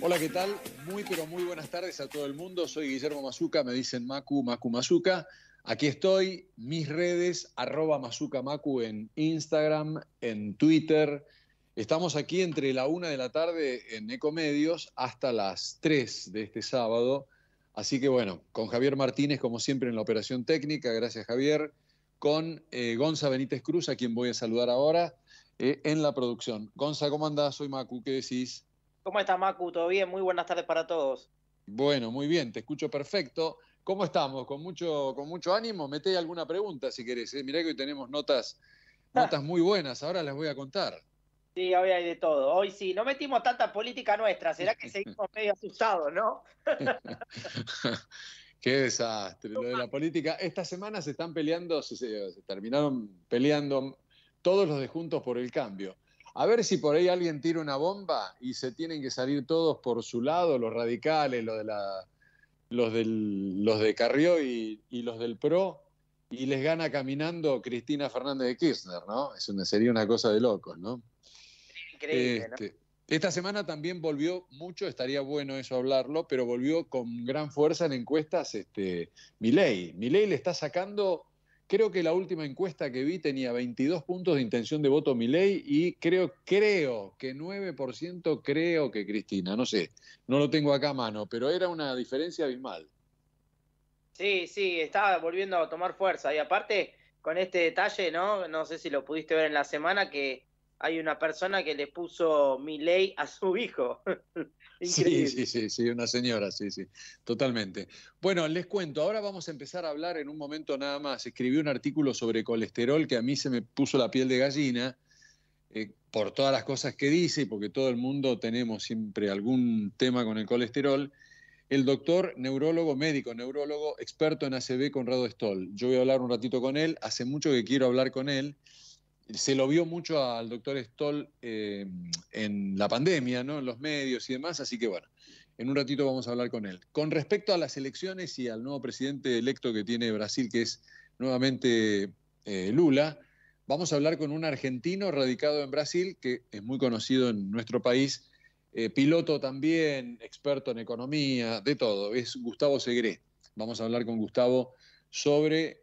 Hola, ¿qué tal? Muy, pero muy buenas tardes a todo el mundo. Soy Guillermo Mazuca, me dicen Macu, Macu Mazuca. Aquí estoy, mis redes, @MazucaMacu en Instagram, en Twitter. Estamos aquí entre la 1 de la tarde en Ecomedios hasta las 3 de este sábado. Así que bueno, con Javier Martínez, como siempre, en la operación técnica. Gracias, Javier. Con Gonza Benítez Cruz, a quien voy a saludar ahora, en la producción. Gonza, ¿cómo andás? Soy Macu, ¿qué decís? ¿Cómo estás, Macu? ¿Todo bien? Muy buenas tardes para todos. Bueno, muy bien, te escucho perfecto. ¿Cómo estamos? ¿Con mucho ánimo? Meté alguna pregunta si querés. Mirá que hoy tenemos notas muy buenas, ahora les voy a contar. Sí, hoy hay de todo. Hoy sí, no metimos tanta política nuestra. ¿Será que seguimos medio asustados, no? Qué desastre, lo de la política. Esta semana se están peleando, se terminaron peleando todos los de Juntos por el Cambio. A ver si por ahí alguien tira una bomba y se tienen que salir todos por su lado, los radicales, los de Carrió y los del PRO, y les gana caminando Cristina Fernández de Kirchner, ¿no? Sería una cosa de locos, ¿no? Increíble, ¿no? Esta semana también volvió mucho, estaría bueno eso hablarlo, pero volvió con gran fuerza en encuestas Milei. Milei le está sacando, creo que la última encuesta que vi tenía 22 puntos de intención de voto Milei y creo que 9% creo que Cristina, no sé, no lo tengo acá a mano, pero era una diferencia abismal. Sí, sí, está volviendo a tomar fuerza. Y aparte, con este detalle, ¿no? No sé si lo pudiste ver en la semana, que hay una persona que le puso Milei a su hijo. Sí, Increíble. sí, sí, sí, una señora, sí, sí, totalmente. Bueno, les cuento, ahora vamos a empezar a hablar en un momento nada más. Escribí un artículo sobre colesterol que a mí se me puso la piel de gallina por todas las cosas que dice y porque todo el mundo tenemos siempre algún tema con el colesterol. El doctor neurólogo, médico neurólogo, experto en ACV, Conrado Stoll. Yo voy a hablar un ratito con él, hace mucho que quiero hablar con él. Se lo vio mucho al doctor Stoll en la pandemia, ¿no? En los medios y demás, así que bueno, en un ratito vamos a hablar con él. Con respecto a las elecciones y al nuevo presidente electo que tiene Brasil, que es nuevamente Lula, vamos a hablar con un argentino radicado en Brasil, que es muy conocido en nuestro país, piloto también, experto en economía, de todo, es Gustavo Segré. Vamos a hablar con Gustavo sobre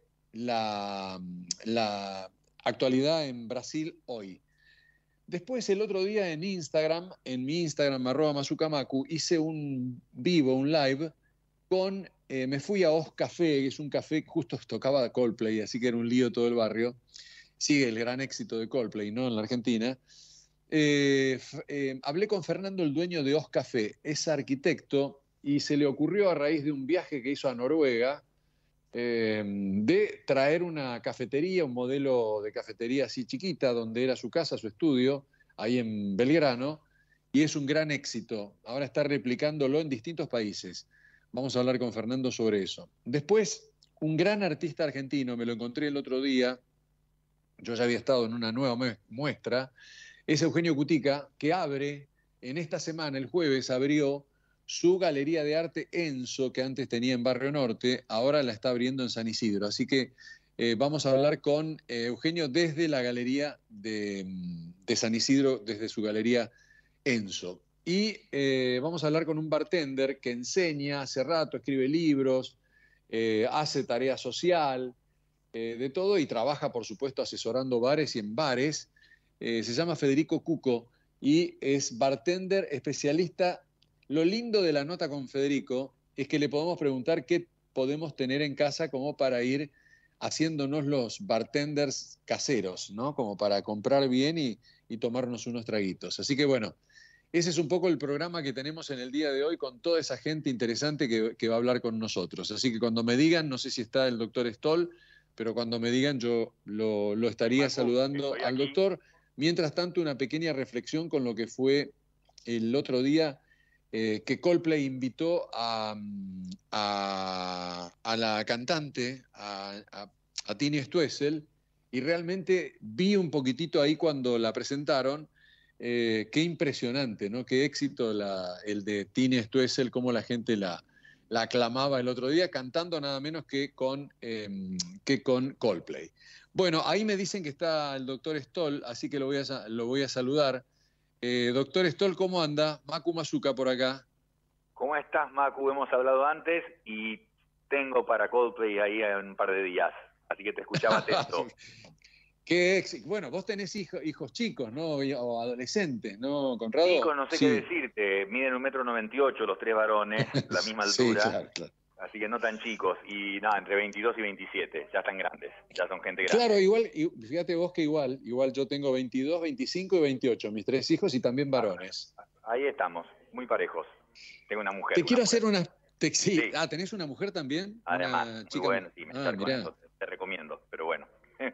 la actualidad en Brasil hoy. Después, el otro día en Instagram, en mi Instagram, @MazucaMacu, hice un vivo, un live, me fui a Os Café, que es un café que justo tocaba Coldplay, así que era un lío todo el barrio. Sigue el gran éxito de Coldplay, ¿no? En la Argentina. Hablé con Fernando, el dueño de Os Café, es arquitecto, y se le ocurrió a raíz de un viaje que hizo a Noruega, de traer una cafetería, un modelo de cafetería así chiquita, donde era su casa, su estudio, ahí en Belgrano, y es un gran éxito. Ahora está replicándolo en distintos países. Vamos a hablar con Fernando sobre eso. Después, un gran artista argentino, me lo encontré el otro día, yo ya había estado en una nueva muestra, es Eugenio Cutica, que abre, en esta semana, el jueves, abrió su galería de arte Enzo, que antes tenía en Barrio Norte, ahora la está abriendo en San Isidro. Así que vamos a hablar con Eugenio desde la galería de San Isidro, desde su galería Enzo. Y vamos a hablar con un bartender que enseña hace rato, escribe libros, hace tarea social, de todo y trabaja, por supuesto, asesorando bares y en bares. Se llama Federico Cuco y es bartender especialista. Lo lindo de la nota con Federico es que le podemos preguntar qué podemos tener en casa como para ir haciéndonos los bartenders caseros, ¿no? Como para comprar bien y tomarnos unos traguitos. Así que bueno, ese es un poco el programa que tenemos en el día de hoy con toda esa gente interesante que va a hablar con nosotros. Así que cuando me digan, no sé si está el doctor Stoll, pero cuando me digan yo lo estaría Macu, saludando estoy al aquí. doctor. Mientras tanto, una pequeña reflexión con lo que fue el otro día que Coldplay invitó a la cantante, a Tini Stoessel, y realmente vi un poquitito ahí cuando la presentaron. Qué impresionante, ¿no? Qué éxito el de Tini Stoessel, cómo la gente la aclamaba el otro día, cantando nada menos que con Coldplay. Bueno, ahí me dicen que está el doctor Stoll, así que lo voy a saludar. Doctor Stoll, ¿cómo anda? Macu Mazuca por acá. ¿Cómo estás, Macu? Hemos hablado antes y tengo para Coldplay ahí en un par de días, así que te escuchaba atento. Bueno, vos tenés hijos chicos, ¿no? O adolescentes, ¿no, Conrado? Chicos, no sé qué Sí. decirte, miden 1,98 m los tres varones, la misma altura, Sí, claro. así que no tan chicos, y nada, entre 22 y 27, ya están grandes, ya son gente grande. Claro, igual, fíjate vos que igual yo tengo 22, 25 y 28, mis 3 hijos y también varones. Ahí estamos, muy parejos. Tengo una mujer. Te quiero hacer una... Sí. Sí. Ah, ¿tenés una mujer también? Además, una muy chica... bueno, sí, me con mirá. eso, te recomiendo, pero bueno.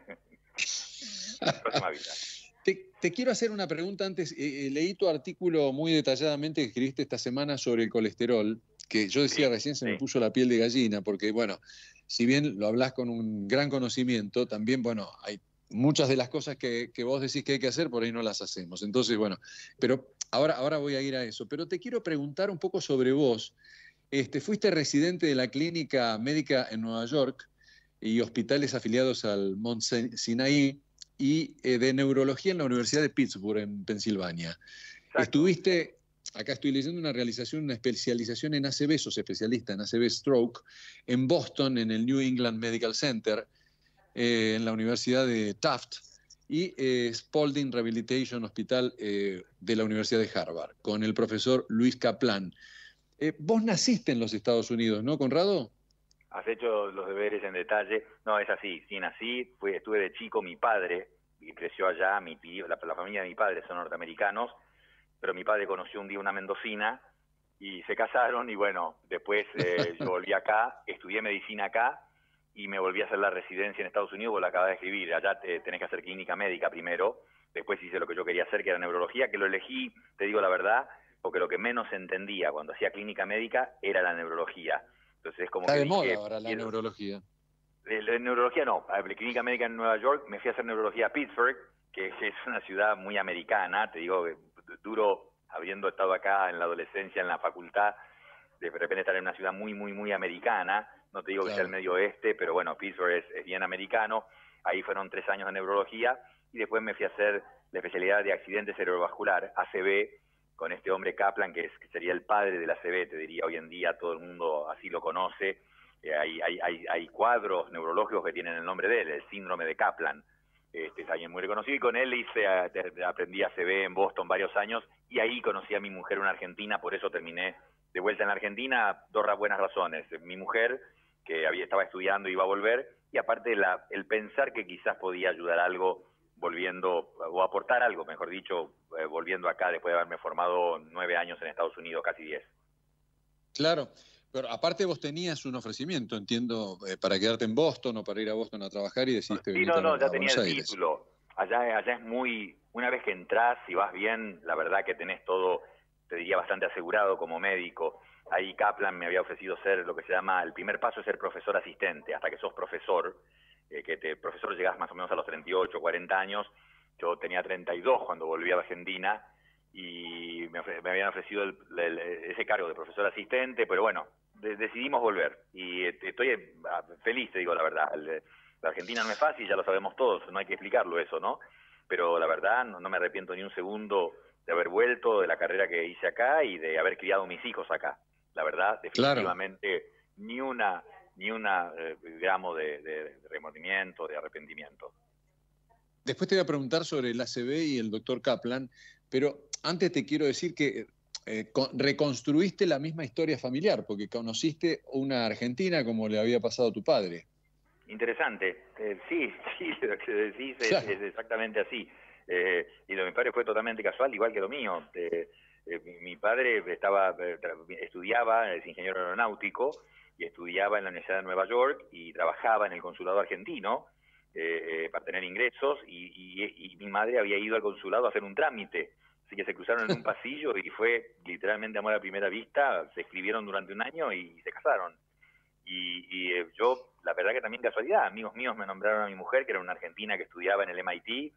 Próxima vida. Te quiero hacer una pregunta antes. Leí tu artículo muy detalladamente que escribiste esta semana sobre el colesterol, que yo decía recién se me puso la piel de gallina, porque, bueno, si bien lo hablas con un gran conocimiento, también, bueno, hay muchas de las cosas que vos decís que hay que hacer, por ahí no las hacemos. Entonces, bueno, pero ahora voy a ir a eso. Pero te quiero preguntar un poco sobre vos. Fuiste residente de la clínica médica en Nueva York y hospitales afiliados al Mount Sinai y de neurología en la Universidad de Pittsburgh, en Pensilvania. Exacto. Estuviste, acá estoy leyendo una especialización en ACV, sos especialista en ACV Stroke, en Boston, en el New England Medical Center, en la Universidad de Tufts, y Spaulding Rehabilitation Hospital de la Universidad de Harvard, con el profesor Luis Kaplan. Vos naciste en los Estados Unidos, ¿no, Conrado? Has hecho los deberes en detalle. No, es así, sí, nací, estuve de chico, mi padre creció allá, la familia de mi padre son norteamericanos, pero mi padre conoció un día una mendocina y se casaron y bueno, después yo volví acá, estudié medicina acá y me volví a hacer la residencia en Estados Unidos, vos la acabas de escribir, allá tenés que hacer clínica médica primero, después hice lo que yo quería hacer, que era neurología, que lo elegí, te digo la verdad, porque lo que menos entendía cuando hacía clínica médica era la neurología. Entonces, como está que de dije, moda ahora la neurología. La neurología no, la clínica médica en Nueva York, me fui a hacer neurología a Pittsburgh, que es una ciudad muy americana, te digo, duro, habiendo estado acá en la adolescencia, en la facultad, de repente estar en una ciudad muy, muy, muy americana, no te digo que sea el medio oeste, pero bueno, Pittsburgh es bien americano, ahí fueron 3 años de neurología, y después me fui a hacer la especialidad de accidente cerebrovascular, ACV, con este hombre Kaplan, que sería el padre del ACV, te diría hoy en día, todo el mundo así lo conoce. Hay cuadros neurológicos que tienen el nombre de él, el síndrome de Kaplan. Es alguien muy reconocido, y con él aprendí ACV en Boston varios años, y ahí conocí a mi mujer, una argentina, por eso terminé de vuelta en la Argentina, 2 buenas razones. Mi mujer, que estaba estudiando y iba a volver, y aparte el pensar que quizás podía ayudar algo volviendo, o aportar algo, mejor dicho, volviendo acá después de haberme formado 9 años en Estados Unidos, casi 10. Claro, pero aparte vos tenías un ofrecimiento, entiendo, para quedarte en Boston o para ir a Boston a trabajar y decidiste venir a Buenos Aires. Ya tenía el título. Allá es muy, una vez que entras y vas bien, la verdad que tenés todo, te diría, bastante asegurado como médico. Ahí Kaplan me había ofrecido ser lo que se llama, el primer paso es ser profesor asistente, hasta que sos profesor, profesor llegás más o menos a los 38, 40 años, yo tenía 32 cuando volví a Argentina, y me habían ofrecido ese cargo de profesor asistente, pero bueno, decidimos volver, y estoy feliz, te digo la verdad. La Argentina no es fácil, ya lo sabemos todos, no hay que explicarlo eso, ¿no? Pero la verdad no me arrepiento ni un segundo de haber vuelto, de la carrera que hice acá y de haber criado mis hijos acá. La verdad, definitivamente, ni una gramo de remordimiento, de arrepentimiento. Después te voy a preguntar sobre el ACV y el doctor Kaplan, pero antes te quiero decir que reconstruiste la misma historia familiar, porque conociste una argentina como le había pasado a tu padre. Interesante. Sí, lo que decís es exactamente así. Y lo de mi padre fue totalmente casual, igual que lo mío. Mi padre estudiaba, es ingeniero aeronáutico, y estudiaba en la Universidad de Nueva York y trabajaba en el consulado argentino para tener ingresos, y mi madre había ido al consulado a hacer un trámite. Así que se cruzaron en un pasillo y fue literalmente amor a primera vista, se escribieron durante un año y se casaron. Y yo, la verdad que también casualidad, amigos míos me nombraron a mi mujer, que era una argentina que estudiaba en el MIT,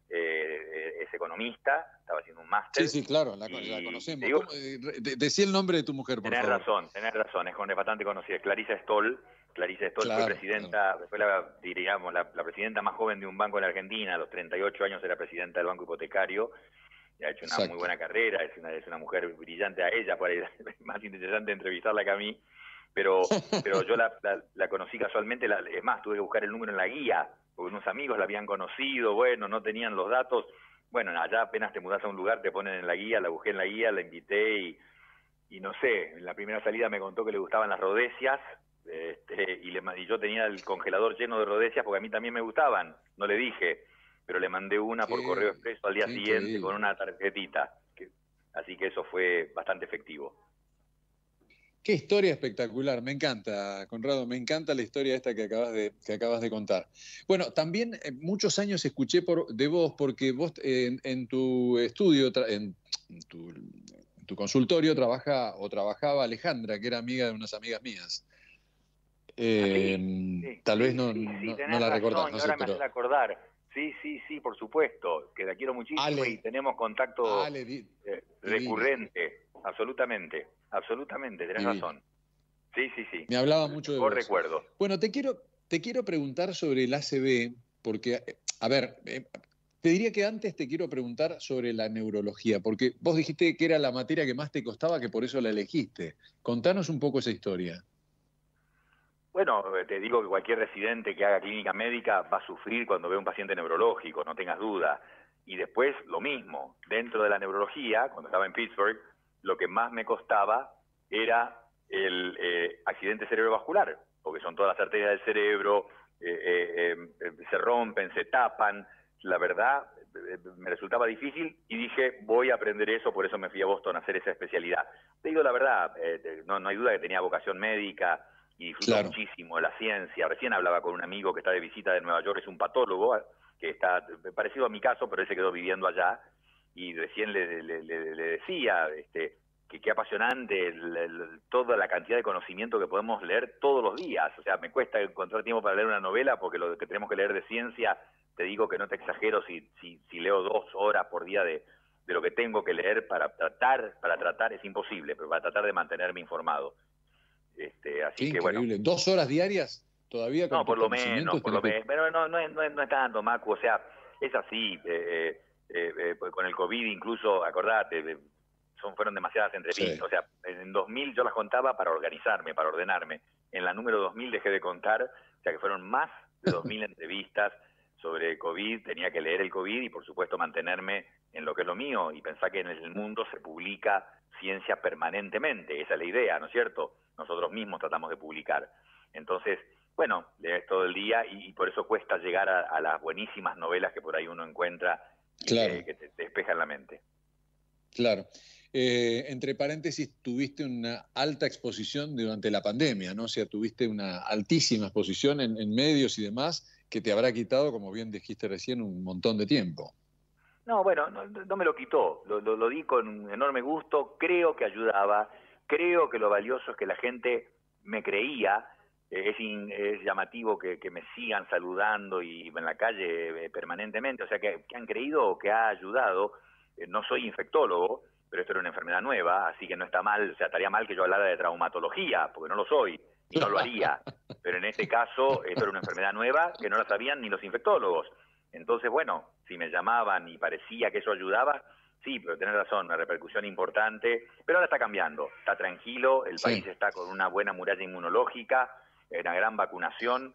es economista, estaba haciendo un máster. Sí, claro, la conocemos. Digo, decí el nombre de tu mujer, por favor. Tenés razón, es bastante conocida, Clarissa Stoll. Fue presidenta, fue la presidenta más joven de un banco en la Argentina, a los 38 años era presidenta del Banco Hipotecario, ha hecho una Exacto. muy buena carrera, es una mujer brillante a ella, por ahí es más interesante entrevistarla que a mí, pero yo la conocí casualmente, es más, tuve que buscar el número en la guía, porque unos amigos la habían conocido, bueno, no tenían los datos, bueno, allá apenas te mudás a un lugar, te ponen en la guía, la busqué en la guía, la invité y no sé, en la primera salida me contó que le gustaban las rodesias, y yo tenía el congelador lleno de rodesias porque a mí también me gustaban, no le dije, pero le mandé una por correo expreso al día Qué siguiente con increíble. una tarjetita, así que eso fue bastante efectivo. Qué historia espectacular, me encanta, Conrado, me encanta la historia esta que acabas de contar. Bueno, también muchos años escuché de vos, porque vos en tu estudio, en tu consultorio trabajaba Alejandra, que era amiga de unas amigas mías. Sí, Tal vez sí, no tenés la recordás, razón, no y sé, ahora me haces pero acordar. Sí, por supuesto, que la quiero muchísimo y Ale, tenemos contacto divina, recurrente, absolutamente, tenés divina. razón. Sí, Me hablaba mucho de mejor vos. recuerdo. Bueno, te quiero preguntar sobre el ACV, porque, a ver, te diría que antes te quiero preguntar sobre la neurología, porque vos dijiste que era la materia que más te costaba, que por eso la elegiste. Contanos un poco esa historia. Bueno, te digo que cualquier residente que haga clínica médica va a sufrir cuando ve un paciente neurológico, no tengas duda. Y después lo mismo, dentro de la neurología, cuando estaba en Pittsburgh, lo que más me costaba era el accidente cerebrovascular, porque son todas las arterias del cerebro, se rompen, se tapan. La verdad, me resultaba difícil y dije, voy a aprender eso, por eso me fui a Boston a hacer esa especialidad. Te digo la verdad, no hay duda que tenía vocación médica, y disfruto Claro. muchísimo la ciencia. Recién hablaba con un amigo que está de visita de Nueva York, es un patólogo, que está parecido a mi caso, pero él se quedó viviendo allá, y recién le decía que qué apasionante toda la cantidad de conocimiento que podemos leer todos los días. O sea, me cuesta encontrar tiempo para leer una novela, porque lo que tenemos que leer de ciencia, te digo que no te exagero si leo 2 horas por día de lo que tengo que leer para tratar es imposible, pero para tratar de mantenerme informado. Qué Así que bueno, increíble. ¿2 horas diarias todavía con no, tus por lo menos, conocimientos tenés que... pero no es tanto, Macu, o sea, es así, pues con el COVID incluso, acordate, fueron demasiadas Sí. entrevistas, o sea, en 2000 yo las contaba para organizarme, para ordenarme, en la número 2000 dejé de contar, o sea que fueron más de 2000 entrevistas sobre COVID, tenía que leer el COVID y por supuesto mantenerme en lo que es lo mío y pensar que en el mundo se publica ciencia permanentemente, esa es la idea, ¿no es cierto? Nosotros mismos tratamos de publicar. Entonces, bueno, lees todo el día y por eso cuesta llegar a las buenísimas novelas que por ahí uno encuentra y Claro, que te despejan la mente. claro. Entre paréntesis, tuviste una alta exposición durante la pandemia, ¿no? O sea, tuviste una altísima exposición en medios y demás, que te habrá quitado, como bien dijiste recién, un montón de tiempo. No, bueno, no me lo quitó, lo di con enorme gusto, creo que ayudaba, creo que lo valioso es que la gente me creía, es llamativo que me sigan saludando y en la calle permanentemente, o sea, que han creído que ha ayudado. No soy infectólogo, pero esto era una enfermedad nueva, así que no está mal, o sea, estaría mal que yo hablara de traumatología, porque no lo soy y no lo haría, pero en este caso esto era una enfermedad nueva que no la sabían ni los infectólogos. Entonces, bueno, si me llamaban y parecía que eso ayudaba, sí, pero tenés razón, una repercusión importante, pero ahora está cambiando, está tranquilo, el país Sí. está con una buena muralla inmunológica, una gran vacunación,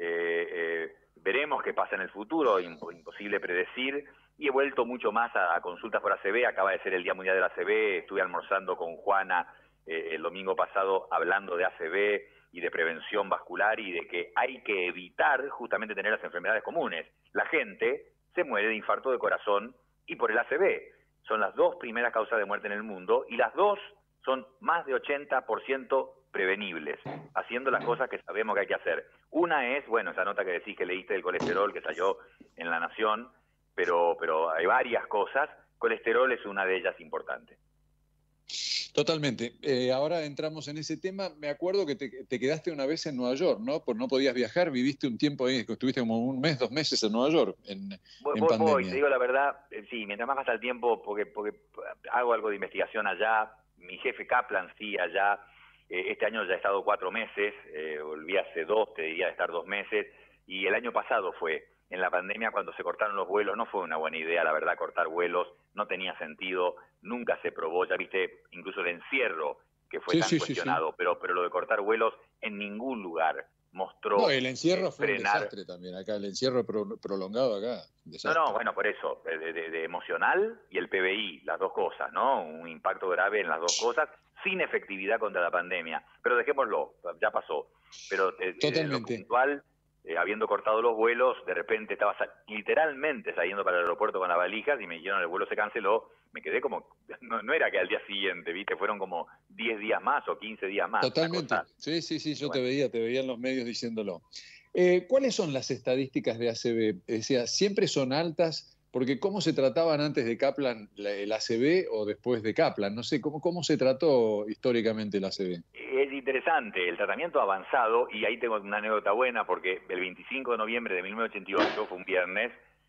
veremos qué pasa en el futuro, imposible predecir, y he vuelto mucho más a consultas por ACV, acaba de ser el Día Mundial del ACV, estuve almorzando con Juana el domingo pasado hablando de ACV y de prevención vascular y de que hay que evitar justamente tener las enfermedades comunes. La gente se muere de infarto de corazón y por el ACV. Son las 2 primeras causas de muerte en el mundo y las 2 son más de 80% prevenibles, haciendo las cosas que sabemos que hay que hacer. Una es, bueno, esa nota que decís que leíste del colesterol que salió en La Nación, pero hay varias cosas. Colesterol es una de ellas importante. Totalmente. Ahora entramos en ese tema. Me acuerdo que te quedaste una vez en Nueva York, ¿no? Por no podías viajar, viviste un tiempo ahí, estuviste como 1 mes, 2 meses en Nueva York en Voy, te pandemia. digo la verdad, sí, mientras más pasa el tiempo, porque hago algo de investigación allá, mi jefe Kaplan sí allá, este año ya he estado 4 meses, volví hace 2, te diría de estar 2 meses, y el año pasado fue, en la pandemia cuando se cortaron los vuelos. No fue una buena idea, la verdad, cortar vuelos, no tenía sentido, nunca se probó, ya viste, incluso el encierro que fue tan cuestionado, sí. Pero lo de cortar vuelos en ningún lugar mostró... No, el encierro fue un desastre también acá, el encierro prolongado acá, desastre. No, bueno, por eso, de emocional y el PBI, las dos cosas, ¿no? Un impacto grave en las dos cosas, sin efectividad contra la pandemia. Pero dejémoslo, ya pasó. Pero lo puntual, habiendo cortado los vuelos, de repente estaba literalmente saliendo para el aeropuerto con las valijas y me dijeron el vuelo se canceló. Me quedé como, no era que al día siguiente, ¿viste? Fueron como 10 días más o 15 días más. Totalmente, sí, yo bueno. te veía en los medios diciéndolo. ¿Cuáles son las estadísticas de ACV? O sea, ¿siempre son altas? Porque ¿cómo se trataban antes de Kaplan el ACV o después de Kaplan? No sé, ¿cómo se trató históricamente el ACV? Es interesante, el tratamiento avanzado, y ahí tengo una anécdota buena, porque el 25 de noviembre de 1988, fue un viernes,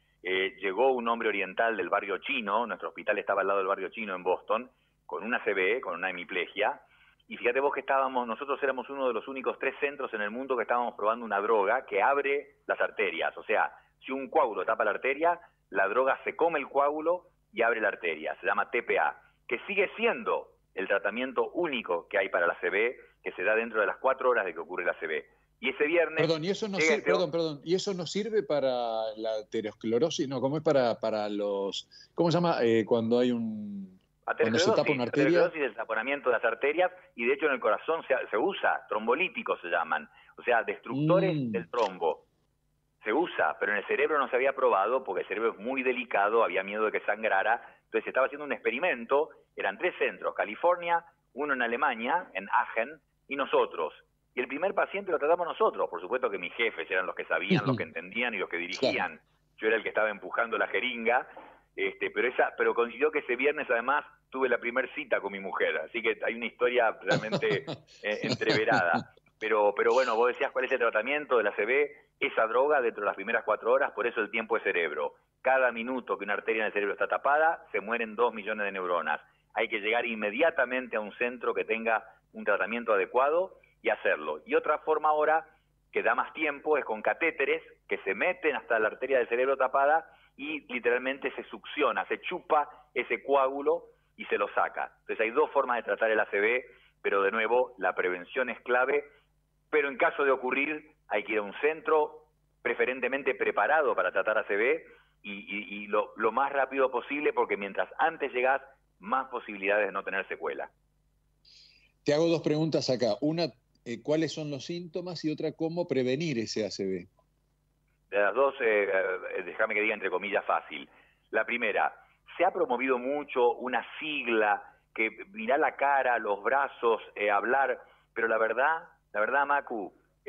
llegó un hombre oriental del barrio chino, nuestro hospital estaba al lado del barrio chino en Boston, con una ACV, con una hemiplegia, y fíjate vos que nosotros éramos uno de los únicos 3 centros en el mundo que estábamos probando una droga que abre las arterias. O sea, si un coágulo tapa la arteria, la droga se come el coágulo y abre la arteria. Se llama TPA, que sigue siendo el tratamiento único que hay para la ACV, que se da dentro de las 4 horas de que ocurre la ACV. Y ese viernes... Perdón, ¿y eso no sirve, ¿y eso no sirve para la aterosclerosis? No, ¿cómo es para los... ¿Cómo se llama cuando hay un... Cuando se tapa una arteria? Aterosclerosis es el taponamiento de las arterias, y de hecho en el corazón se usa, trombolíticos se llaman, o sea, destructores del trombo. Se usa, pero en el cerebro no se había probado porque el cerebro es muy delicado, había miedo de que sangrara, entonces se estaba haciendo un experimento, eran 3 centros, California, uno en Alemania, en Aachen, y nosotros. Y el primer paciente lo tratamos nosotros, por supuesto que mis jefes eran los que sabían, los que entendían y los que dirigían. Claro. Yo era el que estaba empujando la jeringa, pero coincidió que ese viernes además tuve la primera cita con mi mujer, así que hay una historia realmente entreverada. Pero bueno, vos decías cuál es el tratamiento de la ACV, esa droga dentro de las primeras 4 horas, por eso el tiempo es cerebro. Cada minuto que una arteria en el cerebro está tapada, se mueren 2 millones de neuronas. Hay que llegar inmediatamente a un centro que tenga un tratamiento adecuado y hacerlo. Y otra forma ahora, que da más tiempo, es con catéteres que se meten hasta la arteria del cerebro tapada y literalmente se succiona, se chupa ese coágulo y se lo saca. Entonces hay 2 formas de tratar el ACV, pero de nuevo la prevención es clave, pero en caso de ocurrir hay que ir a un centro preferentemente preparado para tratar ACV y lo más rápido posible, porque mientras antes llegás, más posibilidades de no tener secuela. Te hago 2 preguntas acá. Una, ¿cuáles son los síntomas? Y otra, ¿cómo prevenir ese ACV? De las dos, déjame que diga entre comillas fácil. La primera, se ha promovido mucho una sigla que mirá la cara, los brazos, hablar, pero la verdad, Macu,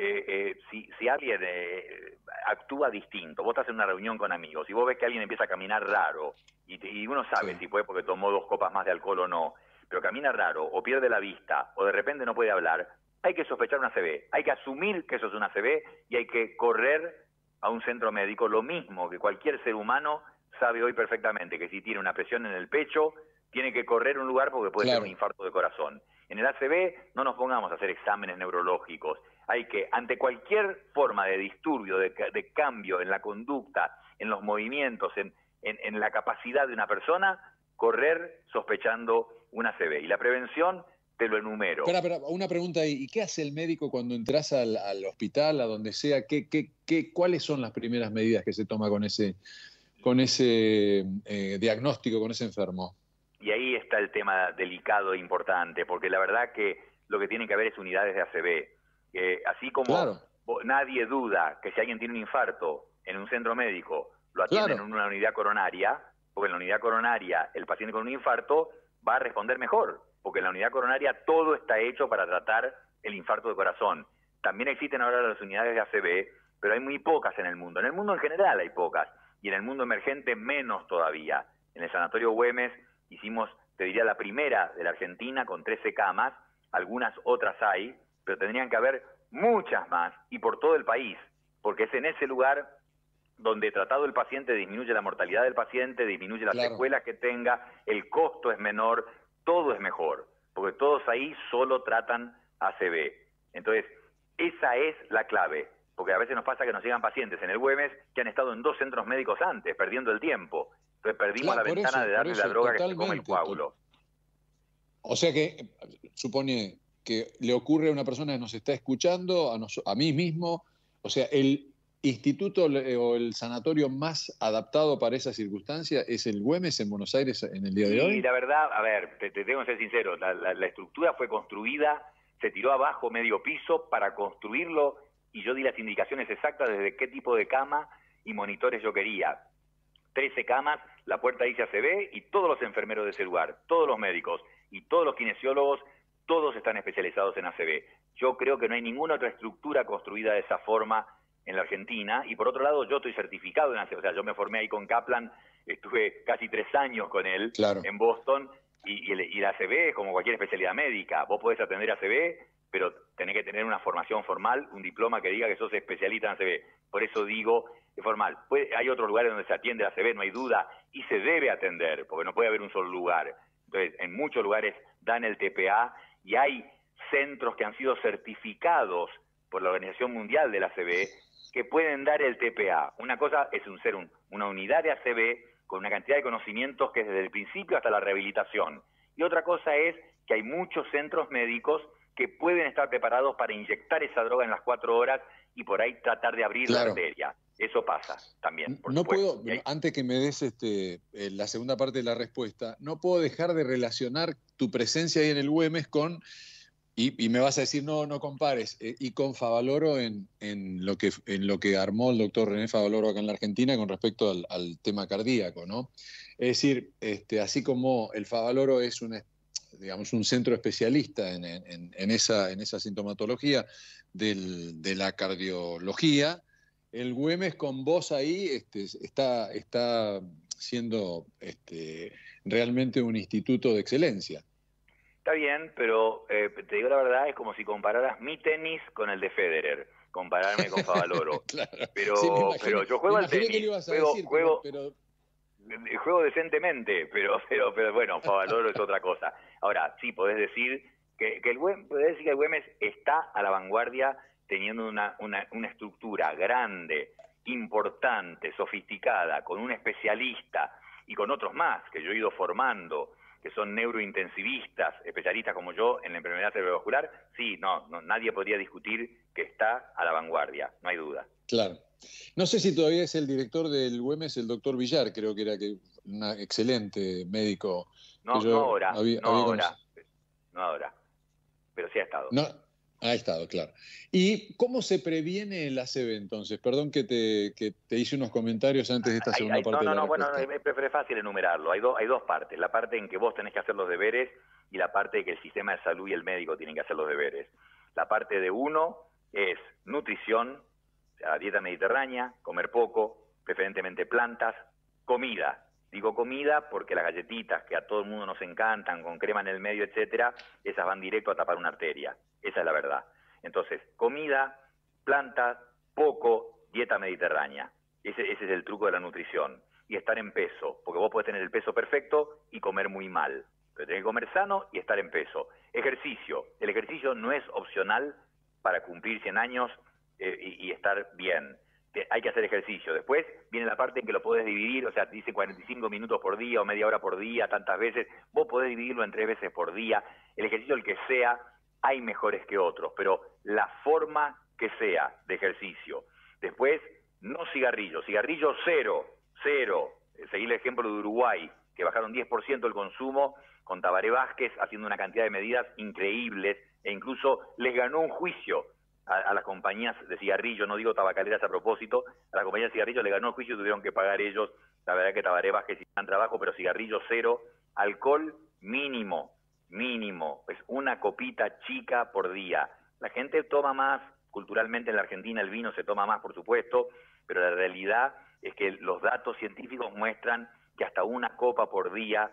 si alguien actúa distinto, vos estás en una reunión con amigos y vos ves que alguien empieza a caminar raro y uno sabe si puede porque tomó 2 copas más de alcohol o no, pero camina raro o pierde la vista o de repente no puede hablar, hay que sospechar una ACV, hay que asumir que eso es una ACV y hay que correr a un centro médico, lo mismo que cualquier ser humano sabe hoy perfectamente, que si tiene una presión en el pecho, tiene que correr a un lugar porque puede ser un infarto de corazón. En el ACV no nos pongamos a hacer exámenes neurológicos, hay que, ante cualquier forma de disturbio, de cambio en la conducta, en los movimientos, en la capacidad de una persona, correr sospechando una ACV. Y la prevención, te lo enumero. Espera, una pregunta ahí. ¿Y qué hace el médico cuando entras al hospital, a donde sea? ¿Cuáles son las primeras medidas que se toma con ese diagnóstico, con ese enfermo? Y ahí está el tema delicado e importante, porque la verdad que lo que tiene que haber es unidades de ACV. Así como nadie duda que si alguien tiene un infarto en un centro médico, lo atienden en una unidad coronaria, porque en la unidad coronaria el paciente con un infarto va a responder mejor, porque en la unidad coronaria todo está hecho para tratar el infarto de corazón. También existen ahora las unidades de ACV, pero hay muy pocas en el mundo. En el mundo en general hay pocas, y en el mundo emergente menos todavía. En el Sanatorio Güemes hicimos, te diría, la primera de la Argentina con 13 camas, algunas otras hay, pero tendrían que haber muchas más, y por todo el país, porque es en ese lugar donde tratado el paciente disminuye la mortalidad del paciente, disminuye las secuelas que tenga, el costo es menor, todo es mejor, porque todos ahí solo tratan ACV. Entonces, esa es la clave. porque a veces nos pasa que nos llegan pacientes en el Güemes que han estado en 2 centros médicos antes, perdiendo el tiempo. Entonces perdimos Claro, la ventana de darle la droga que se come el coágulo. O sea que supone que le ocurre a una persona que nos está escuchando, a mí mismo, o sea, el instituto o el sanatorio más adaptado para esa circunstancia es el Güemes en Buenos Aires en el día de hoy. Y la verdad, a ver, te tengo que ser sincero, la estructura fue construida, se tiró abajo medio piso para construirlo y yo di las indicaciones exactas desde qué tipo de cama y monitores yo quería. 13 camas, la puerta dice ACB y todos los enfermeros de ese lugar, todos los médicos y todos los kinesiólogos, todos están especializados en ACB. Yo creo que no hay ninguna otra estructura construida de esa forma en la Argentina, y por otro lado yo estoy certificado en ACB, o sea, yo me formé ahí con Kaplan, estuve casi 3 años con él en Boston, y la ACB es como cualquier especialidad médica, vos podés atender ACB, pero tenés que tener una formación formal, un diploma que diga que sos especialista en ACB, por eso digo es formal. Hay otros lugares donde se atiende ACB, no hay duda, y se debe atender, porque no puede haber un solo lugar. Entonces, en muchos lugares dan el TPA, y hay centros que han sido certificados por la Organización Mundial de la ACB que pueden dar el TPA. Una cosa es ser una unidad de ACB con una cantidad de conocimientos que es desde el principio hasta la rehabilitación. Y otra cosa es que hay muchos centros médicos que pueden estar preparados para inyectar esa droga en las 4 horas y por ahí tratar de abrir la arteria. Eso pasa también, por supuesto. Puedo, antes que me des la segunda parte de la respuesta, no puedo dejar de relacionar tu presencia ahí en el Güemes con, y me vas a decir, no compares, y con Favaloro en lo que armó el doctor René Favaloro acá en la Argentina con respecto al tema cardíaco, ¿no? Es decir, así como el Favaloro es un centro especialista en esa sintomatología de la cardiología, el Güemes con vos ahí está siendo realmente un instituto de excelencia. Está bien, pero te digo la verdad, es como si compararas mi tenis con el de Federer, compararme con Favaloro. Claro. Pero, Sí, pero yo juego al tenis, que le ibas a decir, juego decentemente, pero bueno, Favaloro es otra cosa. Ahora, sí, podés decir que el Güemes está a la vanguardia teniendo una estructura grande, importante, sofisticada, con un especialista y con otros más que yo he ido formando, que son neurointensivistas, especialistas como yo en la enfermedad cerebrovascular. Sí, nadie podría discutir que está a la vanguardia, no hay duda. Claro. No sé si todavía es el director del Güemes, el doctor Villar, creo que era un excelente médico. No ahora, pero sí ha estado. No, ha estado, claro. ¿Y cómo se previene el ACV entonces? Perdón que te hice unos comentarios antes de esta segunda parte de la respuesta. Bueno, es fácil enumerarlo. Hay dos partes. La parte en que vos tenés que hacer los deberes y la parte en que el sistema de salud y el médico tienen que hacer los deberes. La parte de uno es nutrición, o sea, dieta mediterránea, comer poco, preferentemente plantas, comida. Digo comida porque las galletitas que a todo el mundo nos encantan, con crema en el medio, etcétera, esas van directo a tapar una arteria. Esa es la verdad. Entonces, comida, plantas, poco, dieta mediterránea. Ese es el truco de la nutrición. Y estar en peso, porque vos podés tener el peso perfecto y comer muy mal. Pero tenés que comer sano y estar en peso. Ejercicio. El ejercicio no es opcional para cumplir 100 años y estar bien. Hay que hacer ejercicio. Después viene la parte en que lo podés dividir, o sea, dice 45 minutos por día o media hora por día, tantas veces. Vos podés dividirlo en 3 veces por día. El ejercicio, el que sea, hay mejores que otros, pero la forma que sea de ejercicio. Después, no cigarrillo cero. Seguí el ejemplo de Uruguay, que bajaron 10% el consumo con Tabaré Vázquez haciendo una cantidad de medidas increíbles e incluso les ganó un juicio a las compañías de cigarrillos, no digo tabacaleras a propósito, a las compañías de cigarrillos le ganó el juicio y tuvieron que pagar ellos. La verdad que Tabaré Vázquez hizo un trabajo, pero cigarrillo cero, alcohol mínimo, es una copita chica por día. La gente toma más, culturalmente en la Argentina el vino se toma más, por supuesto, pero la realidad es que los datos científicos muestran que hasta una copa por día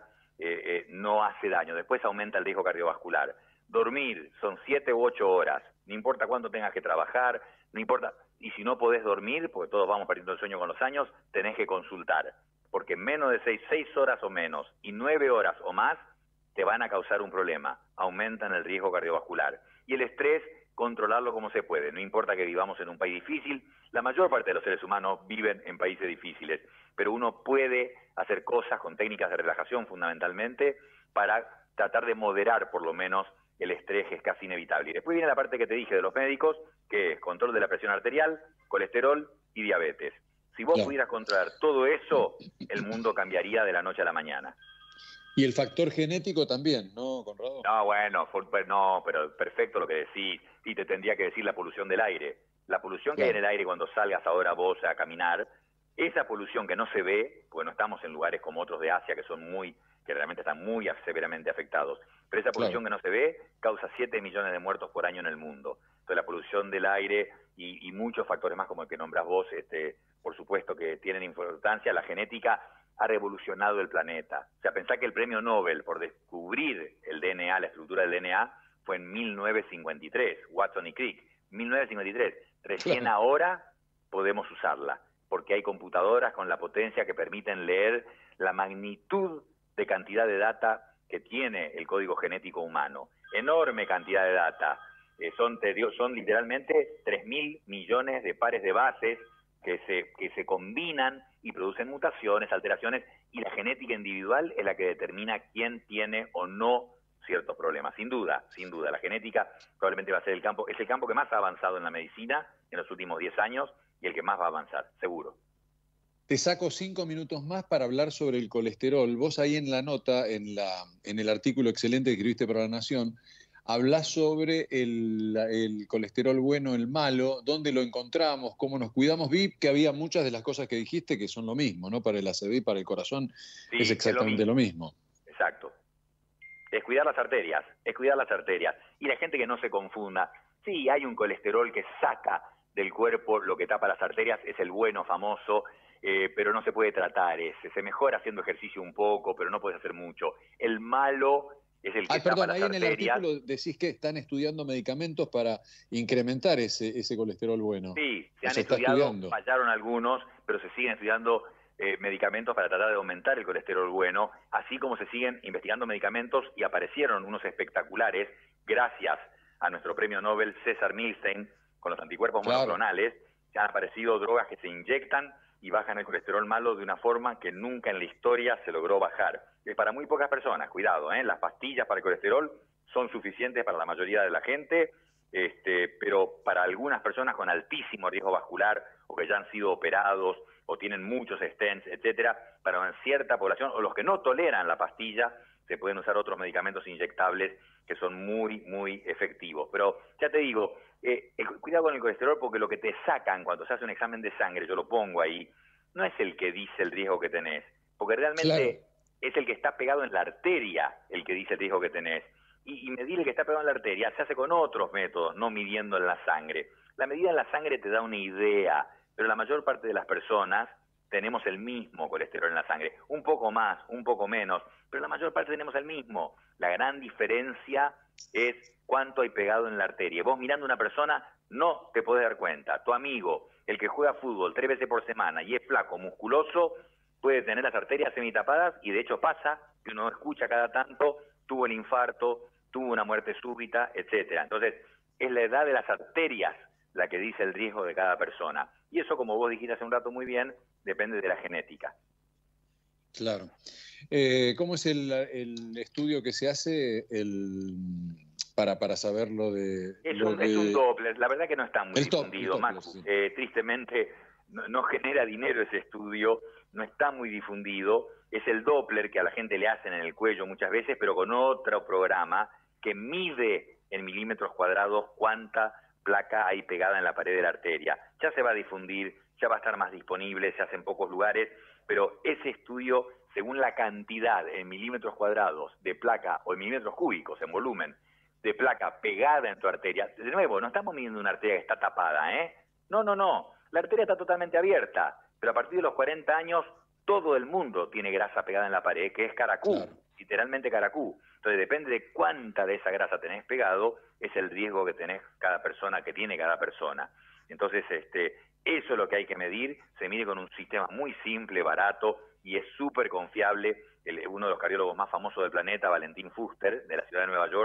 no hace daño. Después aumenta el riesgo cardiovascular. Dormir son 7 u 8 horas, no importa cuánto tengas que trabajar, no importa, y si no podés dormir, porque todos vamos perdiendo el sueño con los años, tenés que consultar, porque menos de 6 horas o menos y 9 horas o más te van a causar un problema, aumentan el riesgo cardiovascular. Y el estrés controlarlo como se puede. No importa que vivamos en un país difícil, la mayor parte de los seres humanos viven en países difíciles, pero uno puede hacer cosas con técnicas de relajación fundamentalmente para tratar de moderar por lo menos el estrés, que es casi inevitable. Y después viene la parte que te dije de los médicos, que es control de la presión arterial, colesterol y diabetes. Si vos pudieras controlar todo eso, el mundo cambiaría de la noche a la mañana. Y el factor genético también, ¿no, Conrado? No, bueno, no, pero perfecto lo que decís. Y te tendría que decir la polución del aire. La polución que hay en el aire cuando salgas ahora vos a caminar, esa polución que no se ve, porque no estamos en lugares como otros de Asia que realmente están muy severamente afectados, pero esa polución que no se ve causa 7 millones de muertos por año en el mundo. Entonces la polución del aire y muchos factores más como el que nombras vos, por supuesto que tienen importancia. La genética ha revolucionado el planeta. O sea, pensá que el premio Nobel por descubrir el DNA, la estructura del DNA, fue en 1953, Watson y Crick, 1953. Recién ahora podemos usarla, porque hay computadoras con la potencia que permiten leer la magnitud de cantidad de data que tiene el código genético humano. Enorme cantidad de data. Son literalmente 3.000 millones de pares de bases que se combinan y producen mutaciones, alteraciones, y la genética individual es la que determina quién tiene o no ciertos problemas. Sin duda, la genética probablemente va a ser es el campo que más ha avanzado en la medicina en los últimos 10 años y el que más va a avanzar, seguro. Te saco 5 minutos más para hablar sobre el colesterol. Vos ahí en la nota, en el artículo excelente que escribiste para La Nación, hablás sobre el colesterol bueno, el malo, dónde lo encontramos, cómo nos cuidamos. Vi que había muchas de las cosas que dijiste que son lo mismo, ¿no? Para el ACV y para el corazón es exactamente lo mismo. Exacto. Es cuidar las arterias. Y la gente que no se confunda. Sí, hay un colesterol que saca del cuerpo lo que tapa las arterias, es el bueno famoso, pero no se puede tratar ese. Se mejora haciendo ejercicio un poco, pero no puedes hacer mucho. El malo es el que tapa las arterias. Ahí en el artículo decís que están estudiando medicamentos para incrementar ese colesterol bueno. Sí, se han estudiado, fallaron algunos, pero se siguen estudiando medicamentos para tratar de aumentar el colesterol bueno, así como se siguen investigando medicamentos y aparecieron unos espectaculares gracias a nuestro premio Nobel César Milstein con los anticuerpos monoclonales. Se han aparecido drogas que se inyectan y bajan el colesterol malo de una forma que nunca en la historia se logró bajar. Es para muy pocas personas, cuidado, las pastillas para el colesterol son suficientes para la mayoría de la gente, pero para algunas personas con altísimo riesgo vascular o que ya han sido operados o tienen muchos stents, etcétera, para una cierta población o los que no toleran la pastilla, se pueden usar otros medicamentos inyectables que son muy, muy efectivos. Pero ya te digo, cuidado con el colesterol, porque lo que te sacan cuando se hace un examen de sangre, yo lo pongo ahí, no es el que dice el riesgo que tenés, porque realmente es el que está pegado en la arteria el que dice el riesgo que tenés. Y medir el que está pegado en la arteria se hace con otros métodos, no midiendo en la sangre. La medida en la sangre te da una idea, pero la mayor parte de las personas tenemos el mismo colesterol en la sangre, un poco más, un poco menos, pero la mayor parte tenemos el mismo. La gran diferencia es cuánto hay pegado en la arteria. Vos mirando a una persona no te podés dar cuenta. Tu amigo, el que juega fútbol 3 veces por semana y es flaco, musculoso, puede tener las arterias semitapadas y de hecho pasa, que uno escucha cada tanto, tuvo el infarto, tuvo una muerte súbita, etcétera. Entonces, es la edad de las arterias la que dice el riesgo de cada persona. Y eso, como vos dijiste hace un rato muy bien, depende de la genética. Claro. ¿Cómo es el estudio que se hace para saber lo de...? Es un Doppler. La verdad que no está muy difundido, Max. Sí. Tristemente, no genera dinero ese estudio, no está muy difundido. Es el Doppler que a la gente le hacen en el cuello muchas veces, pero con otro programa que mide en milímetros cuadrados cuánta placa hay pegada en la pared de la arteria. Ya se va a difundir, ya va a estar más disponible, se hace en pocos lugares, pero ese estudio, según la cantidad en milímetros cuadrados de placa, o en milímetros cúbicos, en volumen, de placa pegada en tu arteria, de nuevo, no estamos midiendo una arteria que está tapada, ¿eh? No, la arteria está totalmente abierta, pero a partir de los 40 años, todo el mundo tiene grasa pegada en la pared, que es caracú, literalmente caracú. Entonces depende de cuánta de esa grasa tenés pegado, es el riesgo que tenés que tiene cada persona. Entonces, eso es lo que hay que medir, se mide con un sistema muy simple, barato, y es súper confiable. Uno de los cardiólogos más famosos del planeta, Valentín Fuster, de la ciudad de Nueva York,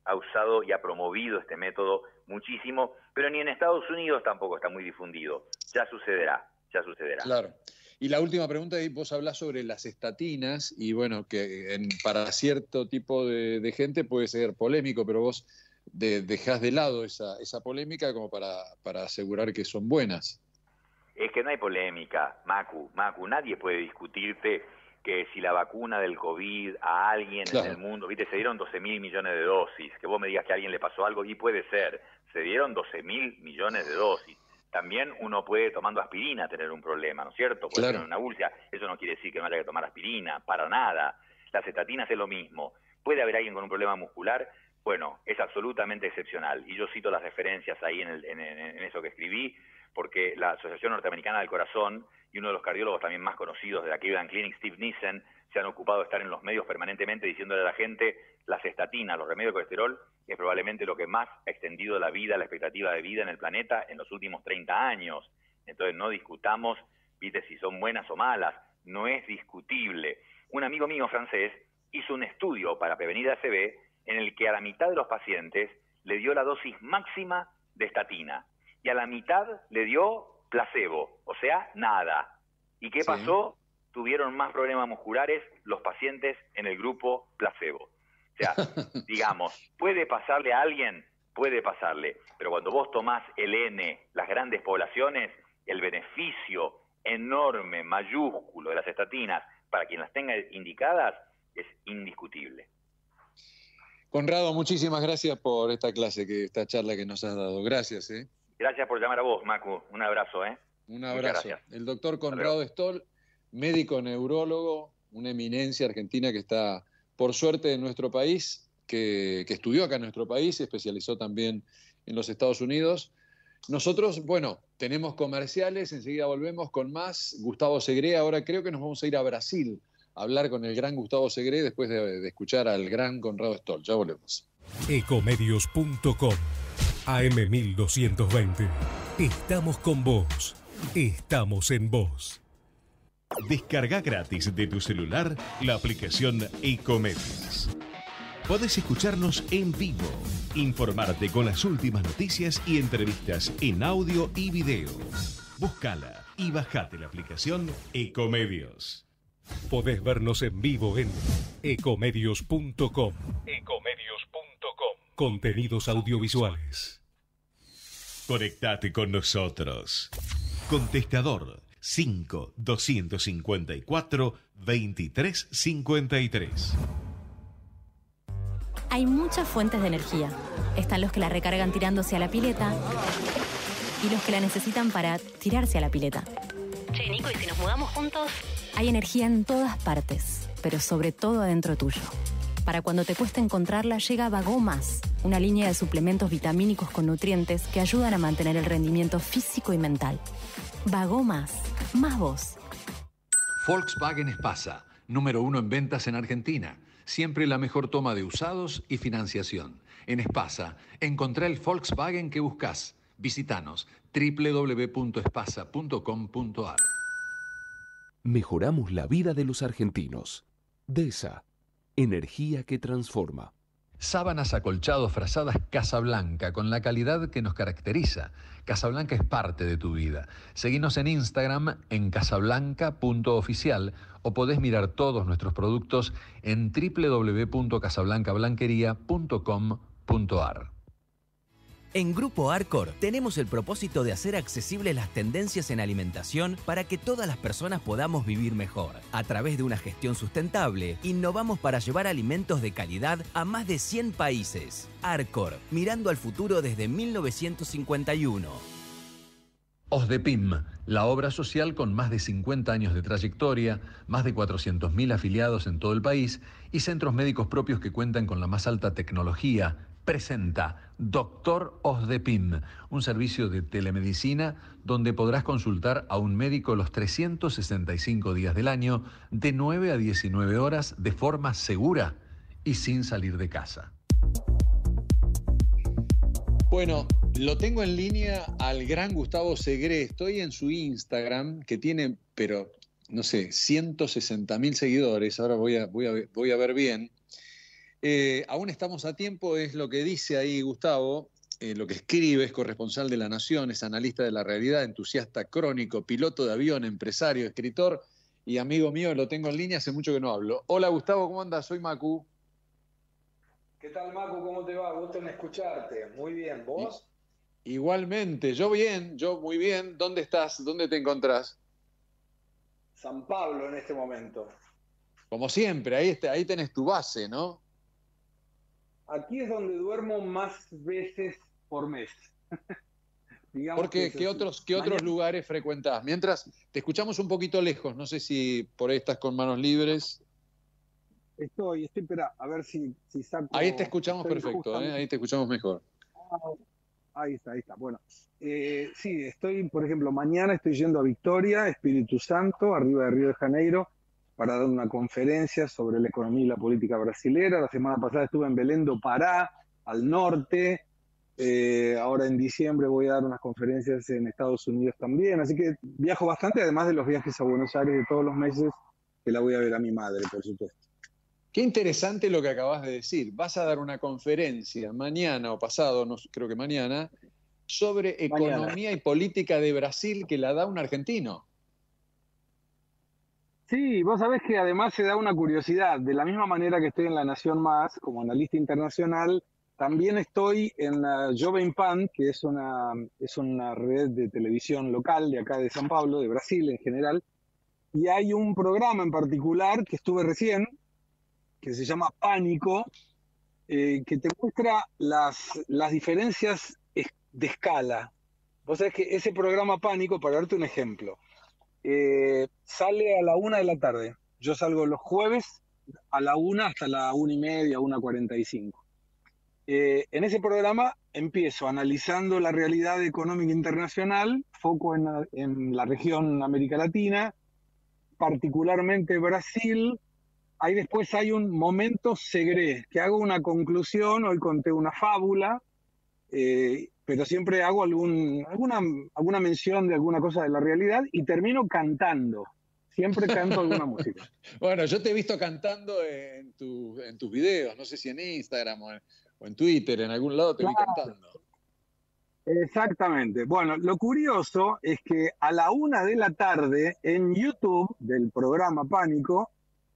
ha usado y ha promovido este método muchísimo, pero ni en Estados Unidos tampoco está muy difundido. Ya sucederá. Claro. Y la última pregunta, vos hablás sobre las estatinas, y bueno, que para cierto tipo de gente puede ser polémico, pero vos dejás de lado esa polémica como para asegurar que son buenas. Es que no hay polémica, Macu, nadie puede discutirte que si la vacuna del COVID a alguien en el mundo, viste, se dieron 12.000 millones de dosis, que vos me digas que a alguien le pasó algo, y puede ser, se dieron 12.000 millones de dosis. También uno puede, tomando aspirina, tener un problema, ¿no es cierto? Puede tener una úlcera. Eso no quiere decir que no haya que tomar aspirina, para nada. Las estatinas es lo mismo. ¿Puede haber alguien con un problema muscular? Bueno, es absolutamente excepcional. Y yo cito las referencias ahí en eso que escribí, porque la Asociación Norteamericana del Corazón y uno de los cardiólogos también más conocidos de la Cleveland Clinic, Steve Nissen, se han ocupado de estar en los medios permanentemente diciéndole a la gente, las estatinas, los remedios de colesterol, es probablemente lo que más ha extendido la vida, la expectativa de vida en el planeta en los últimos 30 años. Entonces no discutamos, viste, si son buenas o malas, no es discutible. Un amigo mío francés hizo un estudio para prevenir ACV en el que a la mitad de los pacientes le dio la dosis máxima de estatina y a la mitad le dio placebo, o sea, nada. ¿Y qué pasó? Tuvieron más problemas musculares los pacientes en el grupo placebo. O sea, digamos, ¿puede pasarle a alguien? Puede pasarle. Pero cuando vos tomás el N, las grandes poblaciones, el beneficio enorme, mayúsculo de las estatinas, para quien las tenga indicadas, es indiscutible. Conrado, muchísimas gracias por esta charla que nos has dado. Gracias. Gracias por llamar a vos, Macu. Un abrazo. Un abrazo. El doctor Conrado Stoll, médico neurólogo, una eminencia argentina que está, por suerte, en nuestro país, que estudió acá en nuestro país, se especializó también en los Estados Unidos. Nosotros, bueno, tenemos comerciales, enseguida volvemos con más. Gustavo Segré, ahora creo que nos vamos a ir a Brasil a hablar con el gran Gustavo Segré después de escuchar al gran Conrado Stoll. Ya volvemos. Ecomedios.com AM1220. Estamos con vos. Estamos en vos. Descarga gratis de tu celular la aplicación Ecomedios. Podés escucharnos en vivo, informarte con las últimas noticias y entrevistas en audio y video. Búscala y bajate la aplicación Ecomedios. Podés vernos en vivo en ecomedios.com. Ecomedios.com. Contenidos audiovisuales. Conectate con nosotros. Contestador 5-254-2353. Hay muchas fuentes de energía. Están los que la recargan tirándose a la pileta y los que la necesitan para tirarse a la pileta. Che, Nico, ¿y si nos mudamos juntos? Hay energía en todas partes, pero sobre todo adentro tuyo. Para cuando te cueste encontrarla, llega Vagomas, una línea de suplementos vitamínicos con nutrientes que ayudan a mantener el rendimiento físico y mental. Vagomas, más vos. Volkswagen Espasa, número 1 en ventas en Argentina. Siempre la mejor toma de usados y financiación. En Espasa, encontrá el Volkswagen que buscas. Visítanos www.espasa.com.ar. Mejoramos la vida de los argentinos. DESA, energía que transforma. Sábanas, acolchados, frazadas Casablanca, con la calidad que nos caracteriza. Casablanca es parte de tu vida. Seguinos en Instagram en casablanca.oficial o podés mirar todos nuestros productos en www.casablancablanquería.com.ar. En Grupo Arcor tenemos el propósito de hacer accesibles las tendencias en alimentación para que todas las personas podamos vivir mejor. A través de una gestión sustentable, innovamos para llevar alimentos de calidad a más de 100 países. Arcor, mirando al futuro desde 1951. OSDEPIM, la obra social con más de 50 años de trayectoria, más de 400.000 afiliados en todo el país y centros médicos propios que cuentan con la más alta tecnología, presenta Doctor OSDEPIM, un servicio de telemedicina donde podrás consultar a un médico los 365 días del año, de 9 a 19 horas, de forma segura y sin salir de casa. Bueno, lo tengo en línea al gran Gustavo Segré. Estoy en su Instagram, que tiene, pero no sé, 160.000 seguidores. Ahora voy a ver bien. Aún estamos a tiempo, es lo que dice ahí Gustavo, lo que escribe, es corresponsal de La Nación, es analista de la realidad, entusiasta crónico, piloto de avión, empresario, escritor y amigo mío, lo tengo en línea, hace mucho que no hablo. Hola Gustavo, ¿cómo andas? Soy Macu. ¿Qué tal, Macu? ¿Cómo te va? Gusto en escucharte. Muy bien, ¿vos? Igualmente, yo bien, yo muy bien. ¿Dónde estás? ¿Dónde te encontrás? San Pablo en este momento. Como siempre, ahí tenés tu base, ¿no? Aquí es donde duermo más veces por mes. Porque, ¿qué otros lugares frecuentás? Mientras, te escuchamos un poquito lejos, no sé si por ahí estás con manos libres. Estoy, espera, a ver si saco... Ahí te escuchamos perfecto, ahí te escuchamos mejor. Ahí está. Bueno, sí, estoy, por ejemplo, mañana estoy yendo a Victoria, Espíritu Santo, arriba de Río de Janeiro, para dar una conferencia sobre la economía y la política brasilera. La semana pasada estuve en Belém do Pará, al norte. Ahora en diciembre voy a dar unas conferencias en Estados Unidos también. Así que viajo bastante, además de los viajes a Buenos Aires de todos los meses, que la voy a ver a mi madre, por supuesto. Qué interesante lo que acabas de decir. Vas a dar una conferencia mañana o pasado, no, creo que mañana, sobre economía y política de Brasil, que la da un argentino. Sí, vos sabés que además se da una curiosidad. De la misma manera que estoy en La Nación Más, como analista internacional, también estoy en la Jovem Pan, que es una red de televisión local de acá de San Pablo, de Brasil en general, y hay un programa en particular que estuve recién, que se llama Pánico, que te muestra las diferencias de escala. Vos sabés que ese programa Pánico, para darte un ejemplo, sale a la 1 de la tarde. Yo salgo los jueves a la 1 hasta la 1:30, 1:45. En ese programa empiezo analizando la realidad económica internacional, foco en la región América Latina, particularmente Brasil. Ahí después hay un momento Segre, que hago una conclusión, hoy conté una fábula, pero siempre hago alguna mención de alguna cosa de la realidad y termino cantando. Siempre canto alguna música. Bueno, yo te he visto cantando en tus videos, no sé si en Instagram o en Twitter, en algún lado te vi cantando. Exactamente. Bueno, lo curioso es que a la 1 de la tarde en YouTube del programa Pánico,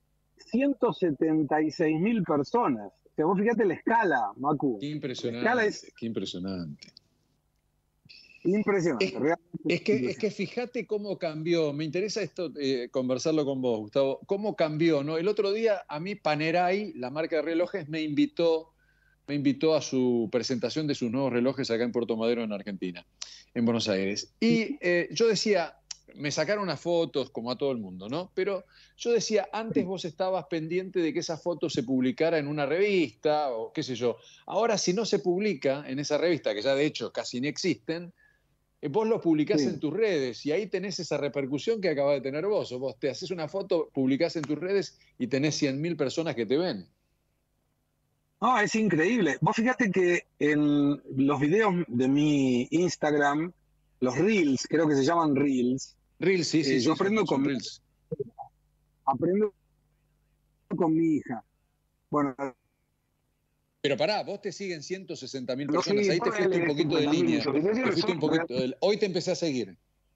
176.000 personas. O sea, vos fíjate la escala, Macu. Qué impresionante, la escala qué impresionante. Impresionante. Es que fíjate cómo cambió. Me interesa esto, conversarlo con vos, Gustavo. ¿Cómo cambió, no? El otro día a mí Panerai, la marca de relojes, me invitó a su presentación de sus nuevos relojes acá en Puerto Madero, en Argentina, en Buenos Aires. Y yo decía, me sacaron unas fotos, como a todo el mundo, ¿no? Pero yo decía, antes vos estabas pendiente de que esa foto se publicara en una revista, o qué sé yo. Ahora, si no se publica en esa revista, que ya de hecho casi ni existen, vos lo publicás en tus redes y ahí tenés esa repercusión que acabas de tener vos. O vos te haces una foto, publicás en tus redes y tenés 100.000 personas que te ven. No, es increíble. Vos fíjate que en los videos de mi Instagram, los Reels, creo que se llaman Reels. Reels, sí. Yo aprendo con Reels. Aprendo con mi hija. Bueno. Pero pará, vos te siguen 160.000 personas. Ahí te fuiste un poquito de línea. Hoy te empecé a seguir.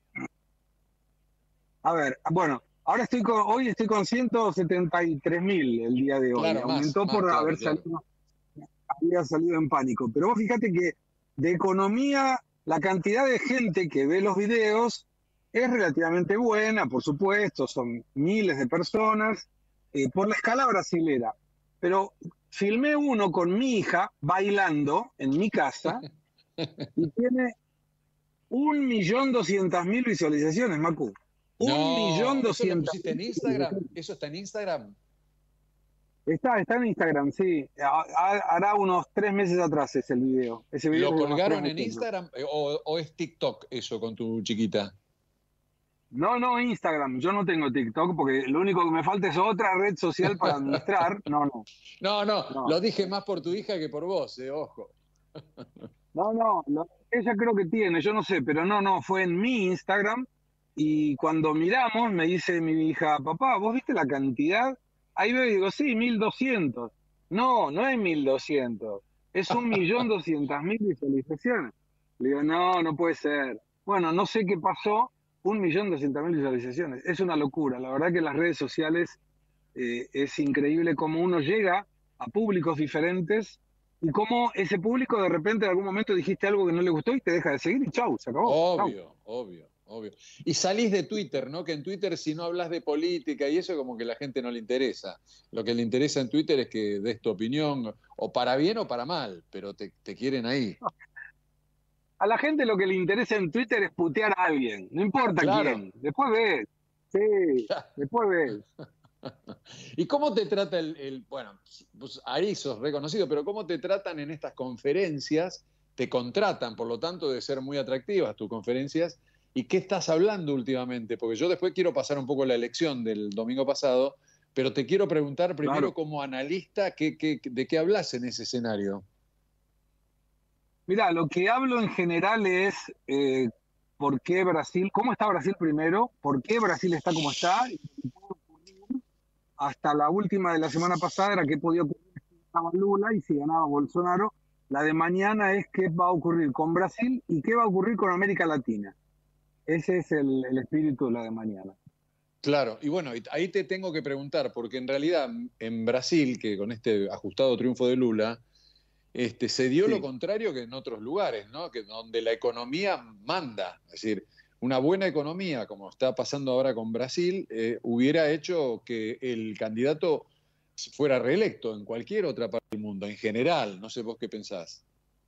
A ver, bueno. Ahora hoy estoy con 173.000 el día de hoy. Claro, aumentó por haber había salido en Pánico. Pero vos fíjate que de economía, la cantidad de gente que ve los videos es relativamente buena, por supuesto, son miles de personas, por la escala brasilera. Pero filmé uno con mi hija bailando en mi casa y tiene 1.200.000 visualizaciones, Macu. ¿Eso lo pusiste en Instagram? ¿Eso está en Instagram? Está en Instagram, sí. Hará unos 3 meses atrás es el video. Ese video ¿Lo colgaron en Instagram o es TikTok eso con tu chiquita? No, Instagram. Yo no tengo TikTok porque lo único que me falta es otra red social para administrar. No, lo dije más por tu hija que por vos, ojo. Ella creo que tiene, yo no sé, pero no, fue en mi Instagram y cuando miramos me dice mi hija, papá, ¿vos viste la cantidad? Ahí veo y digo, sí, 1.200. No, no es 1.200, es 1.200.000 visualizaciones. Le digo, no, no puede ser. Bueno, no sé qué pasó, 1.200.000 visualizaciones. Es una locura. La verdad que las redes sociales es increíble cómo uno llega a públicos diferentes y cómo ese público de repente en algún momento dijiste algo que no le gustó y te deja de seguir y chau, se acabó. Obvio, obvio, obvio. Y salís de Twitter, ¿no? Que en Twitter si no hablas de política y eso como que a la gente no le interesa. Lo que le interesa en Twitter es que des tu opinión, o para bien o para mal, pero te quieren ahí. A la gente lo que le interesa en Twitter es putear a alguien, no importa quién. Después ves. Sí, después ves. ¿Y cómo te trata bueno, pues ahí sos reconocido, pero cómo te tratan en estas conferencias? Te contratan, por lo tanto, de ser muy atractivas tus conferencias. ¿Y qué estás hablando últimamente? Porque yo después quiero pasar un poco la elección del domingo pasado, pero te quiero preguntar primero como analista, ¿de qué hablas en ese escenario? Mira, lo que hablo en general es por qué Brasil, cómo está Brasil primero, por qué Brasil está como está, y hasta la última de la semana pasada era qué podía ocurrir si ganaba Lula y si ganaba Bolsonaro. La de mañana es qué va a ocurrir con Brasil y qué va a ocurrir con América Latina. Ese es el espíritu de la de mañana. Claro, y bueno, ahí te tengo que preguntar, porque en realidad en Brasil, que con este ajustado triunfo de Lula, se dio lo contrario que en otros lugares, ¿no? Que donde la economía manda. Es decir, una buena economía, como está pasando ahora con Brasil, hubiera hecho que el candidato fuera reelecto en cualquier otra parte del mundo, en general. No sé vos qué pensás.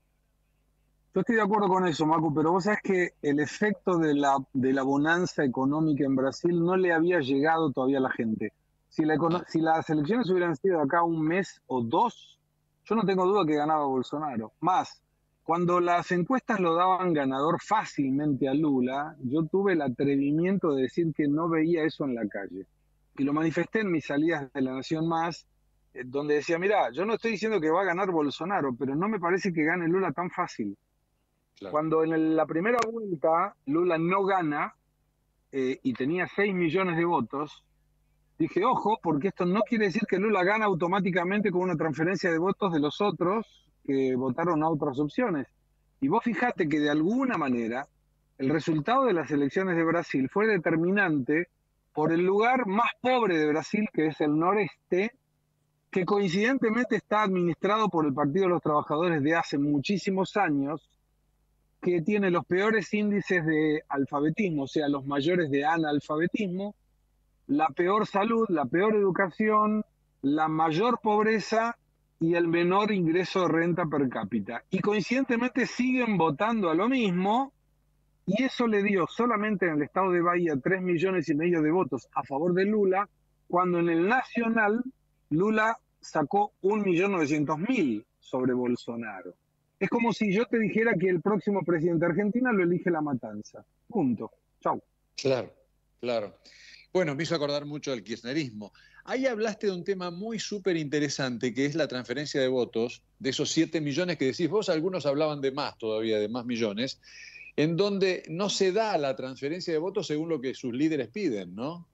Yo estoy de acuerdo con eso, Macu, pero vos sabés que el efecto de la bonanza económica en Brasil no le había llegado todavía a la gente. Si las elecciones hubieran sido de acá un mes o dos, yo no tengo duda que ganaba Bolsonaro. Más, cuando las encuestas lo daban ganador fácilmente a Lula, yo tuve el atrevimiento de decir que no veía eso en la calle. Y lo manifesté en mis salidas de La Nación Más, donde decía, mirá, yo no estoy diciendo que va a ganar Bolsonaro, pero no me parece que gane Lula tan fácil. Claro. Cuando en la primera vuelta Lula no gana y tenía 6 millones de votos, dije, ojo, porque esto no quiere decir que Lula gana automáticamente con una transferencia de votos de los otros que votaron a otras opciones. Y vos fijate que de alguna manera el resultado de las elecciones de Brasil fue determinante por el lugar más pobre de Brasil, que es el noreste, que coincidentemente está administrado por el Partido de los Trabajadores de hace muchísimos años, que tiene los peores índices de alfabetismo, o sea, los mayores de analfabetismo, la peor salud, la peor educación, la mayor pobreza y el menor ingreso de renta per cápita. Y coincidentemente siguen votando a lo mismo, y eso le dio solamente en el estado de Bahía 3,5 millones de votos a favor de Lula, cuando en el nacional Lula sacó 1.900.000 sobre Bolsonaro. Es como si yo te dijera que el próximo presidente de Argentina lo elige La Matanza. Punto. Chau. Claro, claro. Bueno, me hizo acordar mucho del kirchnerismo. Ahí hablaste de un tema muy súper interesante, que es la transferencia de votos, de esos 7 millones que decís vos, algunos hablaban de más todavía, de más millones, en donde no se da la transferencia de votos según lo que sus líderes piden, ¿no?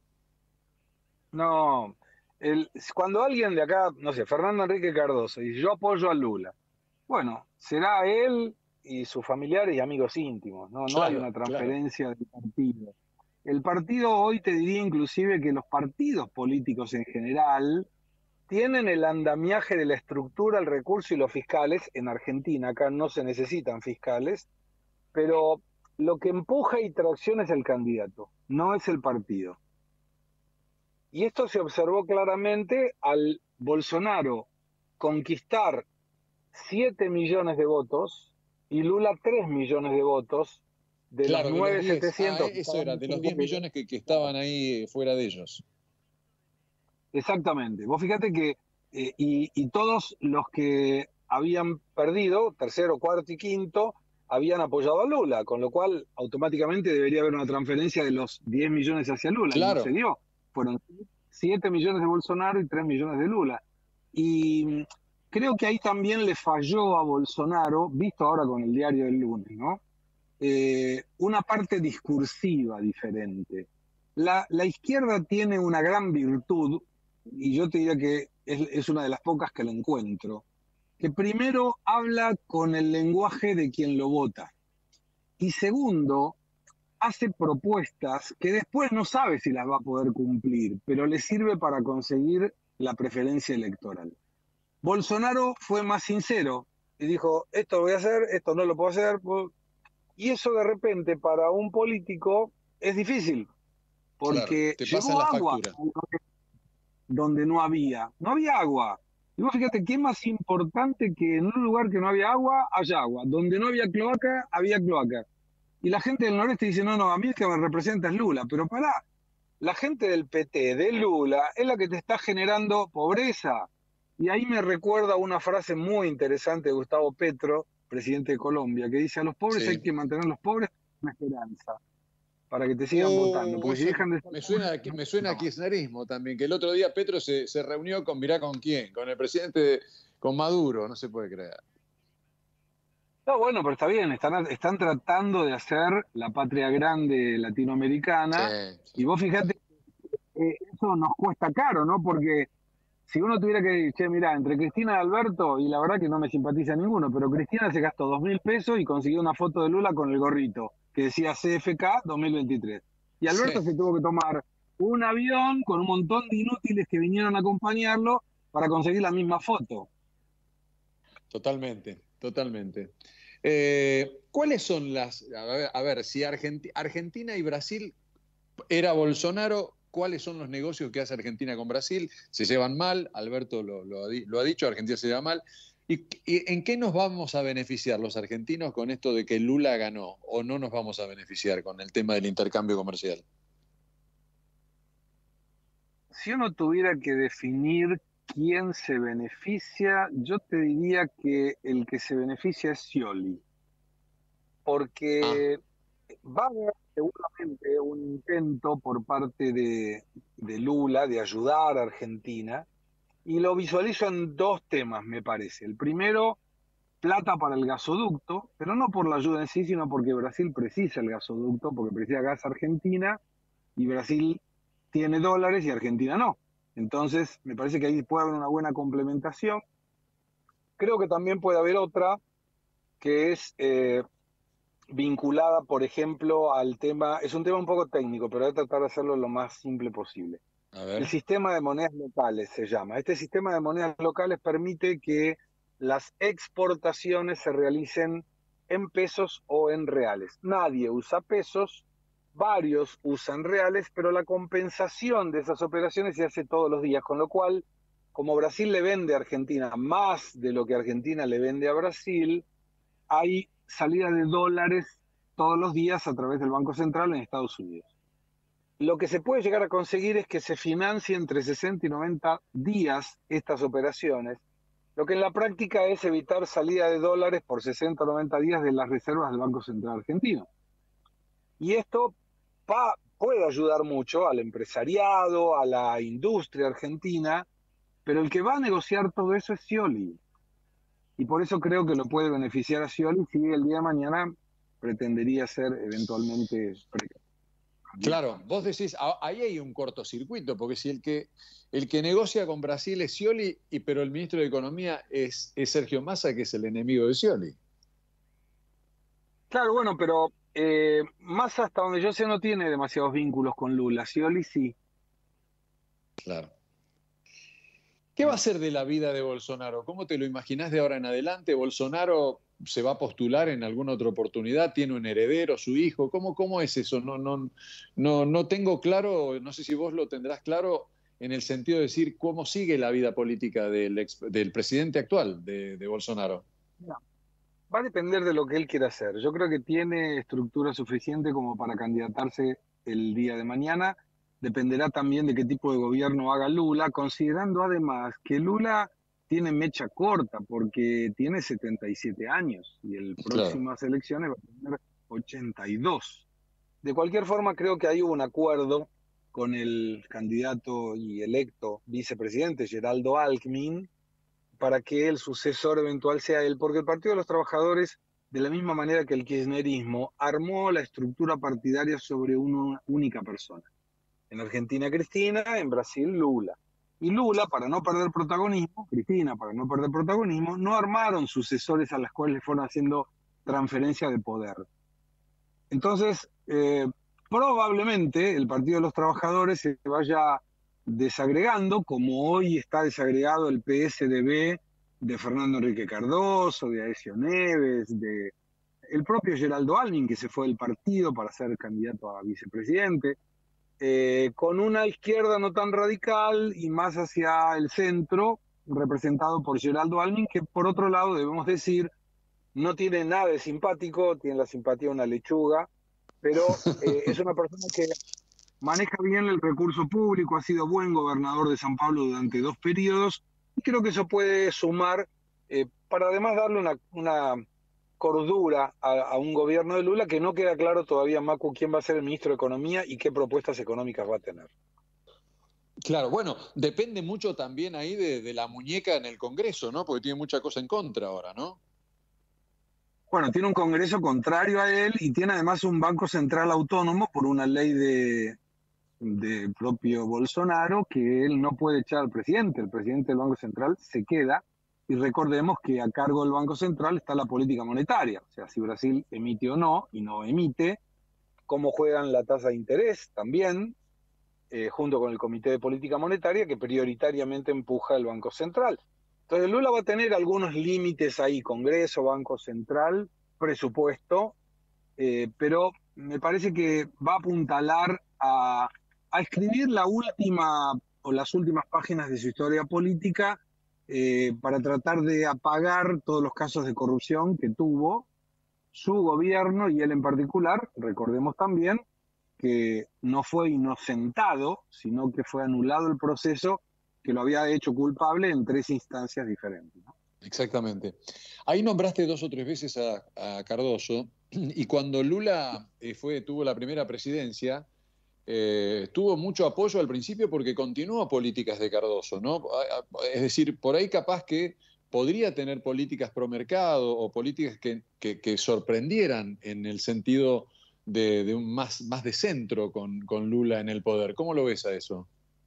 No. Cuando alguien de acá, no sé, Fernando Enrique Cardoso, dice yo apoyo a Lula, bueno, será él y sus familiares y amigos íntimos, ¿no? No hay una transferencia del partido. El partido hoy te diría inclusive que los partidos políticos en general tienen el andamiaje de la estructura, el recurso y los fiscales. En Argentina, acá no se necesitan fiscales, pero lo que empuja y tracciona es el candidato, no es el partido. Y esto se observó claramente al Bolsonaro conquistar 7 millones de votos y Lula 3 millones de votos de los 9.700. Eso era, de los 10 millones que estaban ahí fuera de ellos. Exactamente. Vos fíjate que, y todos los que habían perdido, tercero, cuarto y quinto, habían apoyado a Lula, con lo cual automáticamente debería haber una transferencia de los 10 millones hacia Lula. Claro. Y no se dio. Fueron 7 millones de Bolsonaro y 3 millones de Lula. Y creo que ahí también le falló a Bolsonaro, visto ahora con el diario del lunes, ¿no? Una parte discursiva diferente. La izquierda tiene una gran virtud, y yo te diría que es una de las pocas que le encuentro, que primero habla con el lenguaje de quien lo vota y segundo, hace propuestas que después no sabe si las va a poder cumplir, pero le sirve para conseguir la preferencia electoral. Bolsonaro fue más sincero y dijo, esto lo voy a hacer, esto no lo puedo hacer, y eso de repente para un político es difícil, porque te llegó pasan la agua factura. donde no había agua. Y vos fíjate, ¿qué más importante que en un lugar que no había agua, haya agua? Donde no había cloaca, había cloaca. Y la gente del noreste dice, no, a mí es que me representa es Lula, pero pará, la gente del PT, de Lula, es la que te está generando pobreza. Y ahí me recuerda una frase muy interesante de Gustavo Petro, presidente de Colombia, que dice, a los pobres hay que mantenerlos pobres con esperanza, para que te sigan votando. Porque si dejan de estar me suena a kirchnerismo también, que el otro día Petro se reunió con, mirá con quién, con el presidente, con Maduro, no se puede creer. No, bueno, pero está bien, están tratando de hacer la patria grande latinoamericana, y vos fíjate, eso nos cuesta caro, ¿no? Porque si uno tuviera que decir, che, mirá, entre Cristina y Alberto, y la verdad que no me simpatiza ninguno, pero Cristina se gastó 2.000 pesos y consiguió una foto de Lula con el gorrito, que decía CFK 2023. Y Alberto se tuvo que tomar un avión con un montón de inútiles que vinieron a acompañarlo para conseguir la misma foto. Totalmente. ¿Cuáles son las... A ver, si Argentina y Brasil era Bolsonaro, ¿cuáles son los negocios que hace Argentina con Brasil? ¿Se llevan mal? Alberto lo ha dicho, Argentina se lleva mal. ¿Y en qué nos vamos a beneficiar los argentinos con esto de que Lula ganó? ¿O no nos vamos a beneficiar con el tema del intercambio comercial? Si uno tuviera que definir quién se beneficia, yo te diría que el que se beneficia es Scioli, porque va a haber seguramente un intento por parte de Lula de ayudar a Argentina, y lo visualizo en dos temas, me parece. El primero, plata para el gasoducto, pero no por la ayuda en sí, sino porque Brasil precisa el gasoducto, porque precisa gas Argentina, y Brasil tiene dólares y Argentina no. Entonces, me parece que ahí puede haber una buena complementación. Creo que también puede haber otra, que es vinculada, por ejemplo, al tema, es un tema un poco técnico, pero voy a tratar de hacerlo lo más simple posible. A ver. El sistema de monedas locales se llama. Este sistema de monedas locales permite que las exportaciones se realicen en pesos o en reales. Nadie usa pesos, varios usan reales, pero la compensación de esas operaciones se hace todos los días, con lo cual, como Brasil le vende a Argentina más de lo que Argentina le vende a Brasil, hay salida de dólares todos los días a través del Banco Central en Estados Unidos. Lo que se puede llegar a conseguir es que se financie entre 60 y 90 días estas operaciones, lo que en la práctica es evitar salida de dólares por 60 o 90 días de las reservas del Banco Central argentino. Y esto puede ayudar mucho al empresariado, a la industria argentina, pero el que va a negociar todo eso es Scioli. Y por eso creo que lo puede beneficiar a Scioli si el día de mañana pretendería ser eventualmente precandidato. Claro, vos decís, ahí hay un cortocircuito, porque si el que negocia con Brasil es Scioli, pero el ministro de Economía es Sergio Massa, que es el enemigo de Scioli. Claro, bueno, pero Massa, hasta donde yo sé, no tiene demasiados vínculos con Lula. Scioli sí. Claro. ¿Qué va a ser de la vida de Bolsonaro? ¿Cómo te lo imaginás de ahora en adelante? ¿Bolsonaro se va a postular en alguna otra oportunidad? ¿Tiene un heredero, su hijo? ¿Cómo es eso? No tengo claro, no sé si vos lo tendrás claro, en el sentido de decir cómo sigue la vida política del presidente actual, de Bolsonaro. No. Va a depender de lo que él quiera hacer. Yo creo que tiene estructura suficiente como para candidatarse el día de mañana. Dependerá también de qué tipo de gobierno haga Lula, considerando además que Lula tiene mecha corta porque tiene 77 años y el próximas elecciones va a tener 82. De cualquier forma, creo que hay un acuerdo con el candidato y electo vicepresidente Geraldo Alckmin para que el sucesor eventual sea él, porque el Partido de los Trabajadores, de la misma manera que el kirchnerismo, armó la estructura partidaria sobre una única persona. En Argentina Cristina, en Brasil Lula. Y Lula, para no perder protagonismo, Cristina, para no perder protagonismo, no armaron sucesores a los cuales le fueron haciendo transferencia de poder. Entonces, probablemente el Partido de los Trabajadores se vaya desagregando, como hoy está desagregado el PSDB de Fernando Enrique Cardoso, de Aécio Neves, de el propio Geraldo Alvin, que se fue del partido para ser candidato a vicepresidente, con una izquierda no tan radical y más hacia el centro, representado por Geraldo Alvin, que por otro lado, debemos decir, no tiene nada de simpático, tiene la simpatía de una lechuga, pero es una persona que maneja bien el recurso público, ha sido buen gobernador de San Pablo durante 2 periodos, y creo que eso puede sumar, para además darle una cordura a un gobierno de Lula, que no queda claro todavía, Macu, quién va a ser el ministro de Economía y qué propuestas económicas va a tener. Claro, bueno, depende mucho también ahí de la muñeca en el Congreso, ¿no? Porque tiene mucha cosa en contra ahora, ¿no? Bueno, tiene un Congreso contrario a él y tiene además un Banco Central autónomo por una ley de propio Bolsonaro, que él no puede echar al presidente. El presidente del Banco Central se queda, y recordemos que a cargo del Banco Central está la política monetaria, o sea, si Brasil emite o no, y no emite, cómo juegan la tasa de interés también, junto con el Comité de Política Monetaria, que prioritariamente empuja el Banco Central. Entonces Lula va a tener algunos límites ahí, Congreso, Banco Central, presupuesto, pero me parece que va a apuntalar a escribir la última o las últimas páginas de su historia política, para tratar de apagar todos los casos de corrupción que tuvo su gobierno y él en particular. Recordemos también que no fue inocentado, sino que fue anulado el proceso que lo había hecho culpable en 3 instancias diferentes, ¿no? Exactamente. Ahí nombraste 2 o 3 veces a Cardoso, y cuando Lula tuvo la primera presidencia, tuvo mucho apoyo al principio porque continuó políticas de Cardoso, ¿no? Es decir, por ahí capaz que podría tener políticas pro mercado o políticas que sorprendieran en el sentido de un más de centro con Lula en el poder. ¿Cómo lo ves a eso?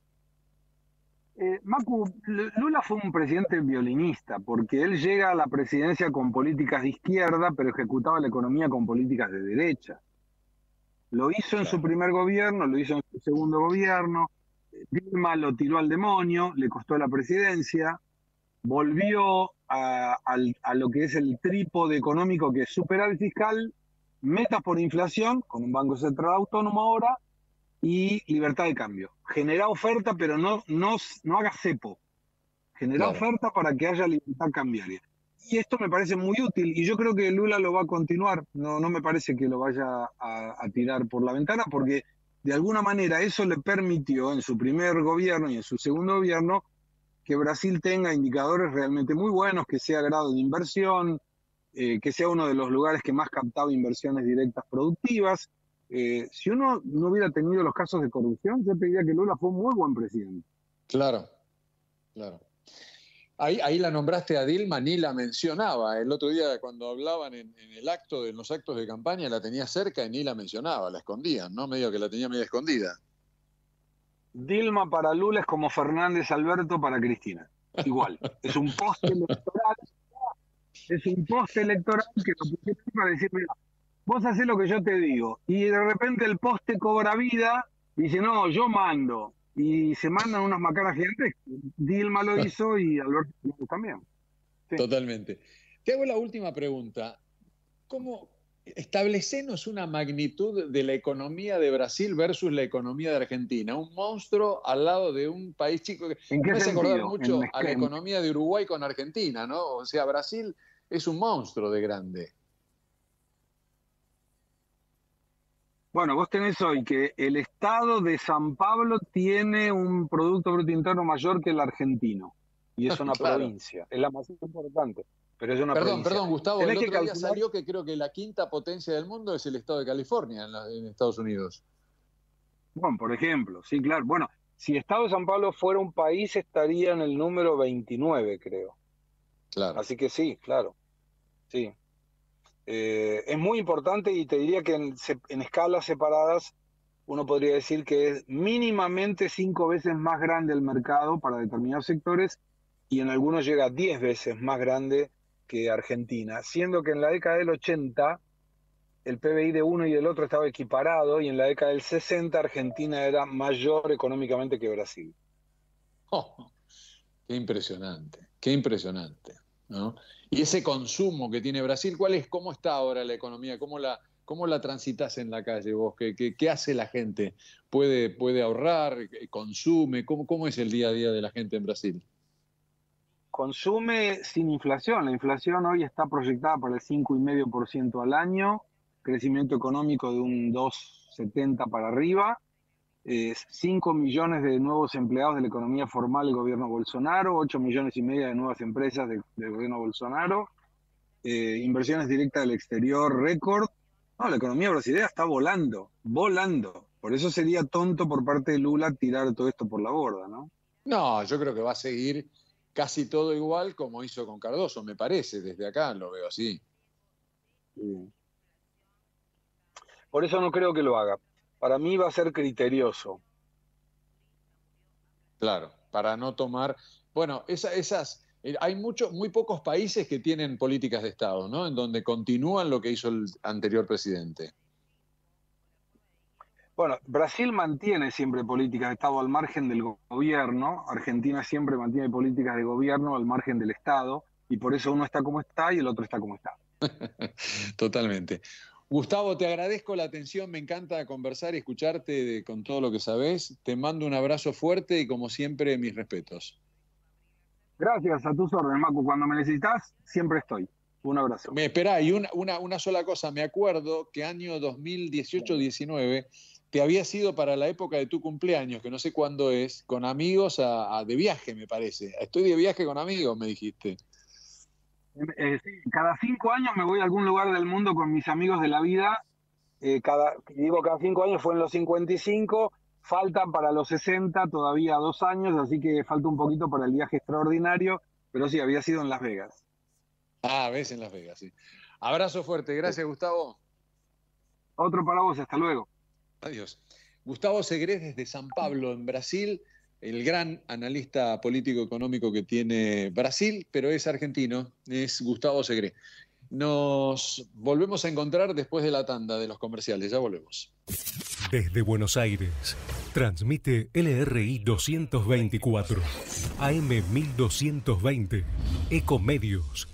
Macu, Lula fue un presidente violinista, porque él llega a la presidencia con políticas de izquierda, pero ejecutaba la economía con políticas de derecha. Lo hizo en su primer gobierno, lo hizo en su segundo gobierno. Dilma lo tiró al demonio, le costó la presidencia, volvió a lo que es el trípode económico, que es superávit fiscal, metas por inflación, con un Banco Central autónomo ahora, y libertad de cambio. Genera oferta, pero no haga cepo. Genera oferta para que haya libertad cambiaria. Y esto me parece muy útil, y yo creo que Lula lo va a continuar. No me parece que lo vaya a tirar por la ventana, porque de alguna manera eso le permitió en su primer gobierno y en su segundo gobierno que Brasil tenga indicadores realmente muy buenos, que sea grado de inversión, que sea uno de los lugares que más captaba inversiones directas productivas. Si uno no hubiera tenido los casos de corrupción, yo te diría que Lula fue un muy buen presidente. Claro. Ahí la nombraste a Dilma, ni la mencionaba. El otro día cuando hablaban en los actos de campaña, la tenía cerca y ni la mencionaba, la escondían, ¿no? Medio que la tenía medio escondida. Dilma para Lula es como Fernández Alberto para Cristina. Igual. Es un poste electoral. Es un poste electoral que lo pusieron para decir, mira, vos hacés lo que yo te digo. Y de repente el poste cobra vida y dice, no, yo mando. Y se mandan unas macanas gigantes. Dilma lo hizo y Alberto también. Sí. Totalmente. Te hago la última pregunta. ¿Cómo establecenos una magnitud de la economía de Brasil versus la economía de Argentina? Un monstruo al lado de un país chico. Me hace acordar mucho a la economía de Uruguay con Argentina, ¿no? O sea, Brasil es un monstruo de grande. Bueno, vos tenés hoy que el estado de San Pablo tiene un Producto Bruto Interno mayor que el argentino. Y es una provincia. Es la más importante, pero es una provincia. Perdón, Gustavo, el otro día salió que creo que la 5ª potencia del mundo es el estado de California en Estados Unidos. Bueno, por ejemplo, sí, claro. Bueno, si el estado de San Pablo fuera un país, estaría en el número 29, creo. Claro. Así que sí, claro. Sí. Es muy importante, y te diría que en escalas separadas uno podría decir que es mínimamente 5 veces más grande el mercado para determinados sectores y en algunos llega a 10 veces más grande que Argentina, siendo que en la década del 80 el PBI de uno y del otro estaba equiparado y en la década del 60 Argentina era mayor económicamente que Brasil. Oh, qué impresionante, ¿no? Y ese consumo que tiene Brasil, ¿cómo está ahora la economía? ¿Cómo la transitas en la calle vos? ¿Qué hace la gente? ¿Puede ahorrar? ¿Consume? ¿Cómo es el día a día de la gente en Brasil? Consume sin inflación. La inflación hoy está proyectada para el 5,5% al año, crecimiento económico de un 2,70 para arriba, 5 millones de nuevos empleados de la economía formal del gobierno Bolsonaro, 8,5 millones de nuevas empresas del gobierno Bolsonaro, inversiones directas del exterior récord. No, la economía brasileña está volando. Por eso sería tonto por parte de Lula tirar todo esto por la borda, ¿no? No, yo creo que va a seguir casi todo igual como hizo con Cardoso, me parece, desde acá lo veo así. Sí. Por eso no creo que lo haga. Para mí va a ser criterioso. Claro, para no tomar... Bueno, hay muy pocos países que tienen políticas de Estado, ¿no? En donde continúan lo que hizo el anterior presidente. Bueno, Brasil mantiene siempre políticas de Estado al margen del gobierno. Argentina siempre mantiene políticas de gobierno al margen del Estado. Y por eso uno está como está y el otro está como está. Totalmente. Gustavo, te agradezco la atención, me encanta conversar y escucharte con todo lo que sabés. Te mando un abrazo fuerte y como siempre, mis respetos. Gracias, a tus órdenes, Macu. Cuando me necesitas, siempre estoy. Un abrazo. Esperá, y una sola cosa, me acuerdo que año 2018-19 te habías ido para la época de tu cumpleaños, que no sé cuándo es, con amigos de viaje, me parece. Estoy de viaje con amigos, me dijiste. Sí, cada 5 años me voy a algún lugar del mundo con mis amigos de la vida. Cada 5 años fue en los 55, faltan para los 60 todavía 2 años, así que falta un poquito para el viaje extraordinario, pero sí, había sido en Las Vegas. Ah, ves, en Las Vegas, sí. Abrazo fuerte, gracias, Gustavo. Otro para vos, hasta luego. Adiós. Gustavo Segre desde San Pablo, en Brasil, el gran analista político-económico que tiene Brasil, pero es argentino, es Gustavo Segre. Nos volvemos a encontrar después de la tanda de los comerciales, ya volvemos. Desde Buenos Aires, transmite LRI 224, AM 1220, Ecomedios.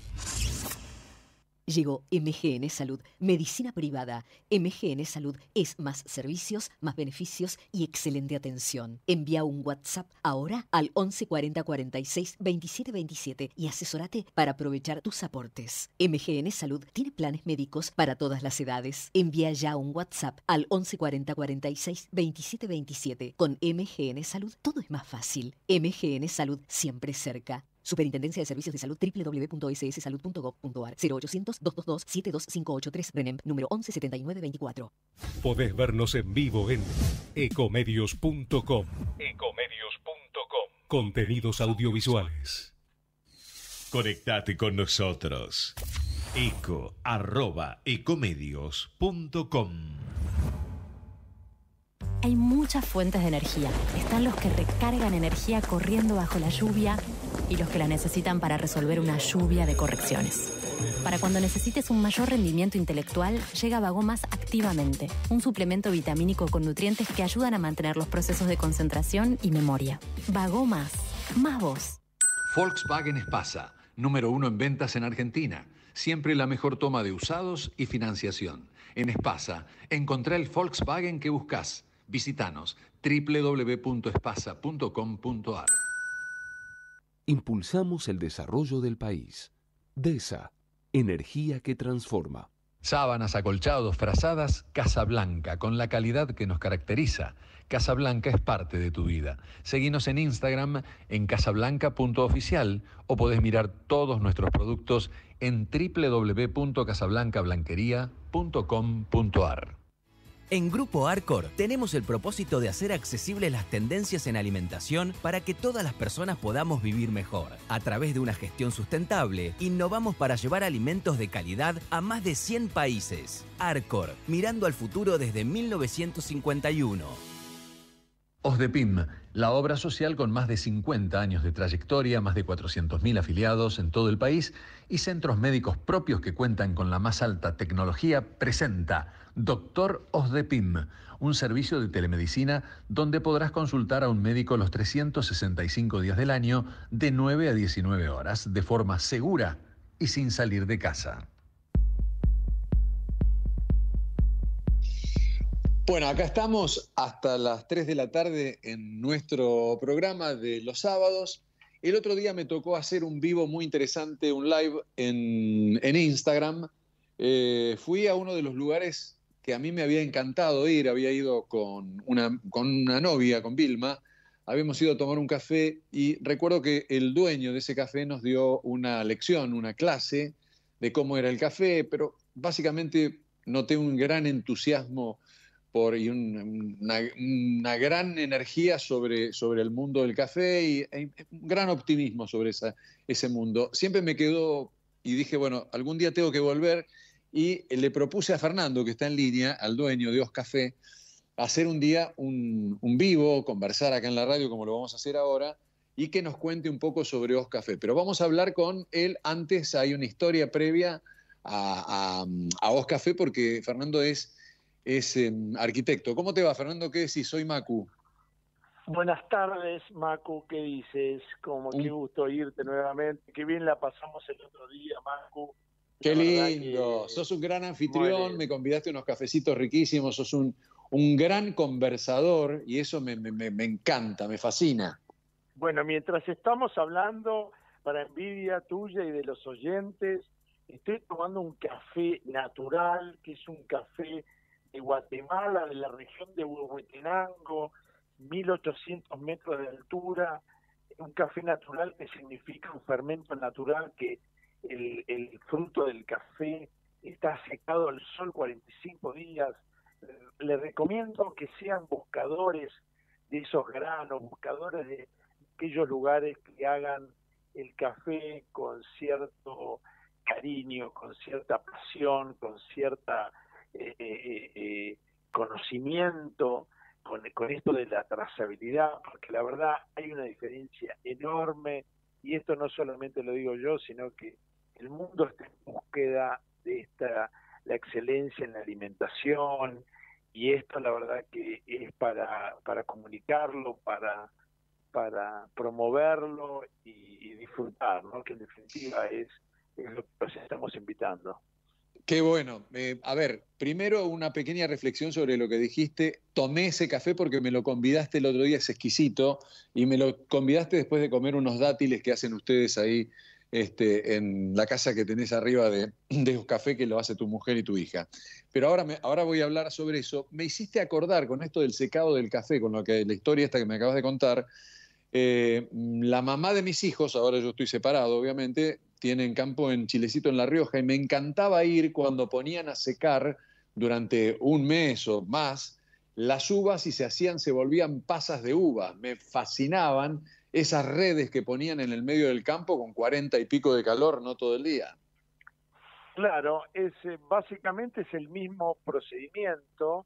Llegó MGN Salud, medicina privada. MGN Salud es más servicios, más beneficios y excelente atención. Envía un WhatsApp ahora al 11 40 46 27 27 y asesórate para aprovechar tus aportes. MGN Salud tiene planes médicos para todas las edades. Envía ya un WhatsApp al 11 40 46 27 27. Con MGN Salud todo es más fácil. MGN Salud siempre cerca. Superintendencia de Servicios de Salud, www.sssalud.gov.ar, 0800-222-72583, RENEM, número 117924. Podés vernos en vivo en ecomedios.com. Contenidos audiovisuales. Conectate con nosotros. eco@ecomedios.com. Hay muchas fuentes de energía. Están los que recargan energía corriendo bajo la lluvia y los que la necesitan para resolver una lluvia de correcciones. Para cuando necesites un mayor rendimiento intelectual, llega Vagomas Activamente, un suplemento vitamínico con nutrientes que ayudan a mantener los procesos de concentración y memoria. Vagomas, más vos. Volkswagen Espasa, número 1 en ventas en Argentina. Siempre la mejor toma de usados y financiación. En Espasa, encontrá el Volkswagen que buscas. Visítanos www.espasa.com.ar. Impulsamos el desarrollo del país. DESA, energía que transforma. Sábanas, acolchados, frazadas, Casablanca, con la calidad que nos caracteriza. Casablanca es parte de tu vida. Seguinos en Instagram en casablanca.oficial o podés mirar todos nuestros productos en www.casablancablanquería.com.ar. En Grupo Arcor tenemos el propósito de hacer accesibles las tendencias en alimentación para que todas las personas podamos vivir mejor. A través de una gestión sustentable, innovamos para llevar alimentos de calidad a más de 100 países. Arcor, mirando al futuro desde 1951. OSDEPIM, la obra social con más de 50 años de trayectoria, más de 400.000 afiliados en todo el país y centros médicos propios que cuentan con la más alta tecnología, presenta Doctor OSDEPIM, un servicio de telemedicina donde podrás consultar a un médico los 365 días del año de 9 a 19 horas, de forma segura y sin salir de casa. Bueno, acá estamos hasta las 3 de la tarde en nuestro programa de los sábados. El otro día me tocó hacer un vivo muy interesante, un live en Instagram. Fui a uno de los lugares que a mí me había encantado ir. Había ido con una novia, con Vilma. Habíamos ido a tomar un café y recuerdo que el dueño de ese café nos dio una lección, una clase de cómo era el café, pero básicamente noté un gran entusiasmo y una gran energía sobre el mundo del café y un gran optimismo sobre ese mundo. Siempre me quedó y dije, bueno, algún día tengo que volver, y le propuse a Fernando, que está en línea, al dueño de Os Café, hacer un día un vivo, conversar acá en la radio como lo vamos a hacer ahora, y que nos cuente un poco sobre Os Café. Pero vamos a hablar con él. Antes hay una historia previa a Os Café, porque Fernando es arquitecto. ¿Cómo te va, Fernando? ¿Qué decís? Soy Macu. Buenas tardes, Macu. ¿Qué dices? Qué gusto irte nuevamente. Qué bien la pasamos el otro día, Macu. Qué lindo. Sos un gran anfitrión, me convidaste a unos cafecitos riquísimos, sos un gran conversador y eso me encanta, me fascina. Bueno, mientras estamos hablando, para envidia tuya y de los oyentes, estoy tomando un café natural, que es un café de Guatemala, de la región de Huehuetenango, 1800 metros de altura, un café natural que significa un fermento natural, que el fruto del café está secado al sol 45 días. Les recomiendo que sean buscadores de esos granos, buscadores de aquellos lugares que hagan el café con cierto cariño, con cierta pasión, con cierta conocimiento, con esto de la trazabilidad, porque la verdad hay una diferencia enorme, y esto no solamente lo digo yo, sino que el mundo está en búsqueda de la excelencia en la alimentación, y esto la verdad que es para comunicarlo, para promoverlo y disfrutar, ¿no? Que en definitiva es lo que nos estamos invitando. Qué bueno. A ver, primero una pequeña reflexión sobre lo que dijiste. Tomé ese café porque me lo convidaste el otro día, es exquisito, y me lo convidaste después de comer unos dátiles que hacen ustedes ahí en la casa que tenés arriba de Os Café, que lo hace tu mujer y tu hija. Pero ahora voy a hablar sobre eso. Me hiciste acordar con esto del secado del café, con la historia esta que me acabas de contar. La mamá de mis hijos, ahora yo estoy separado obviamente, tienen campo en Chilecito, en La Rioja, y me encantaba ir cuando ponían a secar durante un mes o más las uvas y se volvían pasas de uva. Me fascinaban esas redes que ponían en el medio del campo con 40 y pico de calor, no todo el día. Claro, básicamente es el mismo procedimiento.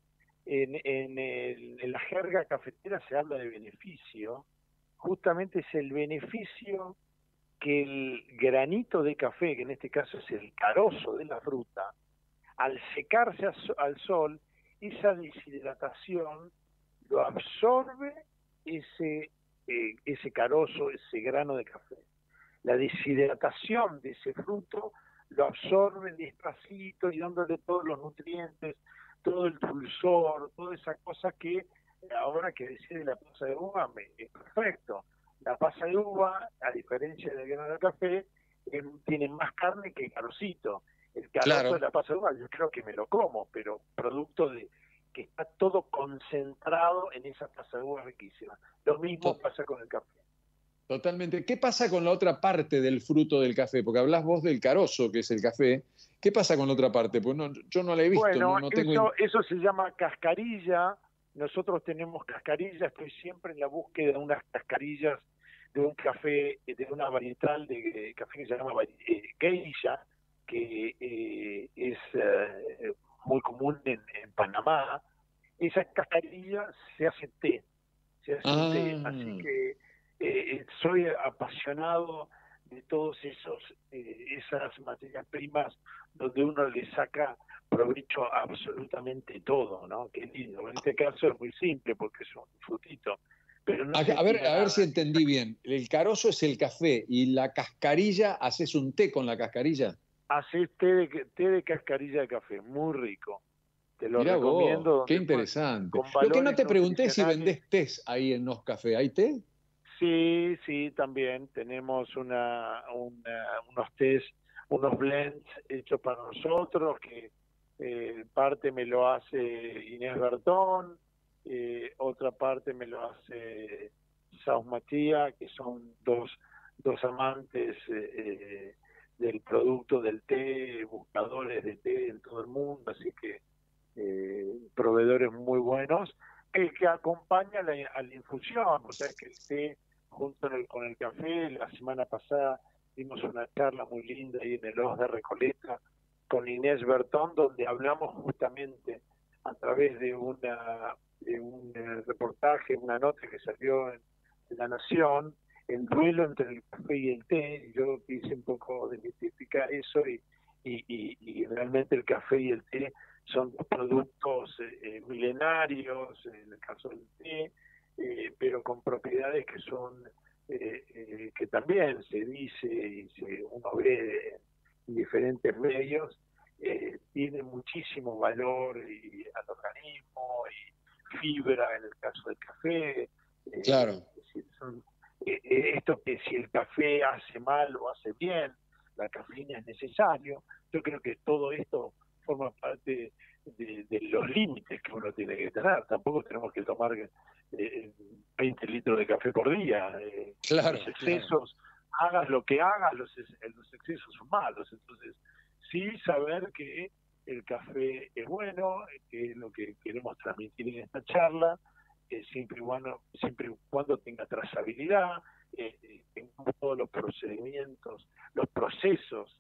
En la jerga cafetera se habla de beneficio. Justamente es el beneficio que el granito de café, que en este caso es el carozo de la fruta, al secarse al sol, esa deshidratación lo absorbe ese carozo, ese grano de café. La deshidratación de ese fruto lo absorbe despacito y dándole todos los nutrientes, todo el dulzor, toda esa cosa que ahora que decide la pasa de uva es perfecto. La pasa de uva, a diferencia del grano de café, tiene más carne que carocito. El carozo de la pasa de uva yo creo que me lo como, pero producto de que está todo concentrado en esa pasa de uva riquísima. Lo mismo pasa con el café. Totalmente. ¿Qué pasa con la otra parte del fruto del café? Porque hablas vos del carozo, que es el café. ¿Qué pasa con la otra parte? Pues no, yo no la he visto. Bueno, no tengo... eso se llama cascarilla. Nosotros tenemos cascarilla. Estoy siempre en la búsqueda de unas cascarillas de un café, de una varietal de café que se llama geisha, que es muy común en Panamá. Esa cascarilla se hace té. Así que soy apasionado de todos esas materias primas donde uno le saca provecho a absolutamente todo, ¿no? Qué lindo. En este caso es muy simple porque es un frutito. Pero no a ver si entendí bien. El carozo es el café y la cascarilla, ¿haces un té con la cascarilla? Haces té de cascarilla de café, muy rico. Te lo Mirá recomiendo. Vos, qué interesante. Lo que no te pregunté es si vendés tés ahí en Nos Café. ¿Hay té? Sí, también tenemos unos tés, unos blends hechos para nosotros, que parte me lo hace Inés Bertón, otra parte me lo hace Saus Matías, que son dos amantes del producto del té, buscadores de té en todo el mundo, así que proveedores muy buenos, que acompaña a la infusión. O sea, que el té junto con el café. La semana pasada dimos una charla muy linda ahí en el Os de Recoleta con Inés Bertón, donde hablamos justamente a través de un reportaje, una nota que salió en La Nación, el duelo entre el café y el té. Yo quise un poco desmitificar eso y realmente el café y el té son dos productos milenarios, en el caso del té, pero con propiedades que son que también se dice y uno ve en diferentes medios, tiene muchísimo valor al organismo y fibra en el caso del café. Claro. Esto que si el café hace mal o hace bien, la cafeína es necesario. Yo creo que todo esto forma parte de los límites que uno tiene que tener. Tampoco tenemos que tomar 20 litros de café por día. Claro, los excesos, hagas lo que hagas, los excesos son malos. Entonces, sí saber que el café es bueno, que es lo que queremos transmitir en esta charla, siempre y cuando tenga trazabilidad, tengamos todos los procedimientos, los procesos,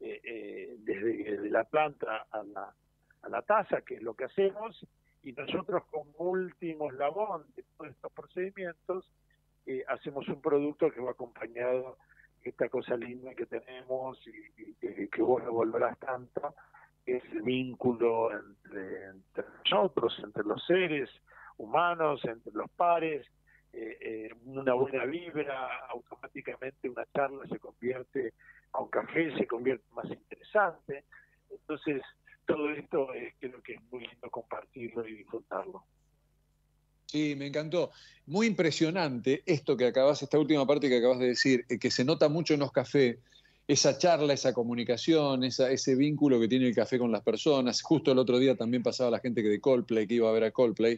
desde la planta a la taza, que es lo que hacemos, y nosotros como último eslabón de todos estos procedimientos hacemos un producto que va acompañado de esta cosa linda que tenemos y que vos lo volverás tanto, es el vínculo entre nosotros, entre los seres humanos, entre los pares, una buena vibra. Automáticamente una charla se convierte a un café, se convierte más interesante. Entonces, todo esto creo que es muy lindo compartirlo y disfrutarlo. Sí, me encantó. Muy impresionante esta última parte que acabas de decir, que se nota mucho en Nos Café, esa charla, esa comunicación, ese vínculo que tiene el café con las personas. Justo el otro día también pasaba la gente que iba a ver a Coldplay.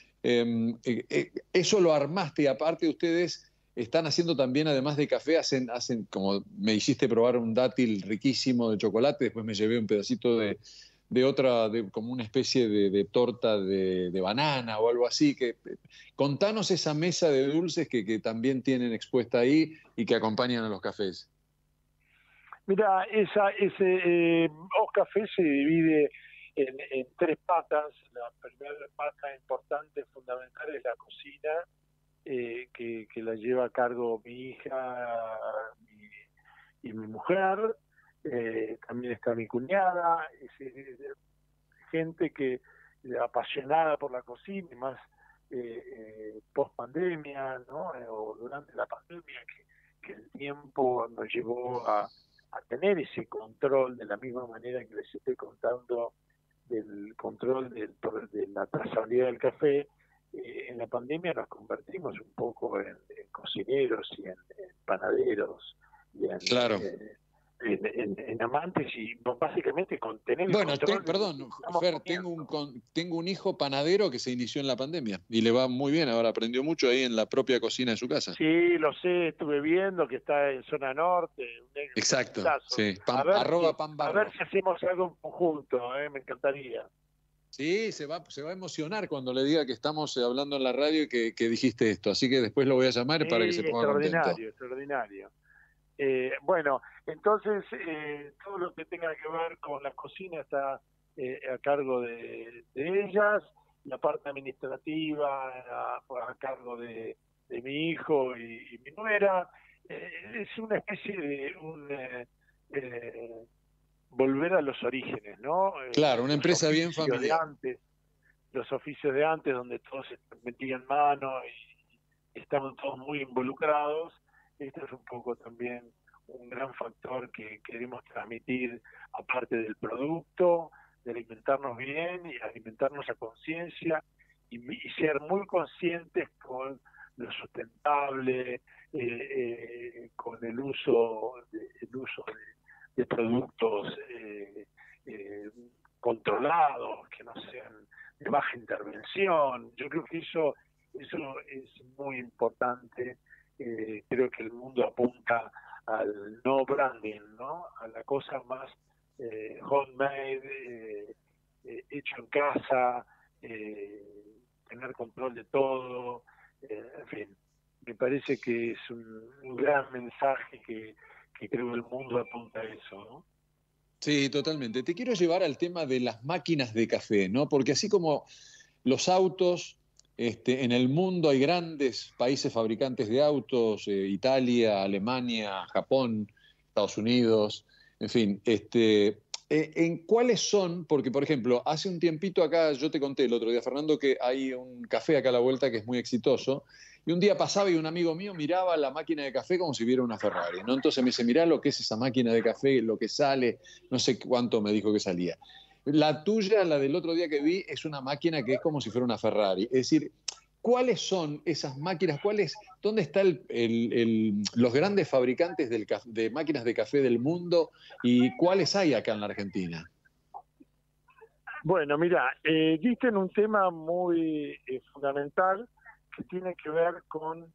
Eso lo armaste, y aparte ustedes están haciendo también, además de café, hacen como me hiciste probar un dátil riquísimo de chocolate, después me llevé un pedacito como una especie de torta de banana o algo así. Contanos esa mesa de dulces que también tienen expuesta ahí y que acompañan a los cafés. Mira, ese Os Café se divide en tres patas. La primera pata importante, fundamental, es la cocina, que la lleva a cargo mi hija y mi mujer. También está mi cuñada, gente que apasionada por la cocina, y más post pandemia, ¿no? O durante la pandemia, que el tiempo nos llevó a tener ese control, de la misma manera que les estoy contando del control de la trazabilidad del café. En la pandemia nos convertimos un poco en cocineros y en panaderos y en en amantes y básicamente contener el Bueno, control perdón, Fer, tengo un hijo panadero que se inició en la pandemia y le va muy bien, ahora aprendió mucho ahí en la propia cocina de su casa. Sí, lo sé, estuve viendo que está en zona norte. Exacto, sí. Pan a ver si hacemos algo en conjunto, me encantaría. Sí, se va a emocionar cuando le diga que estamos hablando en la radio y que dijiste esto, así que después lo voy a llamar para que se ponga contento. Extraordinario. Bueno, entonces todo lo que tenga que ver con la cocina está a cargo de ellas, la parte administrativa a cargo de mi hijo y mi nuera. Es una especie de volver a los orígenes, ¿no? Claro, una empresa bien familiar. Los oficios de antes, donde todos se metían mano y estaban todos muy involucrados. Este es un poco también un gran factor que queremos transmitir, aparte del producto, de alimentarnos bien y alimentarnos a conciencia y ser muy conscientes con lo sustentable, con el uso de productos controlados, que no sean de baja intervención. Yo creo que eso es muy importante. Creo que el mundo apunta al no branding, ¿no? A la cosa más homemade, hecho en casa, tener control de todo, en fin, me parece que es un gran mensaje que creo que el mundo apunta a eso, ¿no? Sí, totalmente. Te quiero llevar al tema de las máquinas de café, ¿no? Porque así como los autos, en el mundo hay grandes países fabricantes de autos, Italia, Alemania, Japón, Estados Unidos, en fin, ¿en cuáles son? Porque, por ejemplo, hace un tiempito acá, yo te conté el otro día, Fernando, que hay un café acá a la vuelta que es muy exitoso, y un día pasaba y un amigo mío miraba la máquina de café como si viera una Ferrari, ¿no? Entonces me dice, mirá lo que es esa máquina de café, lo que sale, no sé cuánto me dijo que salía. La tuya, la del otro día que vi, es una máquina que es como si fuera una Ferrari. Es decir, ¿cuáles son esas máquinas? ¿Dónde están los grandes fabricantes de máquinas de café del mundo y cuáles hay acá en la Argentina? Bueno, mira, diste en un tema muy fundamental que tiene que ver con,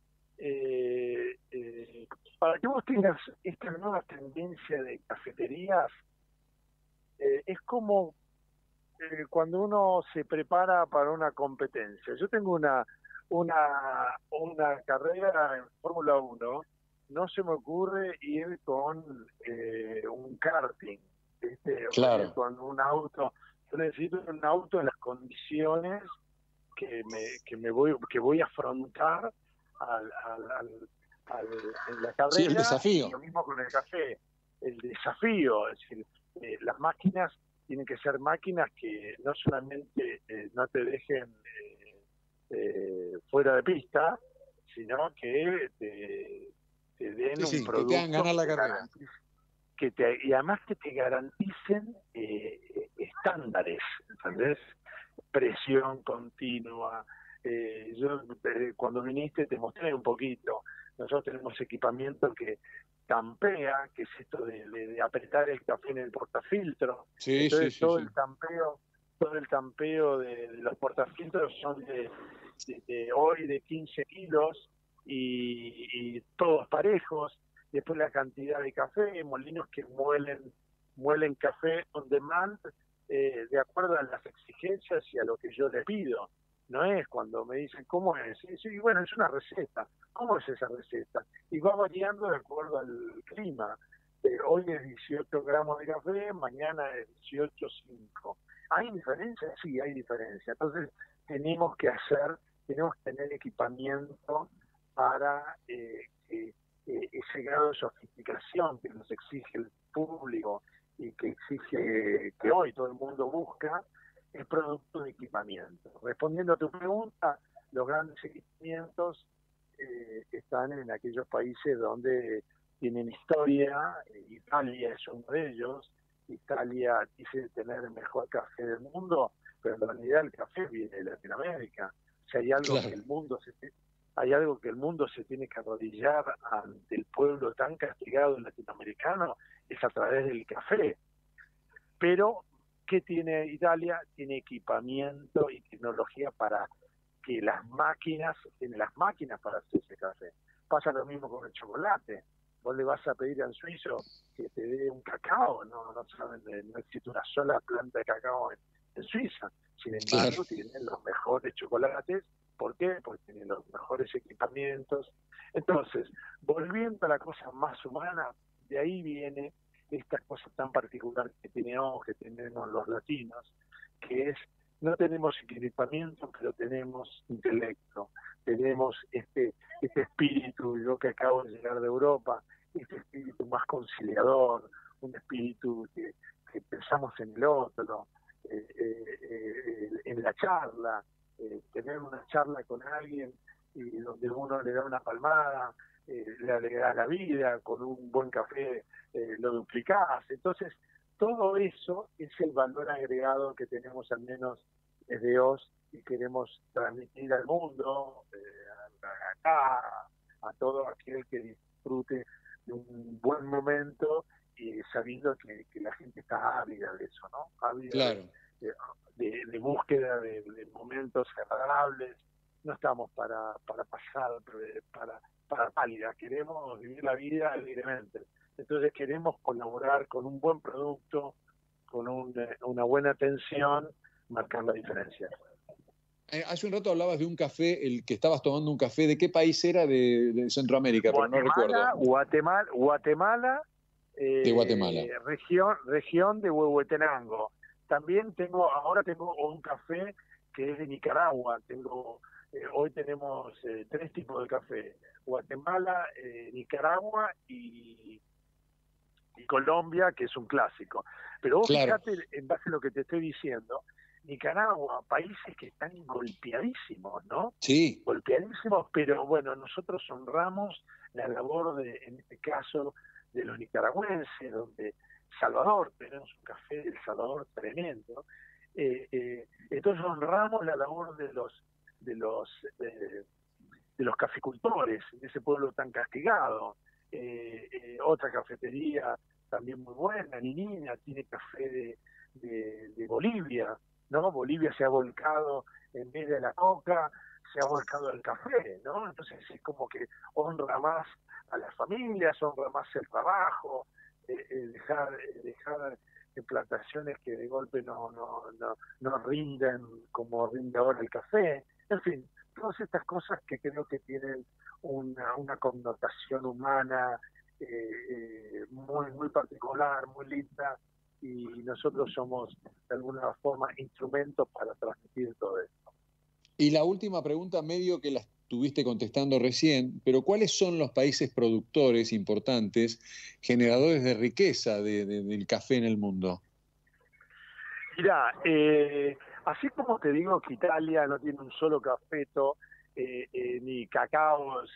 para que vos tengas esta nueva tendencia de cafeterías, es como cuando uno se prepara para una competencia. Yo tengo una carrera en Fórmula 1, no se me ocurre ir con un karting, ¿viste? Claro. O con un auto. Yo necesito un auto en las condiciones que voy a afrontar en la carrera. Sí, el desafío. Y lo mismo con el café, el desafío, es decir, las máquinas tienen que ser máquinas que no solamente no te dejen fuera de pista, sino que te den un producto, que te hagan ganar la carrera. Y además que te garanticen estándares, ¿entendés? Presión continua. Yo cuando viniste te mostré un poquito. Nosotros tenemos equipamiento que tampea, que es esto de apretar el café en el portafiltro. Sí, entonces sí, todo sí. el tampeo de los portafiltros son de hoy de 15 kilos y todos parejos. Después la cantidad de café, molinos que muelen café on demand de acuerdo a las exigencias y a lo que yo les pido. No es cuando me dicen, ¿cómo es? Sí, bueno, es una receta. ¿Cómo es esa receta? Y va variando de acuerdo al clima. Hoy es 18 gramos de café, mañana es 18,5. ¿Hay diferencia? Sí, hay diferencia. Entonces tenemos que tener equipamiento para ese grado de sofisticación que nos exige el público y que exige que hoy todo el mundo busca, es producto de equipamiento. Respondiendo a tu pregunta, los grandes equipamientos están en aquellos países donde tienen historia. Italia es uno de ellos. Italia dice tener el mejor café del mundo, pero en realidad el café viene de Latinoamérica. Si hay algo Claro. que el mundo se tiene que arrodillar ante el pueblo tan castigado latinoamericano, es a través del café. Pero, ¿qué tiene Italia? Tiene equipamiento y tecnología para que tiene las máquinas para hacer ese café. Pasa lo mismo con el chocolate. Vos le vas a pedir al suizo que te dé un cacao, no existe una sola planta de cacao en Suiza. Sin embargo, tienen los mejores chocolates. ¿Por qué? Porque tienen los mejores equipamientos. Entonces, volviendo a la cosa más humana, de ahí viene esta cosa tan particular que tenemos los latinos, que es, no tenemos equipamiento, pero tenemos intelecto, tenemos este espíritu, yo que acabo de llegar de Europa, este espíritu más conciliador, un espíritu que pensamos en el otro, en la charla, tener una charla con alguien y donde uno le da una palmada, le alegra la vida, con un buen café lo duplicás. Entonces, todo eso es el valor agregado que tenemos al menos desde OZ y queremos transmitir al mundo, acá, a todo aquel que disfrute de un buen momento y sabiendo que la gente está ávida de eso, ¿no? Ávida claro. de búsqueda de momentos agradables. No estamos para pasar, para pálida, queremos vivir la vida alegremente. Entonces queremos colaborar con un buen producto, con una buena atención, marcar la diferencia. Hace un rato hablabas de un café, el que estabas tomando un café, ¿de qué país era? De Centroamérica, pero no recuerdo. Guatemala. De Guatemala. Región de Huehuetenango. También ahora tengo un café que es de Nicaragua. Hoy tenemos 3 tipos de café: Guatemala, Nicaragua y Colombia, que es un clásico. Pero vos fíjate, en base a lo que te estoy diciendo, Nicaragua, países que están golpeadísimos, ¿no? Sí. Golpeadísimos, pero bueno, nosotros honramos la labor en este caso, de los nicaragüenses, donde Salvador, tenemos un café del Salvador tremendo. Entonces honramos la labor de los caficultores, de ese pueblo tan castigado. Otra cafetería también muy buena, Niña, tiene café de Bolivia, ¿no? Bolivia se ha volcado, en vez de la coca, se ha volcado al café, ¿no? Entonces es como que honra más a las familias, honra más el trabajo, dejar plantaciones que de golpe no rinden como rinde ahora el café. En fin, todas estas cosas que creo que tienen una connotación humana muy, muy particular, muy linda, y nosotros somos de alguna forma instrumentos para transmitir todo esto. Y la última pregunta, medio que la estuviste contestando recién, pero ¿cuáles son los países productores importantes, generadores de riqueza del café en el mundo? Mirá, así como te digo que Italia no tiene un solo cafeto, ni cacaos,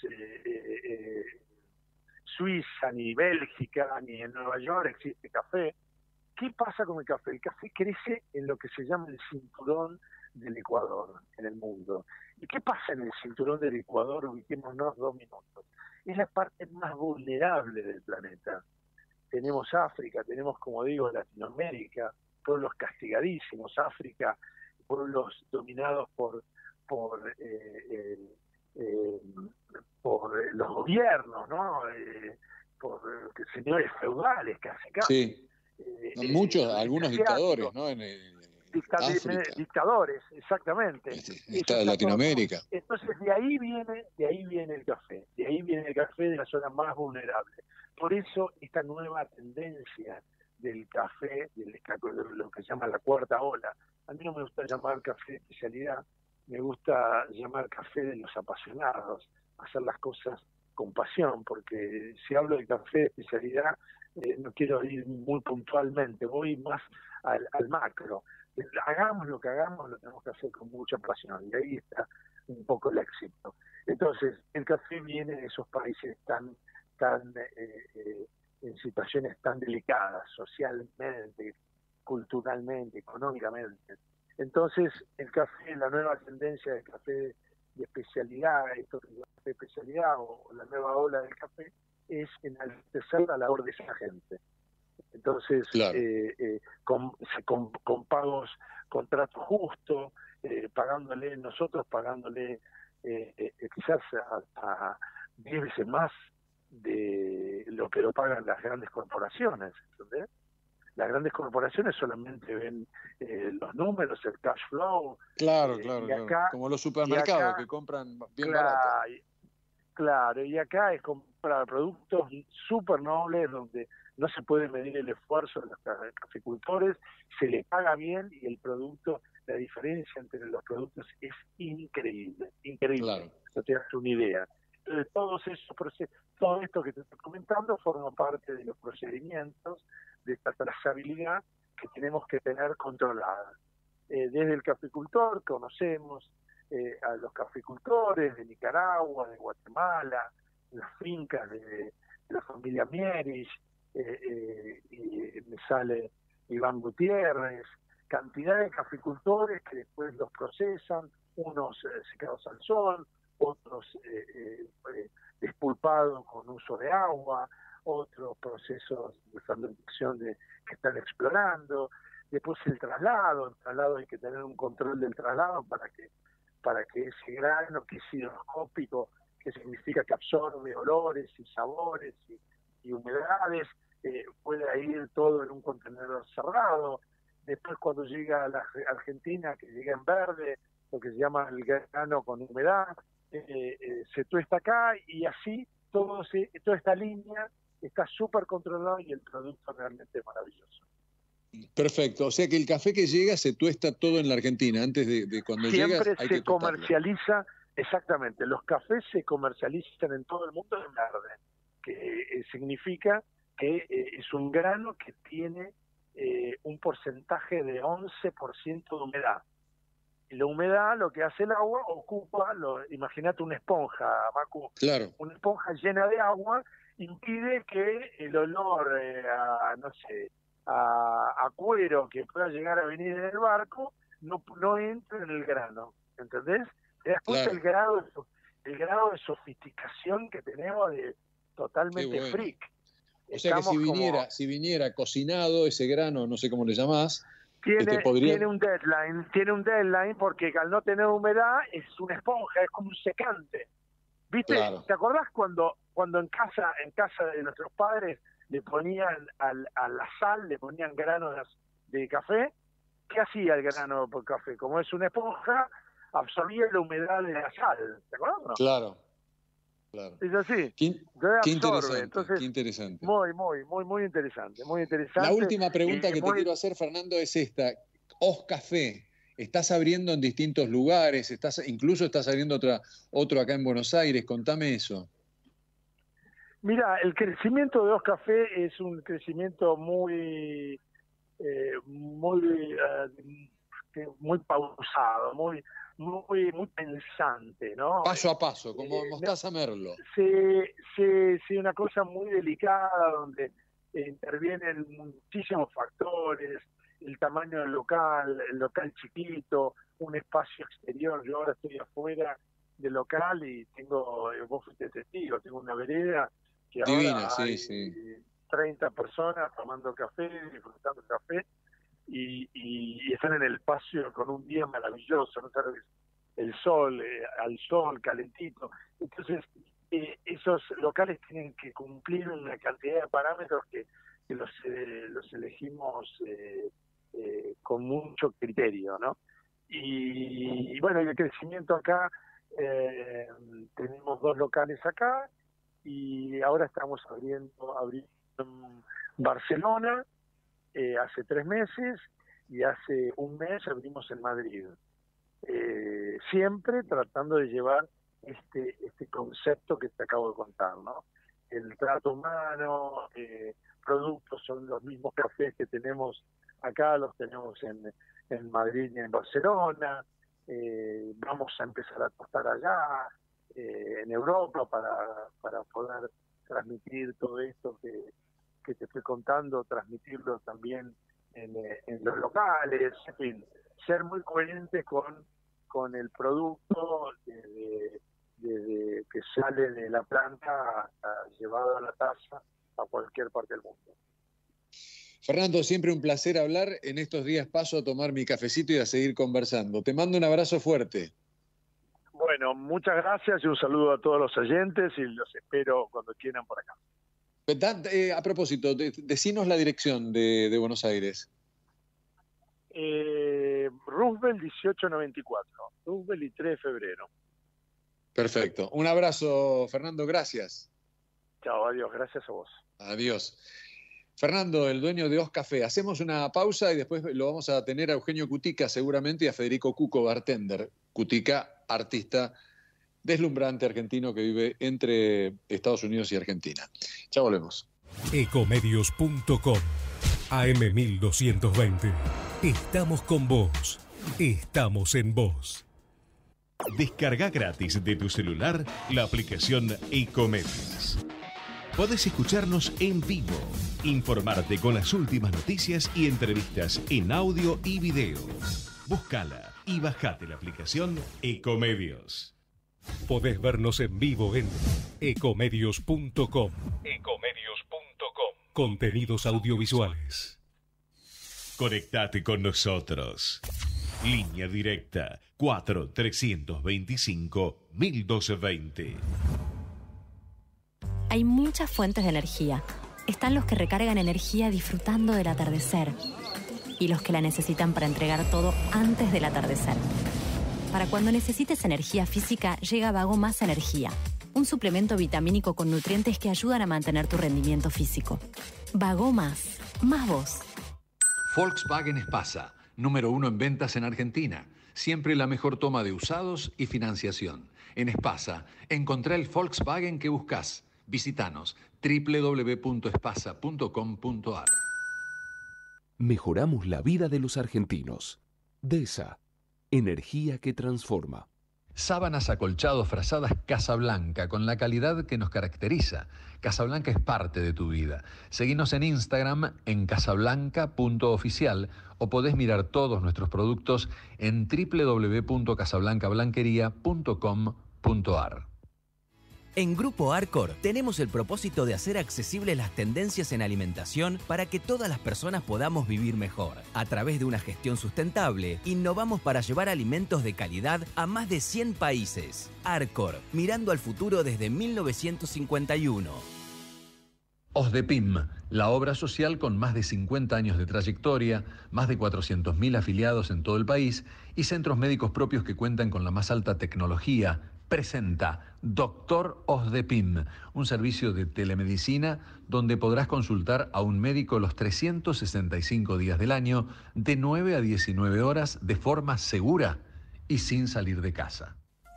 Suiza, ni Bélgica, ni en Nueva York existe café. ¿Qué pasa con el café? El café crece en lo que se llama el cinturón del Ecuador en el mundo. ¿Y qué pasa en el cinturón del Ecuador? Ubiquémonos 2 minutos. Es la parte más vulnerable del planeta. Tenemos África, tenemos, como digo, Latinoamérica, pueblos castigadísimos, África, pueblos dominados por los gobiernos, ¿no? Por señores feudales, casi. Sí. Algunos dictadores, ¿no? Dictadores, exactamente. Está de Latinoamérica. Todo. Entonces de ahí viene el café, de la zona más vulnerable. Por eso esta nueva tendencia del café, de lo que se llama la cuarta ola. A mí no me gusta llamar café de especialidad, me gusta llamar café de los apasionados, hacer las cosas con pasión, porque si hablo de café de especialidad, no quiero ir muy puntualmente, voy más al macro. Hagamos lo que hagamos, lo tenemos que hacer con mucha pasión, y ahí está un poco el éxito. Entonces, el café viene de esos países tan en situaciones tan delicadas, socialmente, culturalmente, económicamente. Entonces, el café, la nueva tendencia del café de especialidad, esto que es el café de especialidad o la nueva ola del café, es enaltecer la labor de esa gente. Entonces, Claro. con pagos, contrato justo, nosotros pagándole quizás a 10 veces más de lo que lo pagan las grandes corporaciones, ¿entendés? Las grandes corporaciones solamente ven los números, el cash flow. Claro, y claro. acá, Como los supermercados acá, que compran bien barato. Claro, y acá es comprar productos súper nobles donde no se puede medir el esfuerzo de los caficultores, se le paga bien y el producto, la diferencia entre los productos es increíble. Claro. No te das una idea. Entonces, todo esto que te estoy comentando forma parte de los procedimientos de esta trazabilidad que tenemos que tener controlada. Desde el caficultor conocemos a los caficultores de Nicaragua, de Guatemala, las fincas de la familia Mieris, y me sale Iván Gutiérrez, cantidad de caficultores que después los procesan, unos secados al sol, otros despulpados con uso de agua, otros procesos de fermentación que están explorando. Después el traslado hay que tener un control del traslado para que ese grano que es higroscópico, que significa que absorbe olores y sabores y humedades, pueda ir todo en un contenedor cerrado. Después cuando llega a la Argentina, que llega en verde, lo que se llama el grano con humedad, se tuesta acá y así toda esta línea está súper controlada y el producto realmente es maravilloso. Perfecto, o sea que el café que llega se tuesta todo en la Argentina, antes de cuando siempre llegas hay que se comercializa, exactamente, los cafés se comercializan en todo el mundo en verde, que significa que es un grano que tiene un porcentaje de 11% de humedad. Y la humedad, lo que hace el agua, imagínate una esponja, Macu, claro. Una esponja llena de agua impide que el olor a cuero que pueda llegar a venir en el barco no entre en el grano, ¿entendés? ¿Te das cuenta Claro. el grado de sofisticación que tenemos totalmente freak? O sea que si viniera cocinado ese grano, no sé cómo le llamás, tiene un deadline porque al no tener humedad es una esponja, es como un secante. ¿Viste? Claro. ¿Te acordás cuando en casa de nuestros padres le ponían a la sal, le ponían granos de café? ¿Qué hacía el grano de café? Como es una esponja, absorbía la humedad de la sal. ¿Te acordás o no? Claro. Es así. Qué interesante. Entonces, qué interesante. Muy interesante. La última pregunta que te quiero hacer, Fernando, es esta. Os Café, estás abriendo en distintos lugares, incluso estás abriendo otro acá en Buenos Aires. Contame eso. Mira, el crecimiento de Os Café es un crecimiento muy pausado, muy pensante, ¿no? Paso a paso, como Mostaza Merlo. Sí, una cosa muy delicada donde intervienen muchísimos factores, el tamaño del local, el local chiquito, un espacio exterior. Yo ahora estoy afuera del local y vos fuiste testigo, tengo una vereda que divina, ahora hay 30 personas tomando café, disfrutando café, y están en el espacio con un día maravilloso, ¿no sabes? El sol, al sol, calentito. Entonces, esos locales tienen que cumplir una cantidad de parámetros que los elegimos con mucho criterio, ¿no? Y bueno, el crecimiento acá, tenemos 2 locales acá, y ahora estamos abriendo en Barcelona hace 3 meses, y hace un mes abrimos en Madrid. Siempre tratando de llevar este concepto que te acabo de contar, ¿no? El trato humano, productos son los mismos cafés que tenemos acá, los tenemos en Madrid y en Barcelona. Vamos a empezar a tostar allá, en Europa, para poder transmitir todo esto que te estoy contando, transmitirlo también en los locales, en fin, ser muy coherente con el producto desde que sale de la planta hasta llevado a la taza a cualquier parte del mundo. Fernando, siempre un placer hablar. En estos días paso a tomar mi cafecito y a seguir conversando. Te mando un abrazo fuerte. Bueno, muchas gracias y un saludo a todos los oyentes y los espero cuando quieran por acá. A propósito, decinos la dirección de Buenos Aires. Roosevelt 1894, Roosevelt y 3 de febrero. Perfecto. Un abrazo, Fernando, gracias. Chao, adiós, gracias a vos. Adiós. Fernando, el dueño de Os Café. Hacemos una pausa y después lo vamos a tener a Eugenio Cutica seguramente y a Federico Cuco, bartender. Cutica, artista deslumbrante argentino que vive entre Estados Unidos y Argentina. Ya volvemos. Ecomedios.com AM1220. Estamos con vos. Estamos en vos. Descarga gratis de tu celular la aplicación Ecomedios. Podés escucharnos en vivo, informarte con las últimas noticias y entrevistas en audio y video. Búscala y bajate la aplicación Ecomedios. Podés vernos en vivo en ecomedios.com. Contenidos audiovisuales. Conectate con nosotros. Línea directa 4-325-1220. Hay muchas fuentes de energía. Están los que recargan energía disfrutando del atardecer y los que la necesitan para entregar todo antes del atardecer. Para cuando necesites energía física, llega Vago Más Energía, un suplemento vitamínico con nutrientes que ayudan a mantener tu rendimiento físico. Vago Más vos. Volkswagen Espasa, número 1 en ventas en Argentina. Siempre la mejor toma de usados y financiación. En Espasa, encontrá el Volkswagen que buscas. Visítanos www.espasa.com.ar. Mejoramos la vida de los argentinos. DESA, energía que transforma. Sábanas, acolchados, frazadas Casablanca, con la calidad que nos caracteriza. Casablanca es parte de tu vida. Seguinos en Instagram en casablanca.oficial o podés mirar todos nuestros productos en www.casablancablanquería.com.ar. En Grupo Arcor tenemos el propósito de hacer accesibles las tendencias en alimentación para que todas las personas podamos vivir mejor. A través de una gestión sustentable, innovamos para llevar alimentos de calidad a más de 100 países. Arcor, mirando al futuro desde 1951. OSDEPIM, la obra social con más de 50 años de trayectoria, más de 400.000 afiliados en todo el país y centros médicos propios que cuentan con la más alta tecnología, presenta Doctor OSDEPIM, un servicio de telemedicina donde podrás consultar a un médico los 365 días del año, de 9 a 19 horas, de forma segura y sin salir de casa.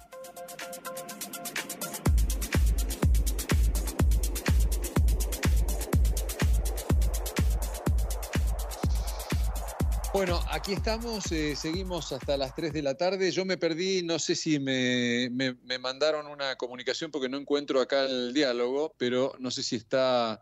Bueno, aquí estamos, seguimos hasta las 3 de la tarde. Yo me perdí, no sé si me mandaron una comunicación porque no encuentro acá el diálogo, pero no sé si está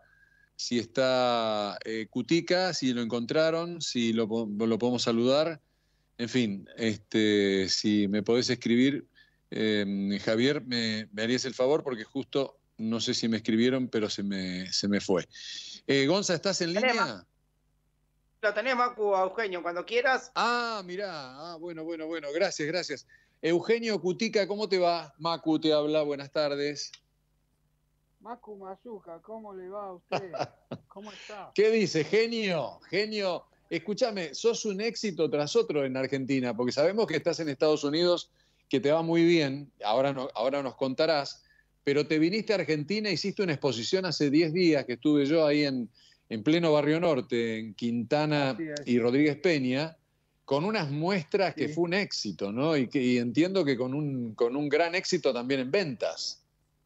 Cutica, si lo encontraron, si lo podemos saludar. En fin, si me podés escribir, Javier, me harías el favor porque justo no sé si me escribieron, pero se me fue. Gonza, ¿estás en línea? Lo tenés, Macu, a Eugenio, cuando quieras. Ah, mirá, bueno, gracias. Eugenio Cutica, ¿cómo te va? Macu te habla, buenas tardes. Macu Mazuca, ¿cómo le va a usted? ¿Cómo está? ¿Qué dice, genio? Genio, escúchame, sos un éxito tras otro en Argentina, porque sabemos que estás en Estados Unidos, que te va muy bien, ahora nos contarás, pero te viniste a Argentina, hiciste una exposición hace 10 días que estuve yo ahí en pleno Barrio Norte, en Quintana y Rodríguez Peña, con unas muestras que fue un éxito, ¿no? Y entiendo que con un gran éxito también en ventas.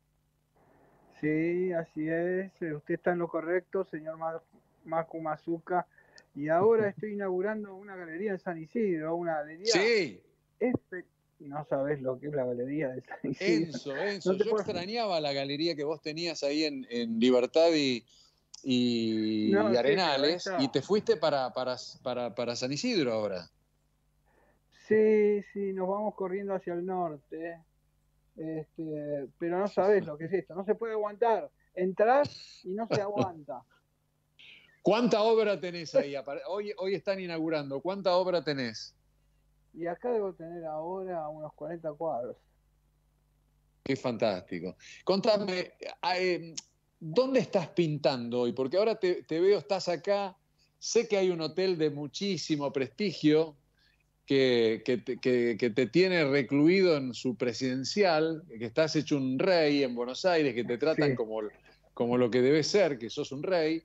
Sí, así es. Usted está en lo correcto, señor Macu Mazuca. Y ahora estoy inaugurando una galería en San Isidro, una galería... Sí. No sabés lo que es la galería de San Isidro. Enzo, yo extrañaba la galería que vos tenías ahí en Libertad y Arenales, y te fuiste para San Isidro ahora. Sí, nos vamos corriendo hacia el norte, pero no sabés lo que es esto, no se puede aguantar, entrás y no se aguanta. ¿Cuánta obra tenés ahí? Hoy están inaugurando. ¿Cuánta obra tenés? Y acá debo tener ahora unos 40 cuadros. Qué fantástico. Contame, ¿dónde estás pintando hoy? Porque ahora te veo, estás acá. Sé que hay un hotel de muchísimo prestigio que te tiene recluido en su presidencial, que estás hecho un rey en Buenos Aires, que te tratan Sí. como lo que debes ser, que sos un rey.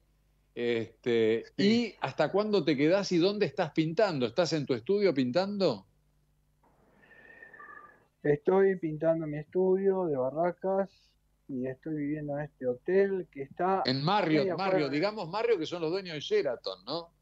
¿Y hasta cuándo te quedás y dónde estás pintando? ¿Estás en tu estudio pintando? Estoy pintando mi estudio de Barracas y estoy viviendo en este hotel que está En a media Marriott, cuadra. digamos Marriott, que son los dueños de Sheraton, ¿no?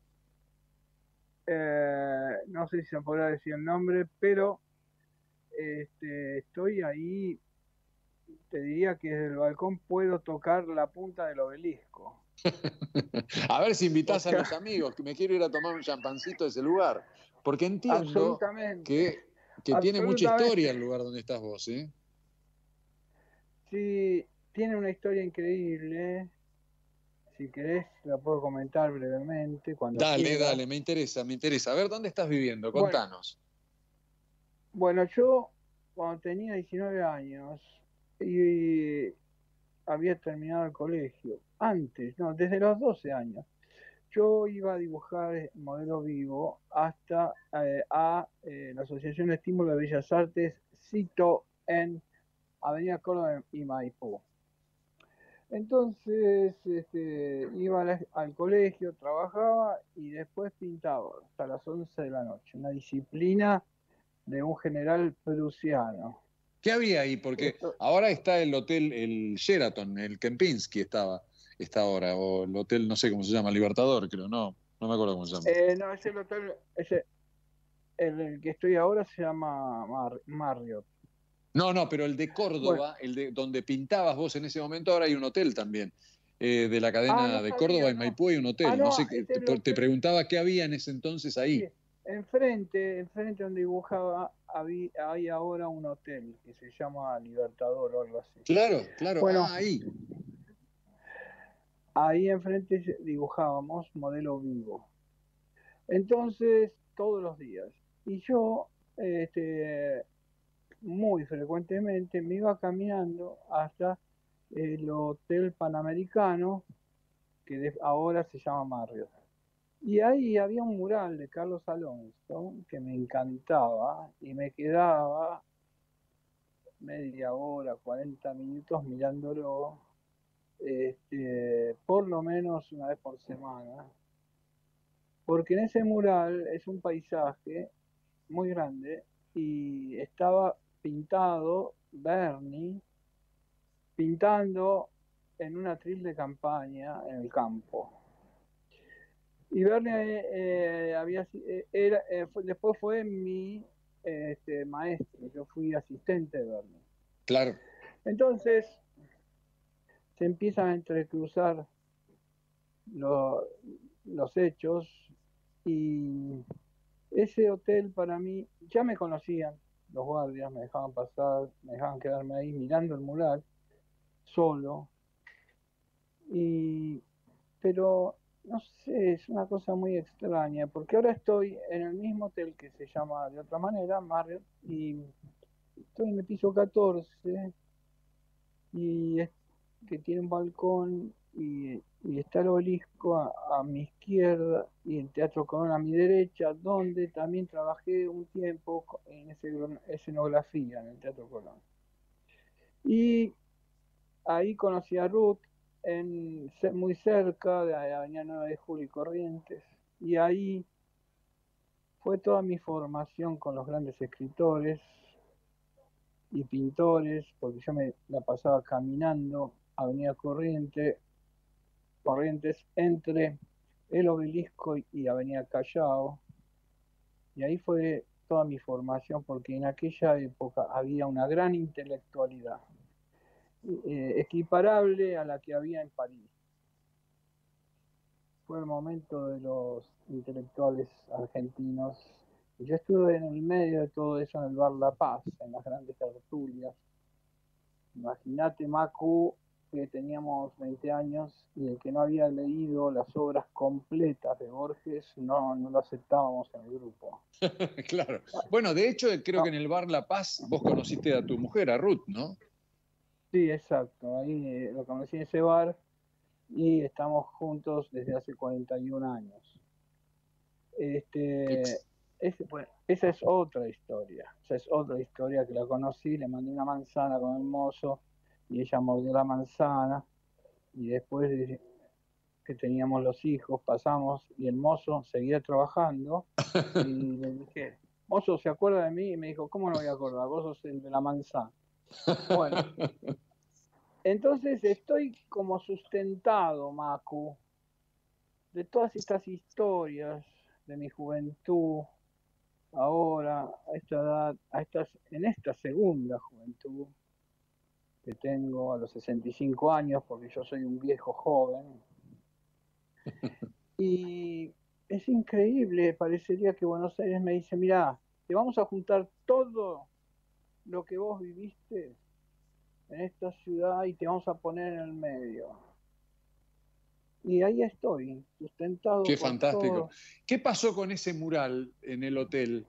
No sé si se podrá decir el nombre, pero estoy ahí. Te diría que desde el balcón puedo tocar la punta del obelisco. A ver si invitás O a sea, los amigos, que me quiero ir a tomar un champancito de ese lugar. Porque entiendo absolutamente, que tiene mucha historia absolutamente. el lugar donde estás vos, ¿eh? Sí, tiene una historia increíble. Si querés, la puedo comentar brevemente cuando Dale, quieras. dale, me interesa, me interesa. A ver, ¿dónde estás viviendo? Bueno, Contanos. bueno, yo cuando tenía 19 años y había terminado el colegio, antes, no, desde los 12 años, yo iba a dibujar modelo vivo hasta la Asociación de Estímulo de Bellas Artes, CITO, en Avenida Córdoba y Maipú. Entonces iba al colegio, trabajaba y después pintaba hasta las 11 de la noche, una disciplina de un general prusiano. ¿Qué había ahí? Porque ahora está el hotel, el Sheraton, el Kempinski está ahora, o el hotel, no sé cómo se llama, Libertador, creo, no me acuerdo cómo se llama. No, ese hotel, el que estoy ahora se llama Marriott. No, pero el de Bueno, Córdoba, el de donde pintabas vos en ese momento, ahora hay un hotel también. De la cadena no de sabía, Córdoba y no. Maipú hay un hotel. No sé, Este es el te hotel. preguntaba qué había en ese entonces ahí. Sí, enfrente donde dibujaba, hay ahora un hotel que se llama Libertador o algo así. Claro, Bueno, ahí. Ahí enfrente dibujábamos modelo vivo. Entonces, todos los días. Y yo, muy frecuentemente, me iba caminando hasta el Hotel Panamericano, que ahora se llama Marriott. Y ahí había un mural de Carlos Alonso que me encantaba y me quedaba media hora, 40 minutos mirándolo, por lo menos una vez por semana, porque en ese mural es un paisaje muy grande y estaba pintado Berni pintando en un atril de campaña en el campo. Y Berni después fue mi maestro, yo fui asistente de Berni. Claro. Entonces se empiezan a entrecruzar los hechos y ese hotel para mí, ya me conocían los guardias, me dejaban pasar, me dejaban quedarme ahí mirando el mural solo, pero no sé, es una cosa muy extraña, porque ahora estoy en el mismo hotel que se llama de otra manera, Marriott, y estoy en el piso 14, y que tiene un balcón, y está el obelisco a mi izquierda, y el Teatro Colón a mi derecha, donde también trabajé un tiempo en escenografía en el Teatro Colón. Y ahí conocí a Ruth, muy cerca de la Avenida 9 de Julio y Corrientes, y ahí fue toda mi formación con los grandes escritores y pintores, porque yo me la pasaba caminando Avenida Corrientes entre el Obelisco y Avenida Callao, y ahí fue toda mi formación, porque en aquella época había una gran intelectualidad, equiparable a la que había en París. Fue el momento de los intelectuales argentinos. Y yo estuve en el medio de todo eso en el Bar La Paz, en las grandes tertulias. Imagínate, Macu, que teníamos 20 años y el que no había leído las obras completas de Borges no lo aceptábamos en el grupo. Claro. Bueno, de hecho, creo que en el bar La Paz vos conociste a tu mujer, a Ruth, ¿no? Sí, exacto. Ahí lo conocí en ese bar y estamos juntos desde hace 41 años. Bueno, esa es otra historia. Esa es otra historia que la conocí, le mandé una manzana con el mozo y ella mordió la manzana y después de que teníamos los hijos pasamos y el mozo seguía trabajando y le dije, mozo, ¿se acuerda de mí? Y me dijo, ¿cómo no voy a acordar? Vos sos el de la manzana. Bueno, entonces estoy como sustentado, Macu, de todas estas historias de mi juventud, ahora, a esta edad, en esta segunda juventud que tengo a los 65 años, porque yo soy un viejo joven. Y es increíble, parecería que Buenos Aires me dice, mira, te vamos a juntar todo lo que vos viviste en esta ciudad y te vamos a poner en el medio. Y ahí estoy, sustentado. Qué por fantástico. todo. ¿Qué pasó con ese mural en el hotel?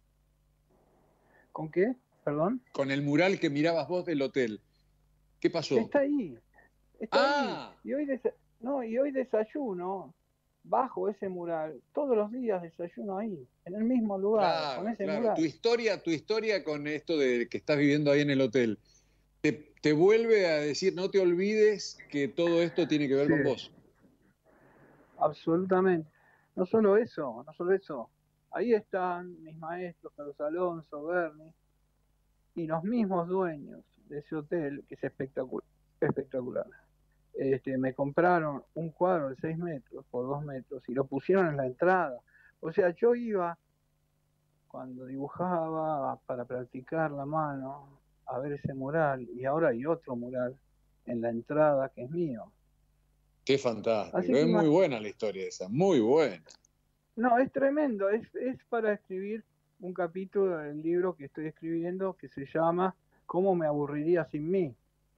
¿Con qué? ¿Perdón? Con el mural que mirabas vos del hotel. ¿Qué pasó? Está ahí. Está ahí. Y hoy desayuno bajo ese mural. Todos los días desayuno ahí, en el mismo lugar, con ese mural. Tu historia con esto de que estás viviendo ahí en el hotel, te vuelve a decir, no te olvides que todo esto tiene que ver con vos. Absolutamente. No solo eso. Ahí están mis maestros, Carlos Alonso, Berni, y los mismos dueños de ese hotel, que es espectacular. Me compraron un cuadro de 6 metros por 2 metros y lo pusieron en la entrada. O sea, yo iba, cuando dibujaba para practicar la mano, a ver ese mural, y ahora hay otro mural en la entrada que es mío. Qué fantástico, es muy buena la historia esa, muy buena. No, es tremendo, es para escribir un capítulo del libro que estoy escribiendo que se llama ¿Cómo me aburriría sin mí?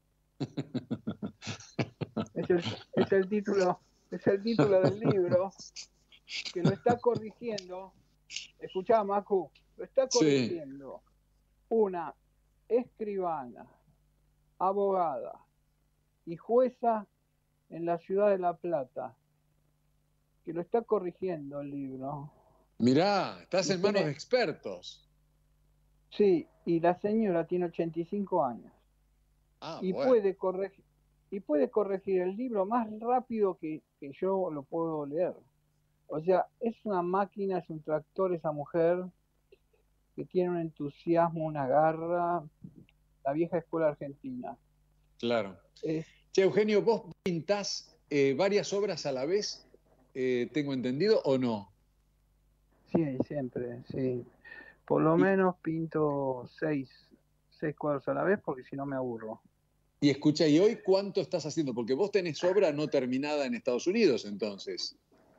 Es el título del libro que lo está corrigiendo. Escuchá, Macu, lo está corrigiendo una escribana, abogada y jueza en la ciudad de La Plata, que lo está corrigiendo el libro. Mirá, estás en manos de expertos. Sí, y la señora tiene 85 años. Y bueno. puede corregir el libro más rápido que yo lo puedo leer. O sea, es una máquina, es un tractor esa mujer que tiene un entusiasmo, una garra, la vieja escuela argentina. Claro. Che, Eugenio, ¿vos pintás varias obras a la vez? ¿Tengo entendido o no? Sí, siempre, sí. Por lo menos pinto 6 cuadros a la vez porque si no me aburro. Y escucha, ¿y hoy cuánto estás haciendo? Porque vos tenés obra no terminada en Estados Unidos, entonces.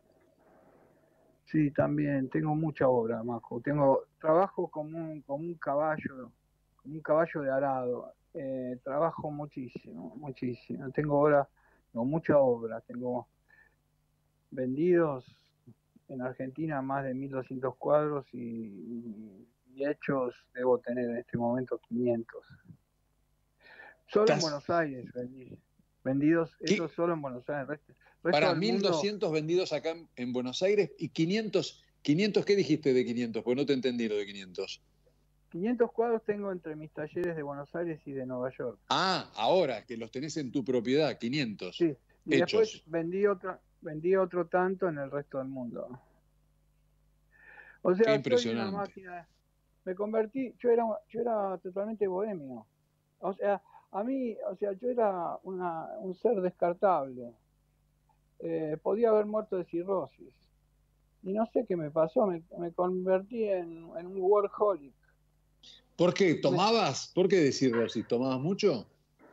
Sí, también, tengo mucha obra, Majo. Trabajo como un caballo de arado. Trabajo muchísimo. Tengo mucha obra. Tengo vendidos en Argentina más de 1.200 cuadros y hechos debo tener en este momento 500. Solo en Buenos Aires vendidos, eso solo en Buenos Aires. Para 1.200 vendidos acá en Buenos Aires y 500, ¿qué dijiste de 500? Porque no te entendí lo de 500. 500 cuadros tengo entre mis talleres de Buenos Aires y de Nueva York. Ah, ahora que los tenés en tu propiedad, 500. Sí, y hechos. Después vendí otro tanto en el resto del mundo. O sea, qué impresionante. Soy una máquina. Me convertí, yo era totalmente bohemio. O sea, yo era un ser descartable. Podía haber muerto de cirrosis. Y no sé qué me pasó, me convertí en un workaholic. ¿Por qué? ¿Tomabas? ¿Por qué de cirrosis? ¿Tomabas mucho?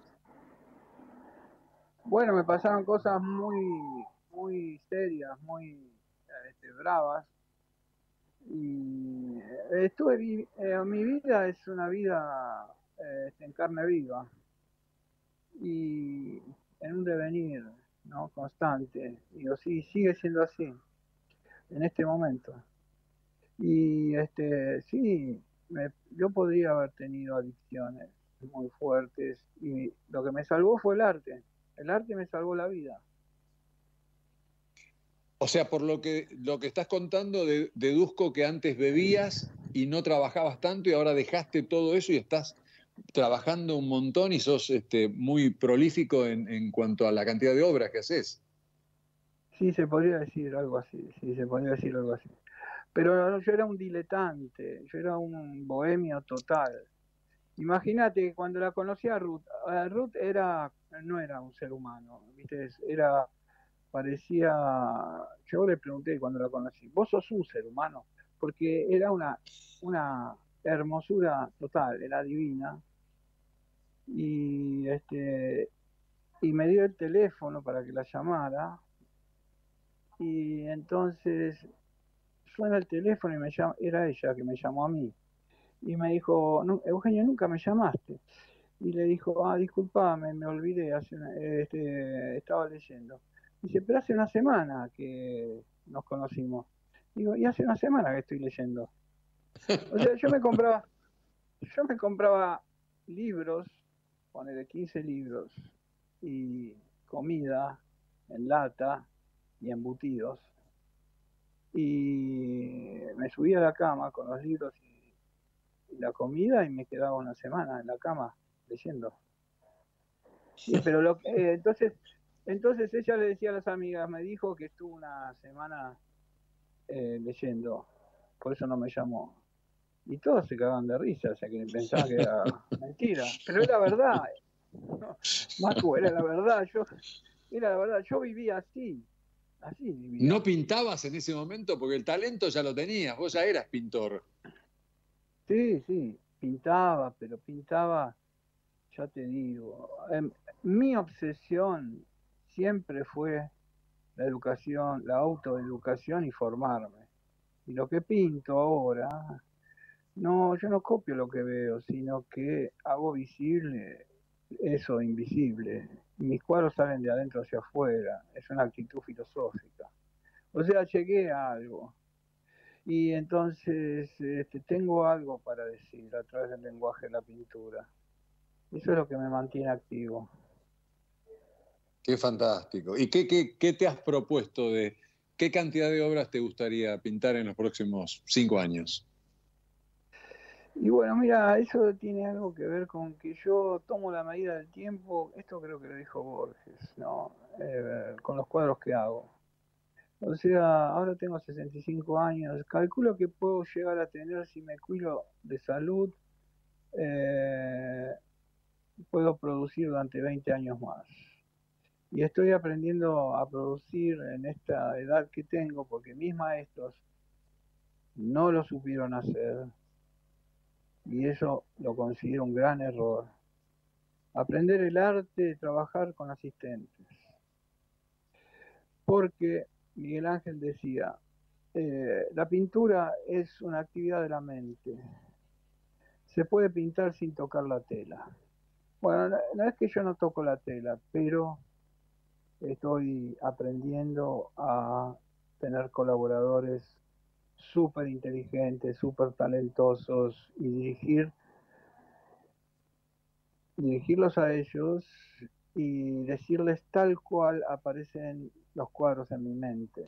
Bueno, me pasaron cosas muy serias, muy bravas. Y mi vida es una vida en carne viva. y en un devenir, ¿no? Constante. Digo, sí, sigue siendo así en este momento. Y sí, yo podría haber tenido adicciones muy fuertes y lo que me salvó fue el arte. El arte me salvó la vida. O sea, por lo que estás contando, deduzco que antes bebías y no trabajabas tanto y ahora dejaste todo eso y estás trabajando un montón y sos muy prolífico en cuanto a la cantidad de obras que haces. Sí, se podría decir algo así, sí, se podría decir algo así. Pero yo era un diletante, yo era un bohemio total. Imagínate que cuando la conocí a Ruth no era un ser humano, ¿viste? Parecía, yo le pregunté cuando la conocí, ¿vos sos un ser humano? Porque era una hermosura total, era divina. Y y me dio el teléfono para que la llamara. Y entonces suena el teléfono y era ella que me llamó a mí. Y me dijo, no, Eugenio, nunca me llamaste. Y le dijo, disculpame, me olvidé, estaba leyendo. Dice, pero hace una semana que nos conocimos. Digo, y hace una semana que estoy leyendo. O sea, yo me compraba libros, ponele 15 libros, y comida en lata y embutidos. Y me subía a la cama con los libros y la comida y me quedaba una semana en la cama leyendo. Sí, pero entonces ella le decía a las amigas, me dijo que estuvo una semana leyendo, por eso no me llamó. Y todos se cagaban de risa, o sea que pensaban que era mentira. Pero era verdad, Macu, era la verdad, yo vivía así vivía. ¿No pintabas en ese momento? Porque el talento ya lo tenías, vos ya eras pintor. Sí, pintaba, pero pintaba, ya te digo, mi obsesión siempre fue la educación, la autoeducación y formarme. Y lo que pinto ahora, no, yo no copio lo que veo, sino que hago visible eso invisible. Mis cuadros salen de adentro hacia afuera, es una actitud filosófica. O sea, llegué a algo. Y entonces tengo algo para decir a través del lenguaje de la pintura. Eso es lo que me mantiene activo. Qué fantástico. ¿Y qué te has propuesto qué cantidad de obras te gustaría pintar en los próximos 5 años? Y bueno, mira, eso tiene algo que ver con que yo tomo la medida del tiempo, esto creo que lo dijo Borges, ¿no? Con los cuadros que hago. O sea, ahora tengo 65 años, calculo que puedo llegar a tener, si me cuido de salud, puedo producir durante 20 años más. Y estoy aprendiendo a producir en esta edad que tengo, porque mis maestros no lo supieron hacer, y eso lo considero un gran error. Aprender el arte de trabajar con asistentes. Porque Miguel Ángel decía, la pintura es una actividad de la mente. Se puede pintar sin tocar la tela. Bueno, no es que yo no toco la tela, pero estoy aprendiendo a tener colaboradores súper inteligentes, súper talentosos y dirigirlos a ellos y decirles tal cual aparecen los cuadros en mi mente.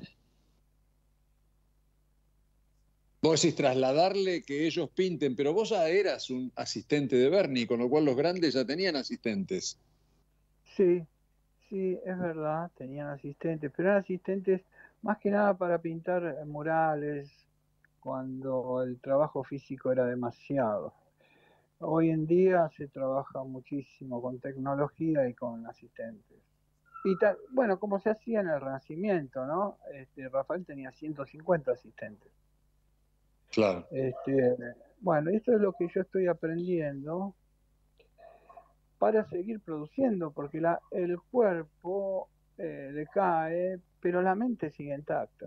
Vos decís trasladarle que ellos pinten, pero vos ya eras un asistente de Berni, con lo cual los grandes ya tenían asistentes. Sí, es verdad, tenían asistentes, pero eran asistentes más que nada para pintar murales cuando el trabajo físico era demasiado. Hoy en día se trabaja muchísimo con tecnología y con asistentes. Y bueno, como se hacía en el Renacimiento, ¿no? Rafael tenía 150 asistentes. Claro. Bueno, esto es lo que yo estoy aprendiendo para seguir produciendo, porque el cuerpo decae, pero la mente sigue intacta.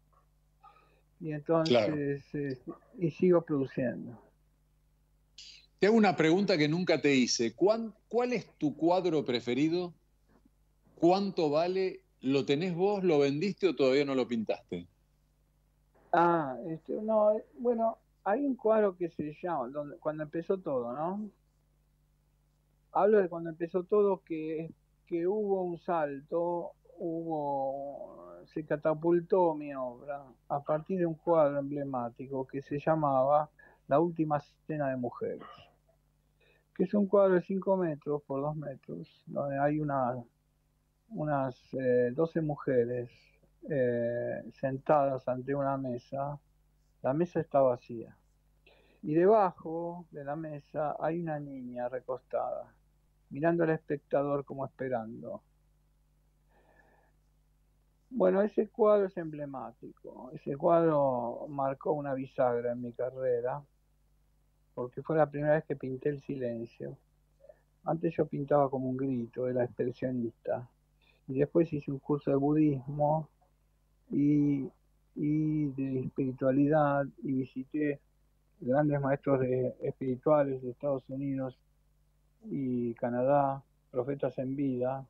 Y entonces, y sigo produciendo. Te hago una pregunta que nunca te hice. ¿Cuál es tu cuadro preferido? ¿Cuánto vale? ¿Lo tenés vos? ¿Lo vendiste o todavía no lo pintaste? No, bueno, hay un cuadro que se llama, cuando empezó todo, ¿no? Hablo de cuando empezó todo, que hubo un salto, se catapultó mi obra a partir de un cuadro emblemático que se llamaba La Última Cena de Mujeres, que es un cuadro de 5 metros por 2 metros, donde hay unas 12 mujeres sentadas ante una mesa. La mesa está vacía y debajo de la mesa hay una niña recostada mirando al espectador como esperando. Bueno, ese cuadro es emblemático. Ese cuadro marcó una bisagra en mi carrera porque fue la primera vez que pinté el silencio. Antes yo pintaba como un grito, era expresionista, y después hice un curso de budismo y de espiritualidad, y visité grandes maestros espirituales de Estados Unidos y Canadá, profetas en vida,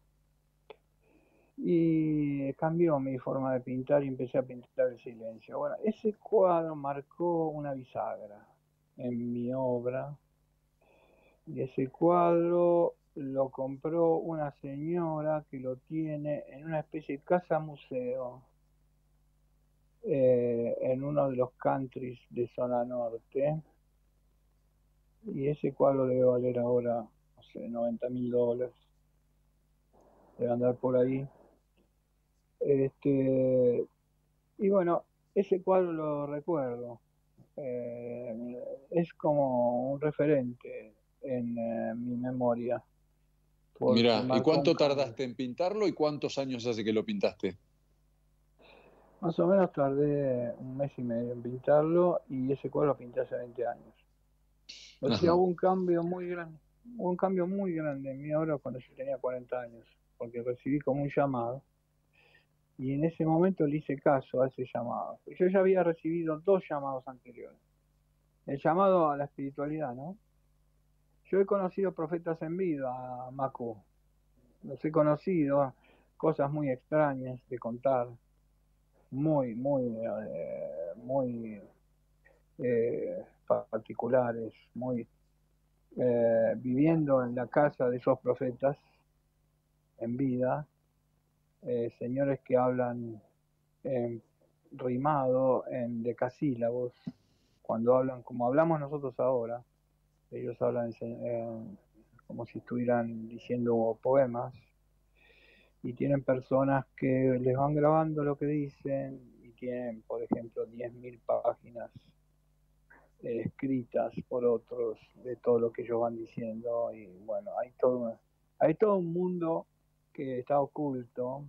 y cambió mi forma de pintar y empecé a pintar el silencio. Bueno, ese cuadro marcó una bisagra en mi obra, y ese cuadro lo compró una señora que lo tiene en una especie de casa museo en uno de los countries de zona norte, y ese cuadro debe valer ahora, no sé, $90.000, debe andar por ahí. Y bueno, ese cuadro lo recuerdo, es como un referente en mi memoria. Mirá, ¿y cuánto tardaste en pintarlo y cuántos años hace que lo pintaste? Más o menos tardé 1 mes y medio en pintarlo, y ese cuadro lo pinté hace 20 años. O sea, hubo un cambio muy grande en mi obra cuando yo tenía 40 años, porque recibí como un llamado, y en ese momento le hice caso a ese llamado. Yo ya había recibido 2 llamados anteriores. El llamado a la espiritualidad, ¿no? Yo he conocido profetas en vida, a Macu. Los he conocido, cosas muy extrañas de contar, muy particulares, viviendo en la casa de esos profetas en vida, señores que hablan rimado en decasílabos, cuando hablan como hablamos nosotros ahora. Ellos hablan como si estuvieran diciendo poemas, y tienen personas que les van grabando lo que dicen, y tienen, por ejemplo, 10.000 páginas escritas por otros de todo lo que ellos van diciendo. Y bueno, hay todo un mundo que está oculto,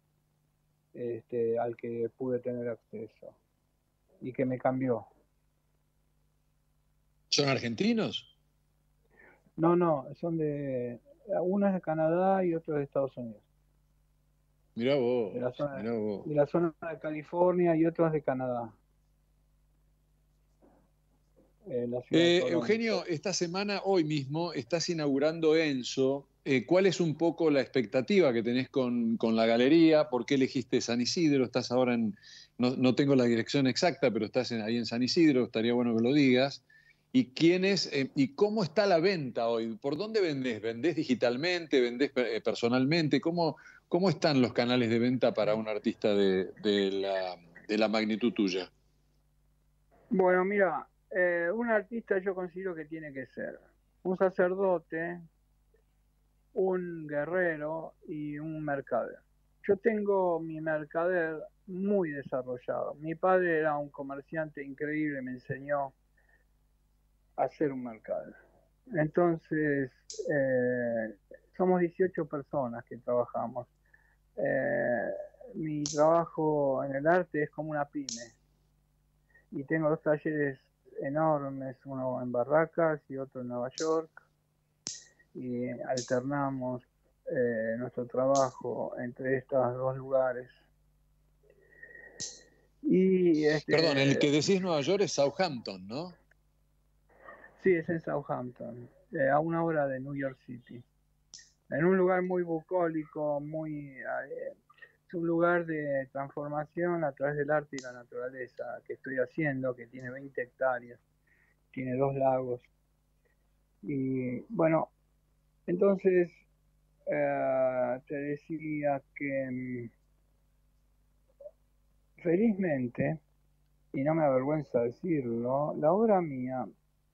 al que pude tener acceso y que me cambió. ¿Son argentinos? No, son uno es de Canadá y otro es de Estados Unidos. Mirá vos, de la zona de California, y otro es de Canadá. Eugenio, esta semana, hoy mismo, estás inaugurando Enso. ¿Cuál es un poco la expectativa que tenés con la galería? ¿Por qué elegiste San Isidro? Estás ahora no tengo la dirección exacta, pero estás ahí en San Isidro, estaría bueno que lo digas. ¿Y y cómo está la venta hoy? ¿Por dónde vendés? ¿Vendés digitalmente? ¿Vendés personalmente? ¿Cómo están los canales de venta para un artista de la magnitud tuya? Bueno, mira, un artista yo considero que tiene que ser un sacerdote, un guerrero y un mercader. Yo tengo mi mercader muy desarrollado. Mi padre era un comerciante increíble, me enseñó a ser un mercader. Entonces, somos 18 personas que trabajamos. Mi trabajo en el arte es como una pyme, y tengo 2 talleres enormes, uno en Barracas y otro en Nueva York, y alternamos nuestro trabajo entre estos 2 lugares. Y Perdón, el que decís Nueva York es Southampton, ¿no? Sí, es en Southampton, a una hora de New York City. En un lugar muy bucólico, es un lugar de transformación a través del arte y la naturaleza que estoy haciendo, que tiene 20 hectáreas, tiene 2 lagos. Y bueno, entonces te decía que felizmente, y no me avergüenza decirlo, la obra mía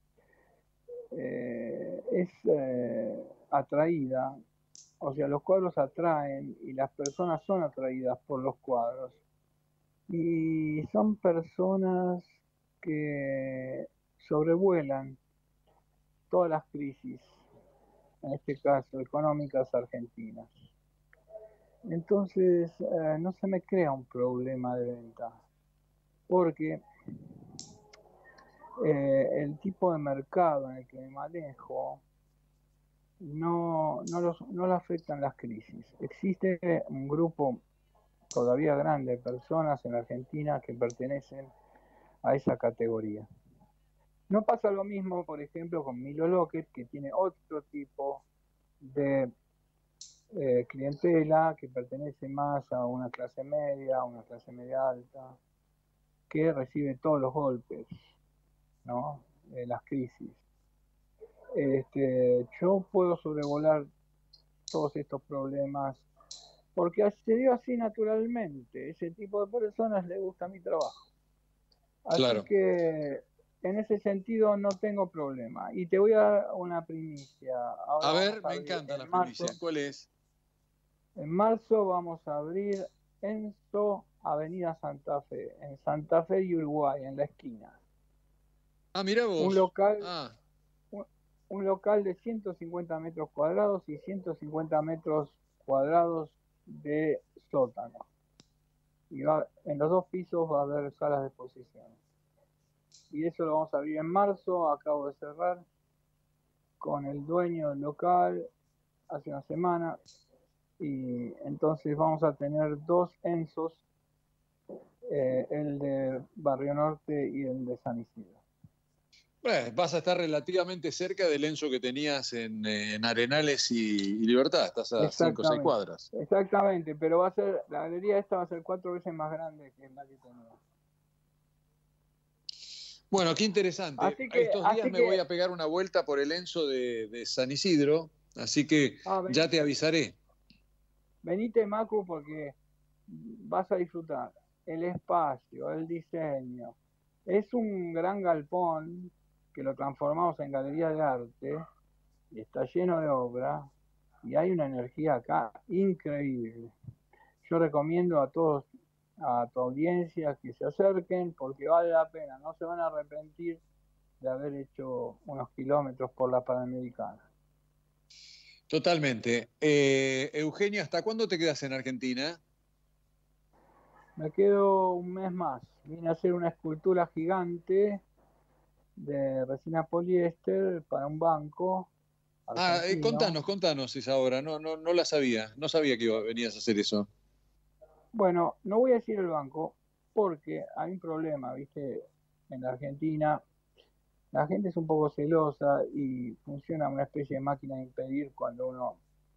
es atraída, o sea, los cuadros atraen y las personas son atraídas por los cuadros. Y son personas que sobrevuelan todas las crisis, en este caso económicas argentinas. Entonces, no se me crea un problema de venta, porque el tipo de mercado en el que me manejo no lo afectan las crisis. Existe un grupo todavía grande de personas en Argentina que pertenecen a esa categoría. No pasa lo mismo, por ejemplo, con Milo Lockett, que tiene otro tipo de clientela que pertenece más a una clase media, a una clase media alta, que recibe todos los golpes, ¿no? Las crisis. Yo puedo sobrevolar todos estos problemas porque se dio así naturalmente. Ese tipo de personas le gusta mi trabajo. Así Claro. que en ese sentido no tengo problema. Y te voy a dar una primicia. Ahora A ver, me encanta la primicia. ¿Cuál es? En marzo vamos a abrir Enzo Avenida Santa Fe, en Santa Fe y Uruguay, en la esquina. Ah, mirá vos. Un local de 150 metros cuadrados y 150 metros cuadrados de sótano. Y en los 2 pisos va a haber salas de exposición. Y eso lo vamos a abrir en marzo. Acabo de cerrar con el dueño del local hace una semana. Y entonces vamos a tener 2 Enzos, el de Barrio Norte y el de San Isidro. Vas a estar relativamente cerca del Enzo que tenías en Arenales y Libertad. Estás a 5 o 6 cuadras. Exactamente, pero la galería esta va a ser 4 veces más grande que la que tenía. Bueno, qué interesante. Estos días me voy a pegar una vuelta por el Enzo de San Isidro, así que ya te avisaré. Venite, Macu, porque vas a disfrutar el espacio, el diseño. Es un gran galpón que lo transformamos en galería de arte y está lleno de obra y hay una energía acá increíble. Yo recomiendo a todos, a tu audiencia, que se acerquen porque vale la pena, no se van a arrepentir de haber hecho unos kilómetros por la Panamericana. Totalmente. Eugenio, ¿hasta cuándo te quedas en Argentina? Me quedo un mes más. Vine a hacer una escultura gigante de resina poliéster para un banco. Contanos esa obra. No la sabía. No sabía que venías a hacer eso. Bueno, no voy a decir el banco porque hay un problema, ¿viste? En la Argentina la gente es un poco celosa y funciona una especie de máquina de impedir cuando uno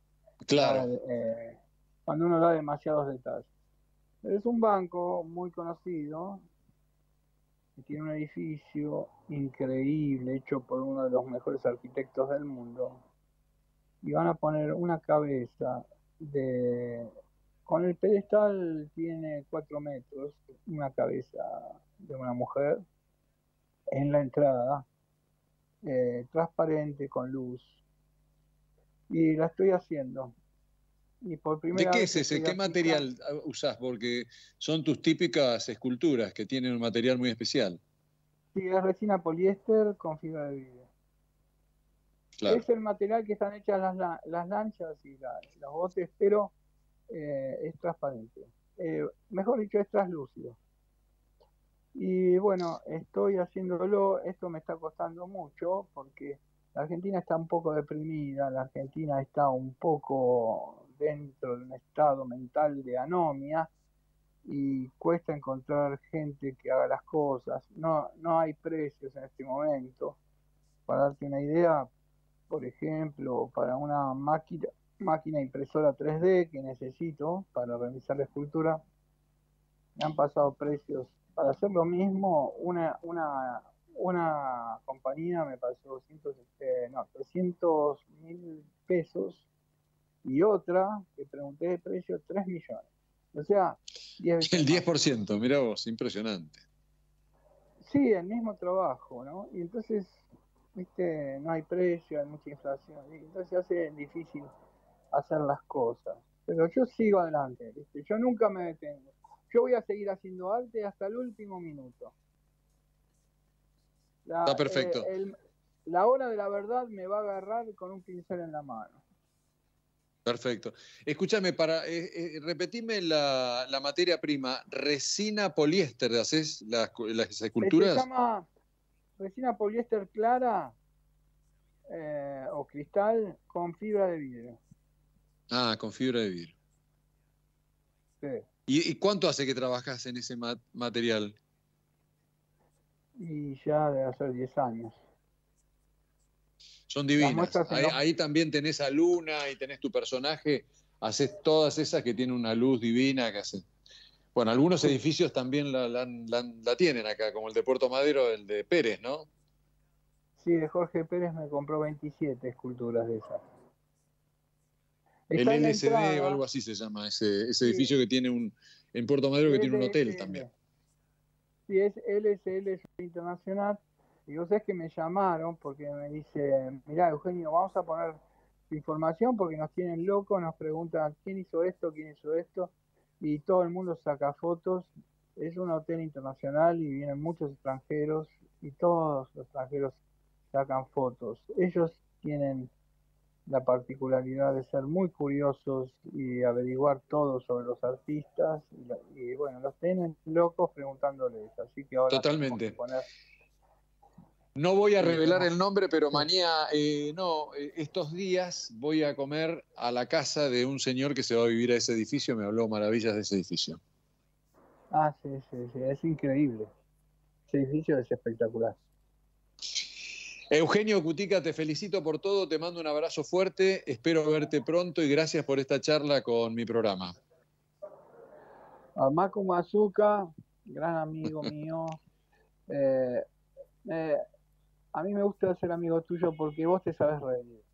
da demasiados detalles. Pero es un banco muy conocido que tiene un edificio increíble hecho por uno de los mejores arquitectos del mundo y van a poner una cabeza con el pedestal tiene 4 metros, una cabeza de una mujer en la entrada, transparente, con luz, y la estoy haciendo. Y por primera ¿De qué vez es ese? ¿Qué material usás? Porque son tus típicas esculturas que tienen un material muy especial. Sí, es resina poliéster con fibra de vidrio. Claro. Es el material que están hechas las lanchas y los botes, pero es transparente. Mejor dicho, es translúcido. Y bueno, estoy haciéndolo. Esto me está costando mucho porque la Argentina está un poco deprimida, la Argentina está un poco dentro de un estado mental de anomia y cuesta encontrar gente que haga las cosas. No hay precios en este momento. Para darte una idea, por ejemplo, para una máquina impresora 3D que necesito para realizar la escultura, me han pasado precios. Para hacer lo mismo, una compañía me pasó 300.000 pesos, y otra que pregunté de precio 3 millones. O sea, 10 veces El más. 10%, mirá vos, impresionante. Sí, el mismo trabajo, ¿no? Y entonces, viste, no hay precio, hay mucha inflación, y entonces se hace difícil hacer las cosas. Pero yo sigo adelante, ¿viste? Yo nunca me detengo. Yo voy a seguir haciendo arte hasta el último minuto. Está perfecto. La hora de la verdad me va a agarrar con un pincel en la mano. Perfecto. Escúchame, repetime la materia prima. Resina poliéster, ¿haces las esculturas? Se llama resina poliéster clara o cristal con fibra de vidrio. Ah, con fibra de vidrio. Sí. ¿Y cuánto hace que trabajas en ese material? Y ya debe hacer 10 años. Son divinas. Ahí también tenés a Luna y tenés tu personaje. Haces todas esas que tienen una luz divina que hacen. Bueno, algunos edificios también la tienen acá, como el de Puerto Madero, el de Pérez, ¿no? Sí, de Jorge Pérez me compró 27 esculturas de esas. El LSD o algo así se llama, ese edificio que tiene en Puerto Madero que tiene un hotel también. Sí, es LSL Internacional. Y vos sabés que me llamaron porque me dice, mirá, Eugenio, vamos a poner información porque nos tienen locos, nos preguntan quién hizo esto, y todo el mundo saca fotos. Es un hotel internacional y vienen muchos extranjeros y todos los extranjeros sacan fotos. Ellos tienen la particularidad de ser muy curiosos y averiguar todo sobre los artistas y bueno, los tienen locos preguntándoles, así que ahora totalmente. Tenemos que poner... No voy a revelar el nombre, pero mañana, estos días voy a comer a la casa de un señor que se va a vivir a ese edificio, me habló maravillas de ese edificio. Ah, sí, es increíble. Ese edificio es espectacular. Eugenio Cutica, te felicito por todo, te mando un abrazo fuerte, espero verte pronto y gracias por esta charla con mi programa. A Maku Mazuka, gran amigo mío. A mí me gusta ser amigo tuyo porque vos te sabes reír.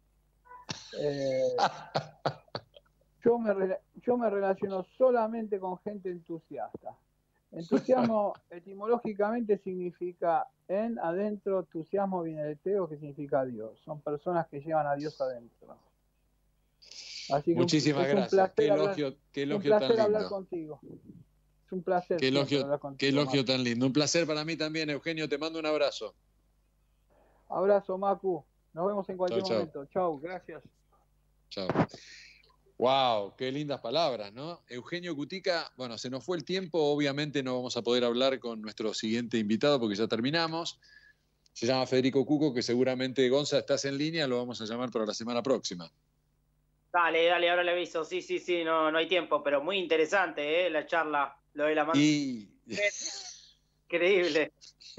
Yo me relaciono solamente con gente entusiasta. Entusiasmo etimológicamente significa en, adentro, entusiasmo viene del teo, que significa Dios. Son personas que llevan a Dios adentro. Así que muchísimas gracias. Qué elogio tan lindo. Hablar contigo. Es un placer. Qué elogio tan lindo. Un placer para mí también, Eugenio. Te mando un abrazo. Abrazo, Macu. Nos vemos en cualquier momento. Chau, gracias. Chao. Wow, qué lindas palabras, ¿no? Eugenio Cutica, bueno, se nos fue el tiempo, obviamente no vamos a poder hablar con nuestro siguiente invitado porque ya terminamos. Se llama Federico Cuco, que seguramente, Gonza, estás en línea, lo vamos a llamar para la semana próxima. Dale, ahora le aviso. Sí, no hay tiempo, pero muy interesante, la charla, lo de la mano. Increíble.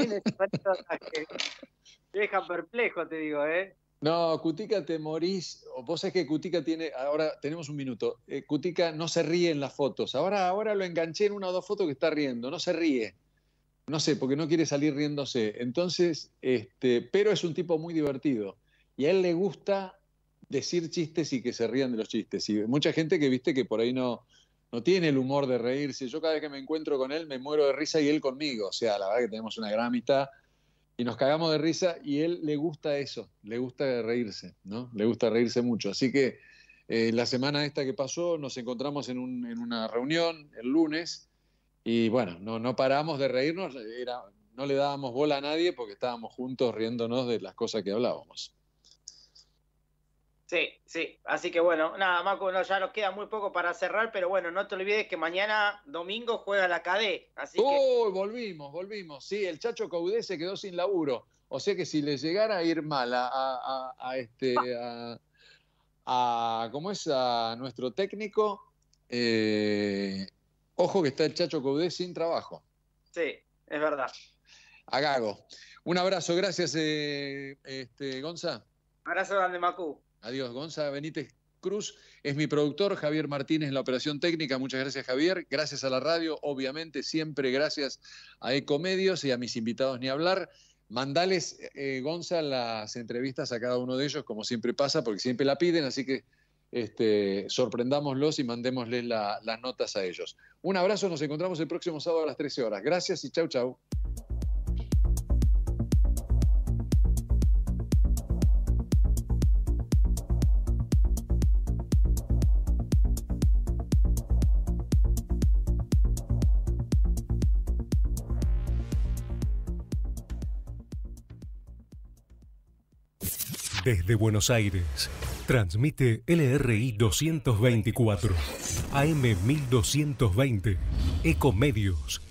Te dejan perplejo, te digo, No, Cutica te morís. Vos sabés que Cutica tiene, ahora tenemos un minuto, Cutica no se ríe en las fotos. Ahora lo enganché en una o dos fotos que está riendo, no se ríe. No sé, porque no quiere salir riéndose. Entonces, pero es un tipo muy divertido. Y a él le gusta decir chistes y que se rían de los chistes. Y mucha gente que viste que por ahí no tiene el humor de reírse. Yo cada vez que me encuentro con él me muero de risa y él conmigo. O sea, la verdad que tenemos una gran amistad. Y nos cagamos de risa y él le gusta eso, le gusta reírse, ¿no? Le gusta reírse mucho. Así que la semana esta que pasó nos encontramos en una reunión el lunes y bueno, no paramos de reírnos, no le dábamos bola a nadie porque estábamos juntos riéndonos de las cosas que hablábamos. Sí. Así que bueno, nada, Macu, ya nos queda muy poco para cerrar, pero bueno, no te olvides que mañana domingo juega la KD. Así que... Volvimos. Sí, el Chacho Caudé se quedó sin laburo. O sea que si le llegara a ir mal ¿cómo es? A nuestro técnico, ojo que está el Chacho Caudé sin trabajo. Sí, es verdad. a Gago. Un abrazo, gracias, Gonza. Abrazo grande, Macu. Adiós, Gonza Benítez Cruz es mi productor, Javier Martínez en la operación técnica. Muchas gracias, Javier. Gracias a la radio, obviamente, siempre gracias a Ecomedios y a mis invitados ni hablar. Mandales, Gonza, las entrevistas a cada uno de ellos, como siempre pasa, porque siempre la piden, así que sorprendámoslos y mandémosles las notas a ellos. Un abrazo, nos encontramos el próximo sábado a las 13 horas. Gracias y chau, chau. Desde Buenos Aires, transmite LRI 224, AM 1220, Ecomedios.